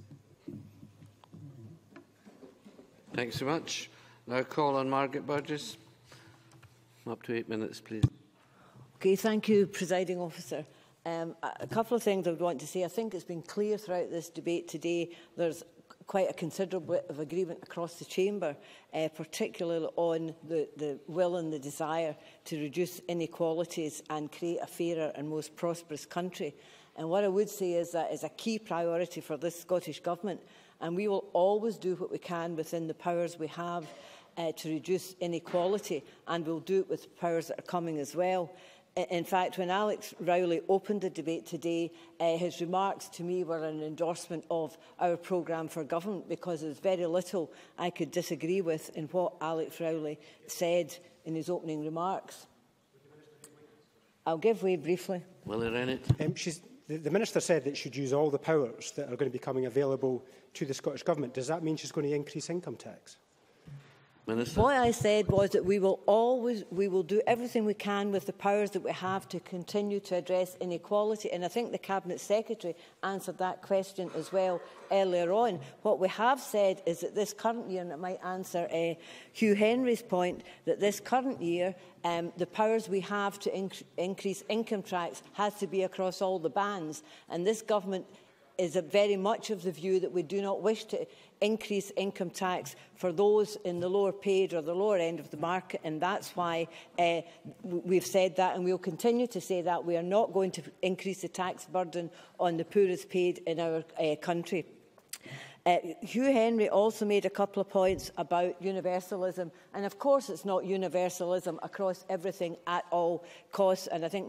Speaker 15: Thanks so much. Now call on Margaret Burgess. Up to 8 minutes, please.
Speaker 21: Okay, thank you, Presiding Officer. A couple of things I would want to say. I think it's been clear throughout this debate today there's quite a considerable bit of agreement across the chamber, particularly on the will and the desire to reduce inequalities and create a fairer and most prosperous country. And what I would say is that is a key priority for this Scottish Government, and we will always do what we can within the powers we have to reduce inequality, and we'll do it with powers that are coming as well. In fact, when Alex Rowley opened the debate today, his remarks to me were an endorsement of our programme for government, because there's very little I could disagree with in what Alex Rowley said in his opening remarks. I'll give way briefly.
Speaker 15: Willie Rennie.
Speaker 8: The Minister said that she should use all the powers that are going to be becoming available to the Scottish Government. Does that mean she's going to increase income tax?
Speaker 21: Minister. What I said was that we will do everything we can with the powers that we have to continue to address inequality. And I think the Cabinet Secretary answered that question as well earlier on. What we have said is that this current year, and it might answer Hugh Henry's point, that this current year, the powers we have to increase income tax has to be across all the bands. And this government is very much of the view that we do not wish to increase income tax for those in the lower paid or the lower end of the market, and that's why we've said that, and we'll continue to say that. We are not going to increase the tax burden on the poorest paid in our country. Hugh Henry also made a couple of points about universalism, and of course it's not universalism across everything at all costs, and I think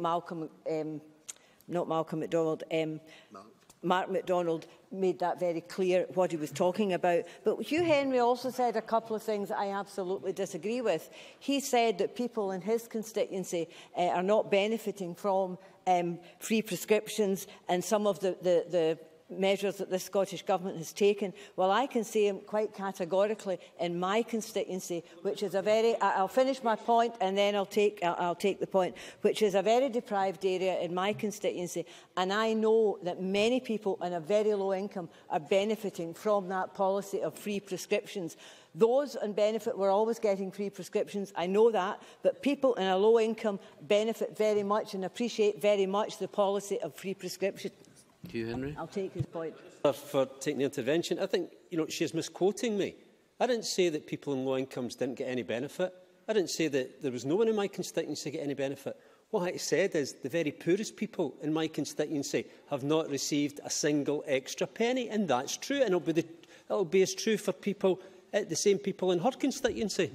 Speaker 21: Mark MacDonald made that very clear, what he was talking about. But Hugh Henry also said a couple of things I absolutely disagree with. He said that people in his constituency are not benefiting from free prescriptions and some of the measures that the Scottish Government has taken. Well, I can say quite categorically in my constituency, which is a very... I'll finish my point and then I'll take the point, which is a very deprived area in my constituency, and I know that many people on a very low income are benefiting from that policy of free prescriptions. Those on benefit were always getting free prescriptions, I know that, but people in a low income benefit very much and appreciate very much the policy of free prescriptions.
Speaker 9: Hugh Henry.
Speaker 21: I'll take his point.
Speaker 9: For taking the intervention, I think she's misquoting me. I didn't say that people in low incomes didn't get any benefit. I didn't say that there was no one in my constituency get any benefit. What I said is the very poorest people in my constituency have not received a single extra penny, and that's true. And it'll be as true for the same people in her constituency.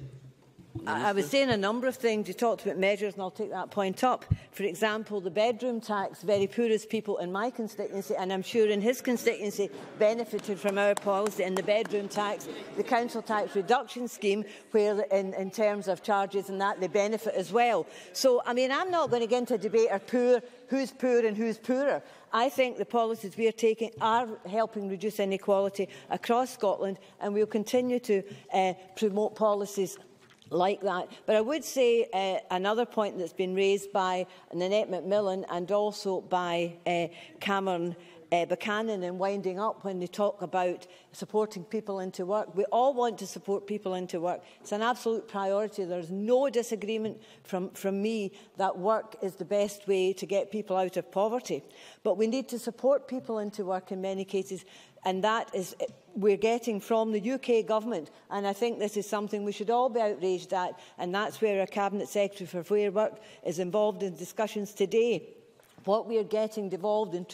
Speaker 21: I was saying a number of things. You talked about measures, and I'll take that point up. For example, the bedroom tax, very poorest people in my constituency, and I'm sure in his constituency, benefited from our policy. And the bedroom tax, the council tax reduction scheme, where in terms of charges and that, they benefit as well. So, I mean, I'm not going to get into a debate of who's poor and who's poorer. I think the policies we are taking are helping reduce inequality across Scotland, and we'll continue to promote policies like that. But I would say another point that's been raised by Nanette McMillan and also by Cameron Buchanan in winding up, when they talk about supporting people into work. We all want to support people into work. It's an absolute priority. There's no disagreement from me that work is the best way to get people out of poverty. But we need to support people into work in many cases, and that is we're getting from the UK Government, and I think this is something we should all be outraged at, and that's where our Cabinet Secretary for Fair Work is involved in discussions today. What we are getting devolved in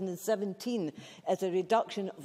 Speaker 21: 2017 is a reduction of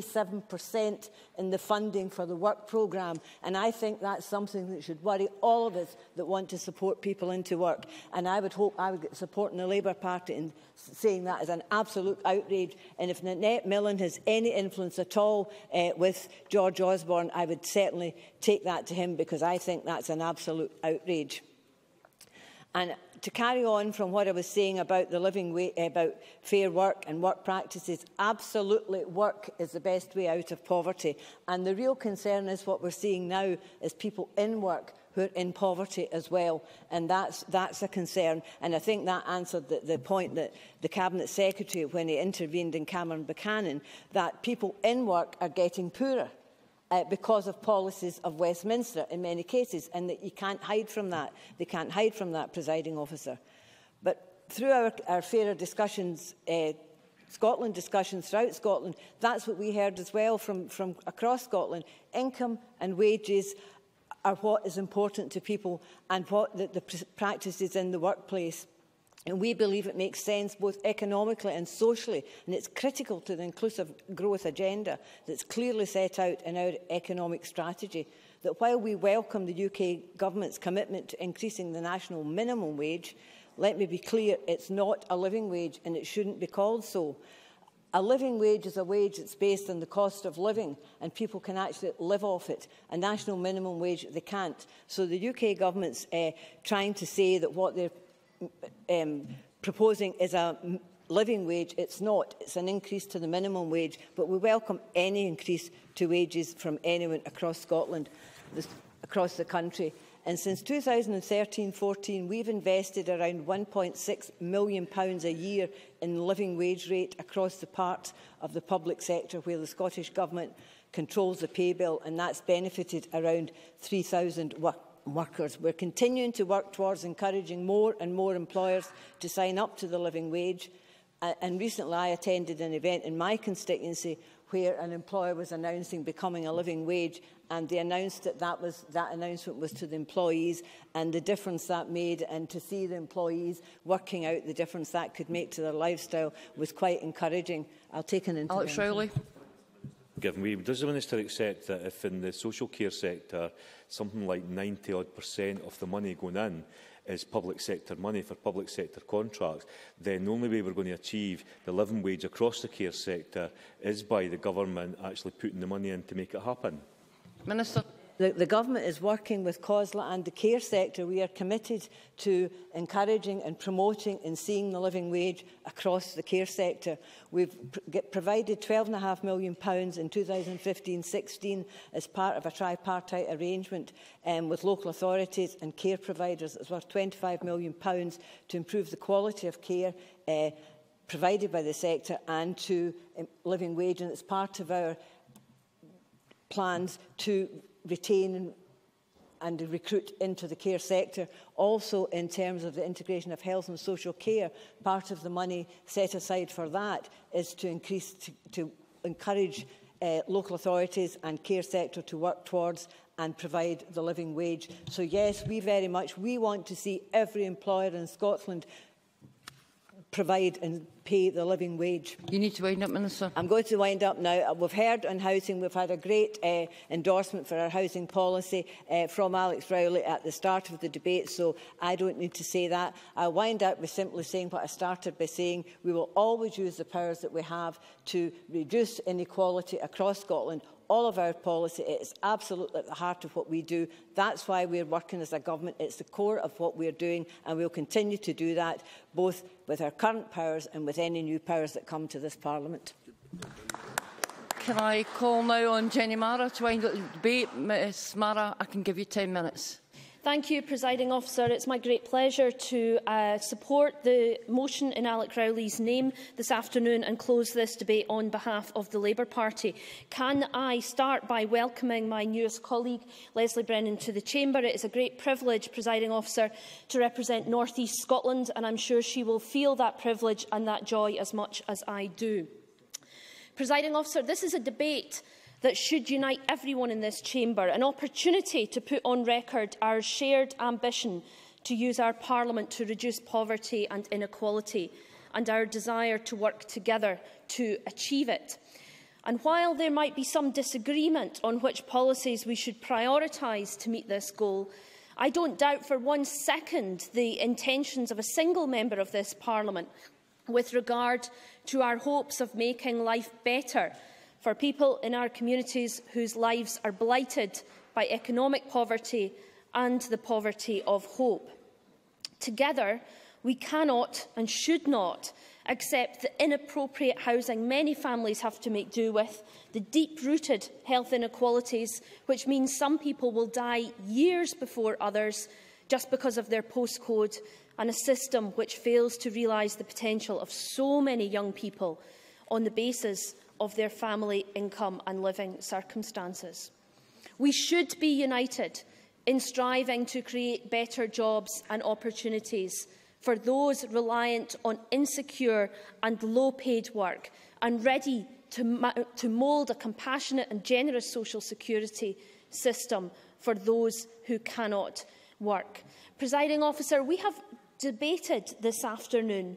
Speaker 21: 87% in the funding for the work programme, and I think that's something that should worry all of us that want to support people into work. And I would hope I would get support in the Labour Party in saying that is an absolute outrage. And if Nanette McMillan has any influence at all with George Osborne, I would certainly take that to him, because I think that's an absolute outrage. And to carry on from what I was saying about the living way, about fair work and work practices, absolutely work is the best way out of poverty. And the real concern is what we're seeing now is people in work who are in poverty as well. And that's a concern. And I think that answered the point that the Cabinet Secretary, when he intervened in Cameron Buchanan, that people in work are getting poorer. Because of policies of Westminster in many cases, and that you can't hide from that. They can't hide from that, presiding officer. But through our fairer discussions, Scotland discussions throughout Scotland, that's what we heard as well from across Scotland. Income and wages are what is important to people, and what the practices in the workplace. And we believe it makes sense both economically and socially, and it's critical to the inclusive growth agenda that's clearly set out in our economic strategy, that while we welcome the UK Government's commitment to increasing the national minimum wage, let me be clear, it's not a living wage and it shouldn't be called so. A living wage is a wage that's based on the cost of living, and people can actually live off it. A national minimum wage, they can't. So the UK Government's trying to say that what they're proposing is a living wage. It's not. It's an increase to the minimum wage, but we welcome any increase to wages from anyone across Scotland, across the country. And since 2013-14, we've invested around £1.6 million a year in living wage rate across the parts of the public sector where the Scottish Government controls the pay bill, and that's benefited around 3,000 workers. We're continuing to work towards encouraging more and more employers to sign up to the living wage. And recently I attended an event in my constituency where an employer was announcing becoming a living wage, and they announced that announcement was to the employees, and the difference that made, and to see the employees working out the difference that could make to their lifestyle was quite encouraging. I'll take an intervention.
Speaker 11: Alex Rowley.
Speaker 2: given way. Does the Minister accept that if in the social care sector something like 90% of the money going in is public sector money for public sector contracts, then the only way we're going to achieve the living wage across the care sector is by the government actually putting the money in to make it happen?
Speaker 11: Minister.
Speaker 21: The Government is working with COSLA and the care sector. We are committed to encouraging and promoting and seeing the living wage across the care sector. We've provided £12.5 million in 2015-16 as part of a tripartite arrangement with local authorities and care providers. It's worth £25 million to improve the quality of care provided by the sector and to living wage, and it's part of our plans to retain and recruit into the care sector. Also, in terms of the integration of health and social care, part of the money set aside for that is to encourage local authorities and care sector to work towards and provide the living wage. So yes, we want to see every employer in Scotland provide and pay the living wage.
Speaker 11: You need to wind up, Minister.
Speaker 21: I'm going to wind up now. We've heard on housing, we've had a great endorsement for our housing policy from Alex Rowley at the start of the debate, so I don't need to say that. I'll wind up with simply saying what I started by saying. We will always use the powers that we have to reduce inequality across Scotland. All of our policy, it is absolutely at the heart of what we do. That's why we're working as a government. It's the core of what we're doing, and we'll continue to do that, both with our current powers and with any new powers that come to this Parliament.
Speaker 11: Can I call now on Jenny Mara to wind up the debate? Ms Mara, I can give you 10 minutes.
Speaker 12: Thank you, Presiding Officer. It's my great pleasure to support the motion in Alex Rowley's name this afternoon and close this debate on behalf of the Labour Party. Can I start by welcoming my newest colleague, Leslie Brennan, to the Chamber? It is a great privilege, Presiding Officer, to represent North East Scotland, and I'm sure she will feel that privilege and that joy as much as I do. Presiding Officer, this is a debate that should unite everyone in this chamber, an opportunity to put on record our shared ambition to use our Parliament to reduce poverty and inequality, and our desire to work together to achieve it. And while there might be some disagreement on which policies we should prioritise to meet this goal, I don't doubt for 1 second the intentions of a single member of this Parliament with regard to our hopes of making life better for people in our communities whose lives are blighted by economic poverty and the poverty of hope. Together, we cannot and should not accept the inappropriate housing many families have to make do with, the deep-rooted health inequalities, which means some people will die years before others just because of their postcode, and a system which fails to realise the potential of so many young people on the basis of their family income and living circumstances. We should be united in striving to create better jobs and opportunities for those reliant on insecure and low-paid work, and ready to mould a compassionate and generous social security system for those who cannot work. Presiding Officer, we have debated this afternoon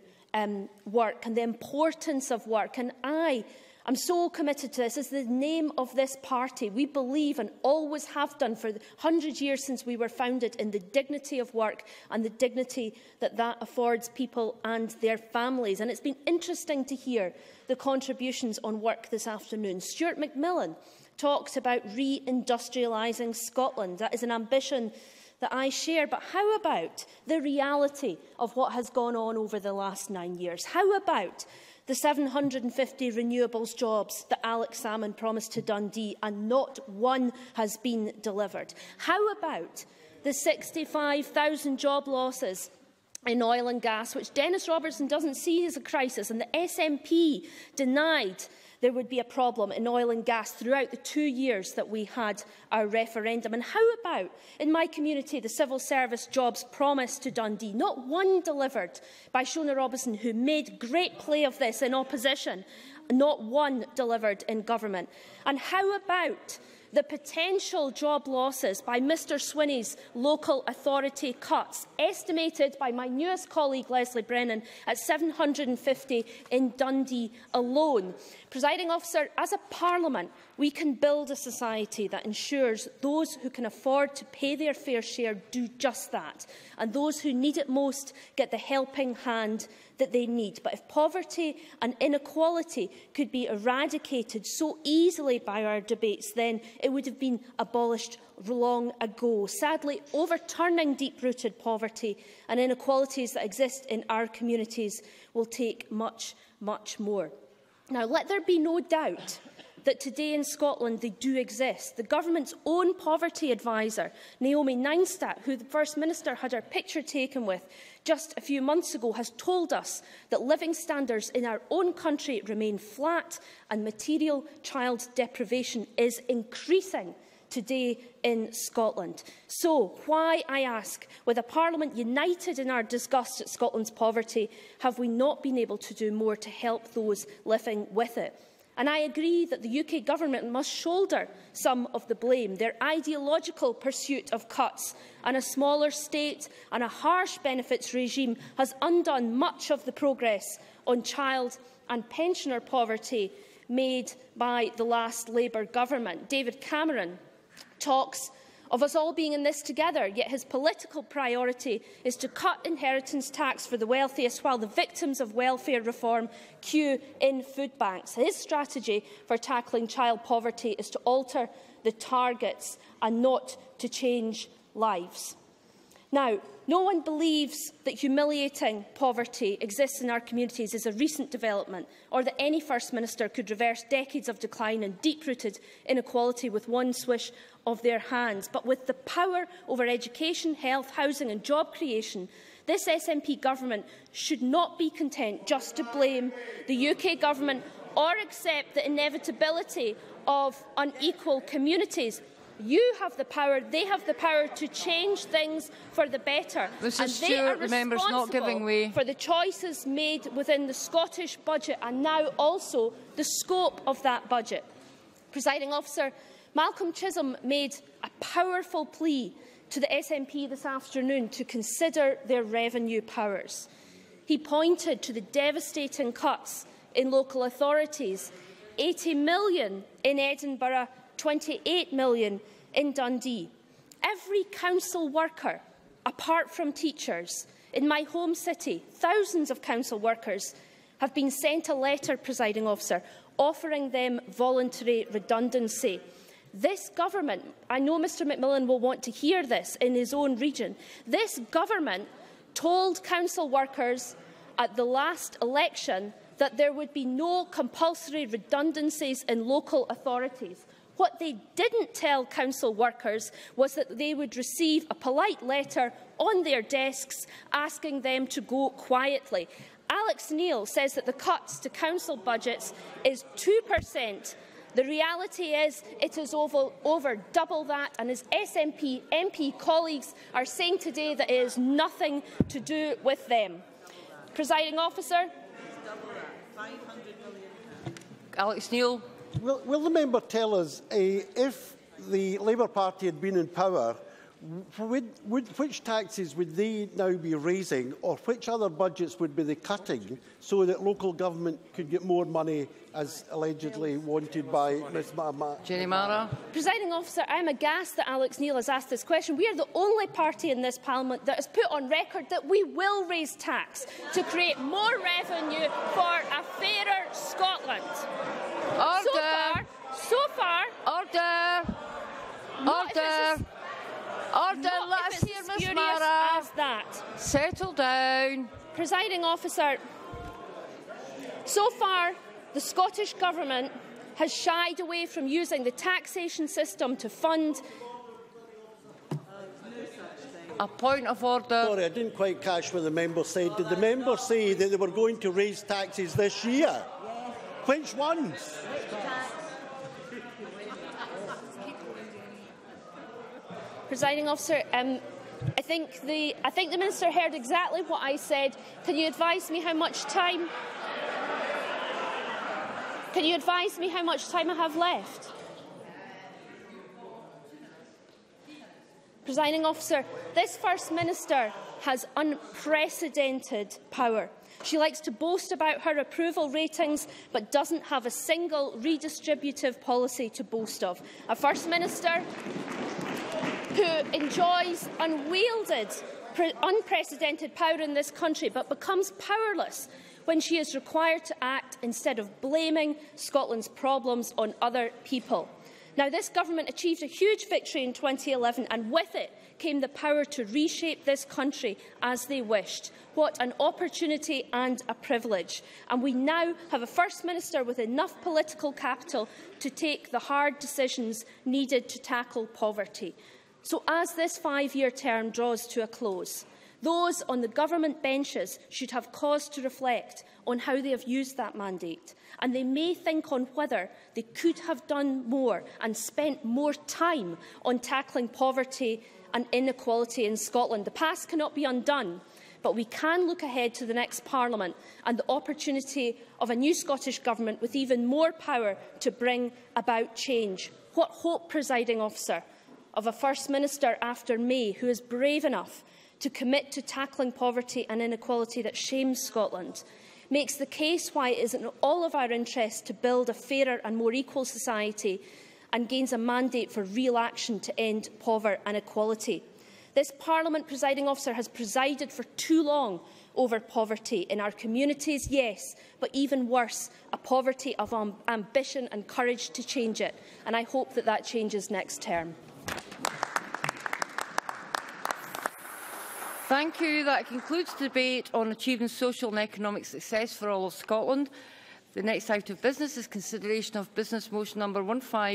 Speaker 12: work and the importance of work, and I'm so committed to this. It's the name of this party. We believe, and always have done for 100 years since we were founded, in the dignity of work and the dignity that that affords people and their families. And it's been interesting to hear the contributions on work this afternoon. Stuart McMillan talked about re-industrialising Scotland. That is an ambition that I share, but how about the reality of what has gone on over the last 9 years? How about the 750 renewables jobs that Alex Salmond promised to Dundee, and not one has been delivered? How about the 65,000 job losses in oil and gas, which Dennis Robertson doesn't see as a crisis, and the SNP denied there would be a problem in oil and gas throughout the 2 years that we had our referendum? And how about, in my community, the civil service jobs promised to Dundee? Not one delivered by Shona Robinson, who made great play of this in opposition. Not one delivered in government. And how about
Speaker 1: the potential job losses by Mr Swinney's local authority cuts, estimated by my newest colleague Leslie Brennan at 750 in Dundee alone. Presiding Officer, as a Parliament, we can build a society that ensures those who can afford to pay their fair share do just that, and those who need it most get the helping hand that they need. But if poverty and inequality could be eradicated so easily by our debates, then it would have been abolished long ago. Sadly, overturning deep-rooted poverty and inequalities that exist in our communities will take much, much more. Now, let there be no doubt that today in Scotland they do exist. The government's own poverty advisor, Naomi Neinstadt, who the First Minister had her picture taken with just a few months ago, has told us that living standards in our own country remain flat and material child deprivation is increasing today in Scotland. So why, I ask, with a Parliament united in our disgust at Scotland's poverty, have we not been able to do more to help those living with it? And I agree that the UK Government must shoulder some of the blame. Their ideological pursuit of cuts and a smaller state and a harsh benefits regime has undone much of the progress on child and pensioner poverty made by the last Labour Government. David Cameron talks of us all being in this together, yet his political priority is to cut inheritance tax for the wealthiest while the victims of welfare reform queue in food banks. His strategy for tackling child poverty is to alter the targets and not to change lives. Now, no one believes that humiliating poverty exists in our communities is a recent development, or that any First Minister could reverse decades of decline and deep-rooted inequality with one swish of their hands. But with the power over education, health, housing and job creation, this SNP government should not be content just to blame the UK government or accept the inevitability of unequal communities. You have the power, they have the power to change things for the better. And they are responsible for the choices made within the Scottish budget and now also the scope of that budget. Presiding Officer, Malcolm Chisholm made a powerful plea to the SNP this afternoon to consider their revenue powers. He pointed to the devastating cuts in local authorities, 80 million in Edinburgh, 28 million in Dundee. Every council worker, apart from teachers, in my home city, thousands of council workers have been sent a letter, Presiding Officer, offering them voluntary redundancy. This government, I know Mr McMillan will want to hear this in his own region, this government told council workers at the last election that there would be no compulsory redundancies in local authorities. What they didn't tell council workers was that they would receive a polite letter on their desks asking them to go quietly. Alex Neil says that the cuts to council budgets is 2%. The reality is it is over double that, and his SNP MP colleagues are saying today that it is nothing to do with them. Presiding Officer.
Speaker 22: Alex Neil.
Speaker 7: Will the member tell us if the Labour Party had been in power, which taxes would they now be raising, or which other budgets would be they cutting so that local government could get more money, as allegedly wanted by Ms
Speaker 22: Jenny Mara.
Speaker 1: Presiding Officer, I am aghast that Alex Neil has asked this question. We are the only party in this Parliament that has put on record that we will raise tax to create more revenue for a fairer Scotland.
Speaker 22: Order!
Speaker 1: So far...
Speaker 22: Order! Order! Order, let us hear Ms Mara. Settle down.
Speaker 1: Presiding Officer, so far the Scottish Government has shied away from using the taxation system to fund...
Speaker 22: A point of order.
Speaker 7: Sorry, I didn't quite catch what the member said. Did the member say that they were going to raise taxes this year? Yes. Which ones?
Speaker 1: Presiding Officer, I think the Minister heard exactly what I said. Can you advise me how much time? Can you advise me how much time I have left? Presiding Officer, this First Minister has unprecedented power. She likes to boast about her approval ratings, but doesn't have a single redistributive policy to boast of. A First Minister who enjoys unprecedented power in this country, but becomes powerless when she is required to act instead of blaming Scotland's problems on other people. Now, this government achieved a huge victory in 2011, and with it came the power to reshape this country as they wished. What an opportunity and a privilege. And we now have a First Minister with enough political capital to take the hard decisions needed to tackle poverty. So as this 5-year term draws to a close, those on the government benches should have cause to reflect on how they have used that mandate, and they may think on whether they could have done more and spent more time on tackling poverty and inequality in Scotland. The past cannot be undone, but we can look ahead to the next Parliament and the opportunity of a new Scottish Government with even more power to bring about change. What hope, Presiding Officer, of a First Minister after May who is brave enough to commit to tackling poverty and inequality that shames Scotland, makes the case why it is in all of our interests to build a fairer and more equal society, and gains a mandate for real action to end poverty and inequality. This Parliament, Presiding Officer, has presided for too long over poverty in our communities, yes, but even worse, a poverty of ambition and courage to change it. And I hope that that changes next term.
Speaker 22: Thank you. That concludes the debate on achieving social and economic success for all of Scotland. The next item of business is consideration of business motion number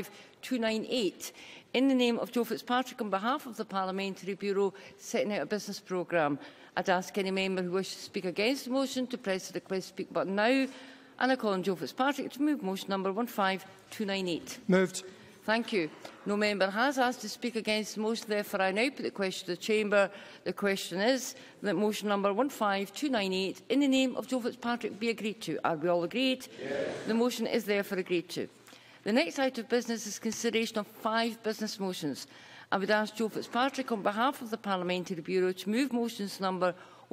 Speaker 22: 15298. In the name of Joe Fitzpatrick, on behalf of the Parliamentary Bureau, setting out a business programme. I'd ask any member who wishes to speak against the motion to press the request to speak button now. And I call on Joe Fitzpatrick to move motion number 15298.
Speaker 5: Moved.
Speaker 22: Thank you. No member has asked to speak against the motion, therefore I now put the question to the Chamber. The question is that motion number 15298 in the name of Joe Fitzpatrick be agreed to. Are we all agreed? Yes. The motion is therefore agreed to. The next item of business is consideration of 5 business motions. I would ask Joe Fitzpatrick on behalf of the Parliamentary Bureau to move motions number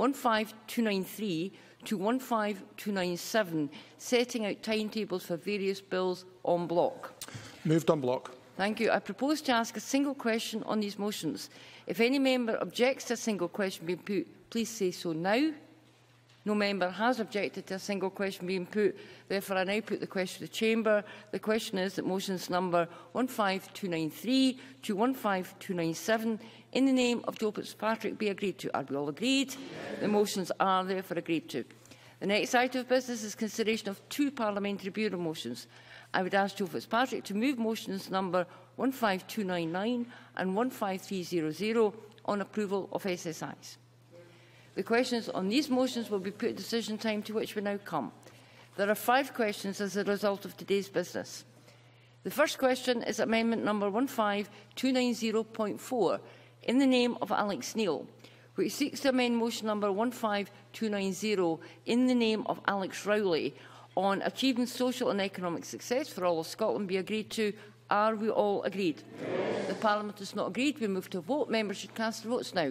Speaker 22: 15293 to 15297, setting out timetables for various bills en bloc.
Speaker 5: Moved en bloc.
Speaker 22: Thank you. I propose to ask a single question on these motions. If any member objects to a single question being put, please say so now. No member has objected to a single question being put. Therefore, I now put the question to the Chamber. The question is that motions number 15293 to 15297 in the name of Joe Fitzpatrick be agreed to. Are we all agreed? Yes. The motions are therefore agreed to. The next item of business is consideration of 2 Parliamentary Bureau motions. I would ask Joe Fitzpatrick to move motions number 15299 and 15300 on approval of SSIs. The questions on these motions will be put at decision time, to which we now come. There are 5 questions as a result of today's business. The first question is amendment number 15290.4 in the name of Alex Neil, which seeks to amend motion number 15290 in the name of Alex Rowley on achieving social and economic success for all of Scotland be agreed to. Are we all agreed? Yes. The Parliament is not agreed. We move to a vote. Members should cast their votes now.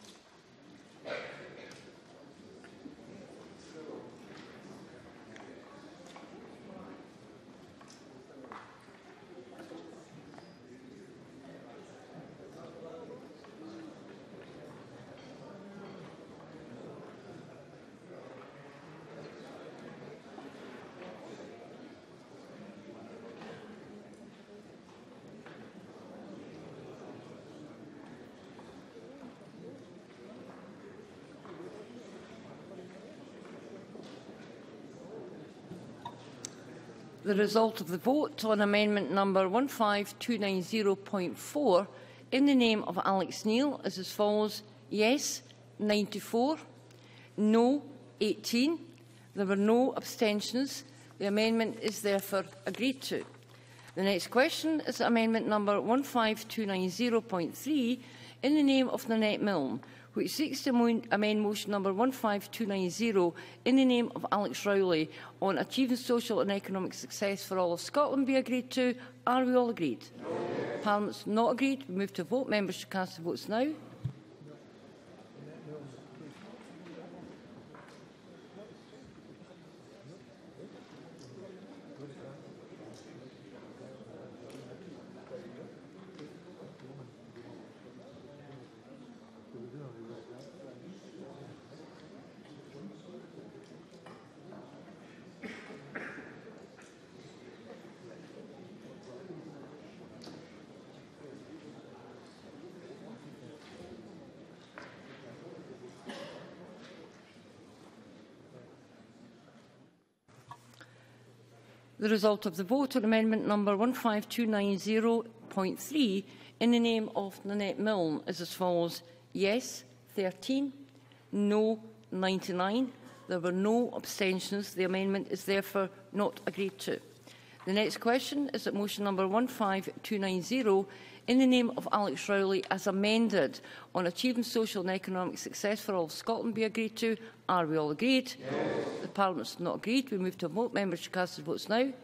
Speaker 22: The result of the vote on amendment number 15290.4 in the name of Alex Neil is as follows: yes 94, no 18. There were no abstentions. The amendment is therefore agreed to. The next question is amendment number 15290.3 in the name of Nanette Milne, which seeks to amend motion number 15290 in the name of Alex Rowley on achieving social and economic success for all of Scotland be agreed to? Are we all agreed? No. Parliament's not agreed. We move to vote. Members should cast their votes now. The result of the vote on amendment number 15290.3 in the name of Nanette Milne is as follows. Yes, 13. No, 99. There were no abstentions. The amendment is therefore not agreed to. The next question is that motion number 15290 in the name of Alex Rowley as amended on achieving social and economic success for all of Scotland be agreed to. Are we all agreed? Yes. The Parliament is not agreed. We move to a vote. Members should cast their votes now.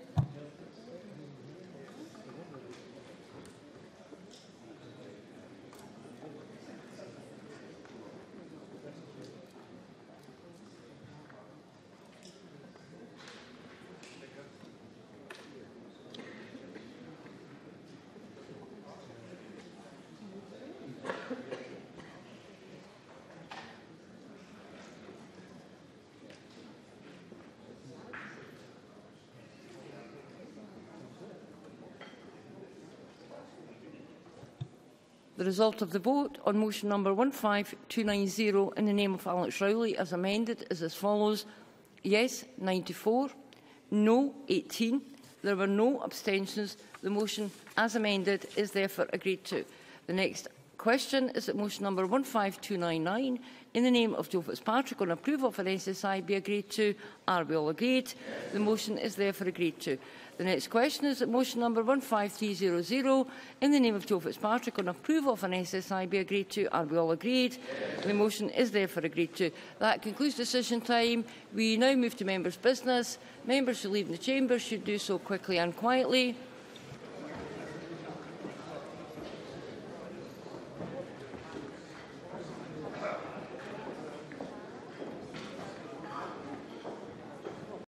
Speaker 22: The result of the vote on motion number 15290 in the name of Alex Rowley as amended is as follows. Yes, 94. No, 18. There were no abstentions. The motion as amended is therefore agreed to. The next question is that motion number 15299 in the name of Joe Fitzpatrick on approval of an SSI be agreed to. Are we all agreed? The motion is therefore agreed to. The next question is that motion number 15300 in the name of Joe Fitzpatrick on approval of an SSI be agreed to. Are we all agreed? The motion is therefore agreed to. That concludes decision time. We now move to members' business. Members who leave the chamber should do so quickly and quietly.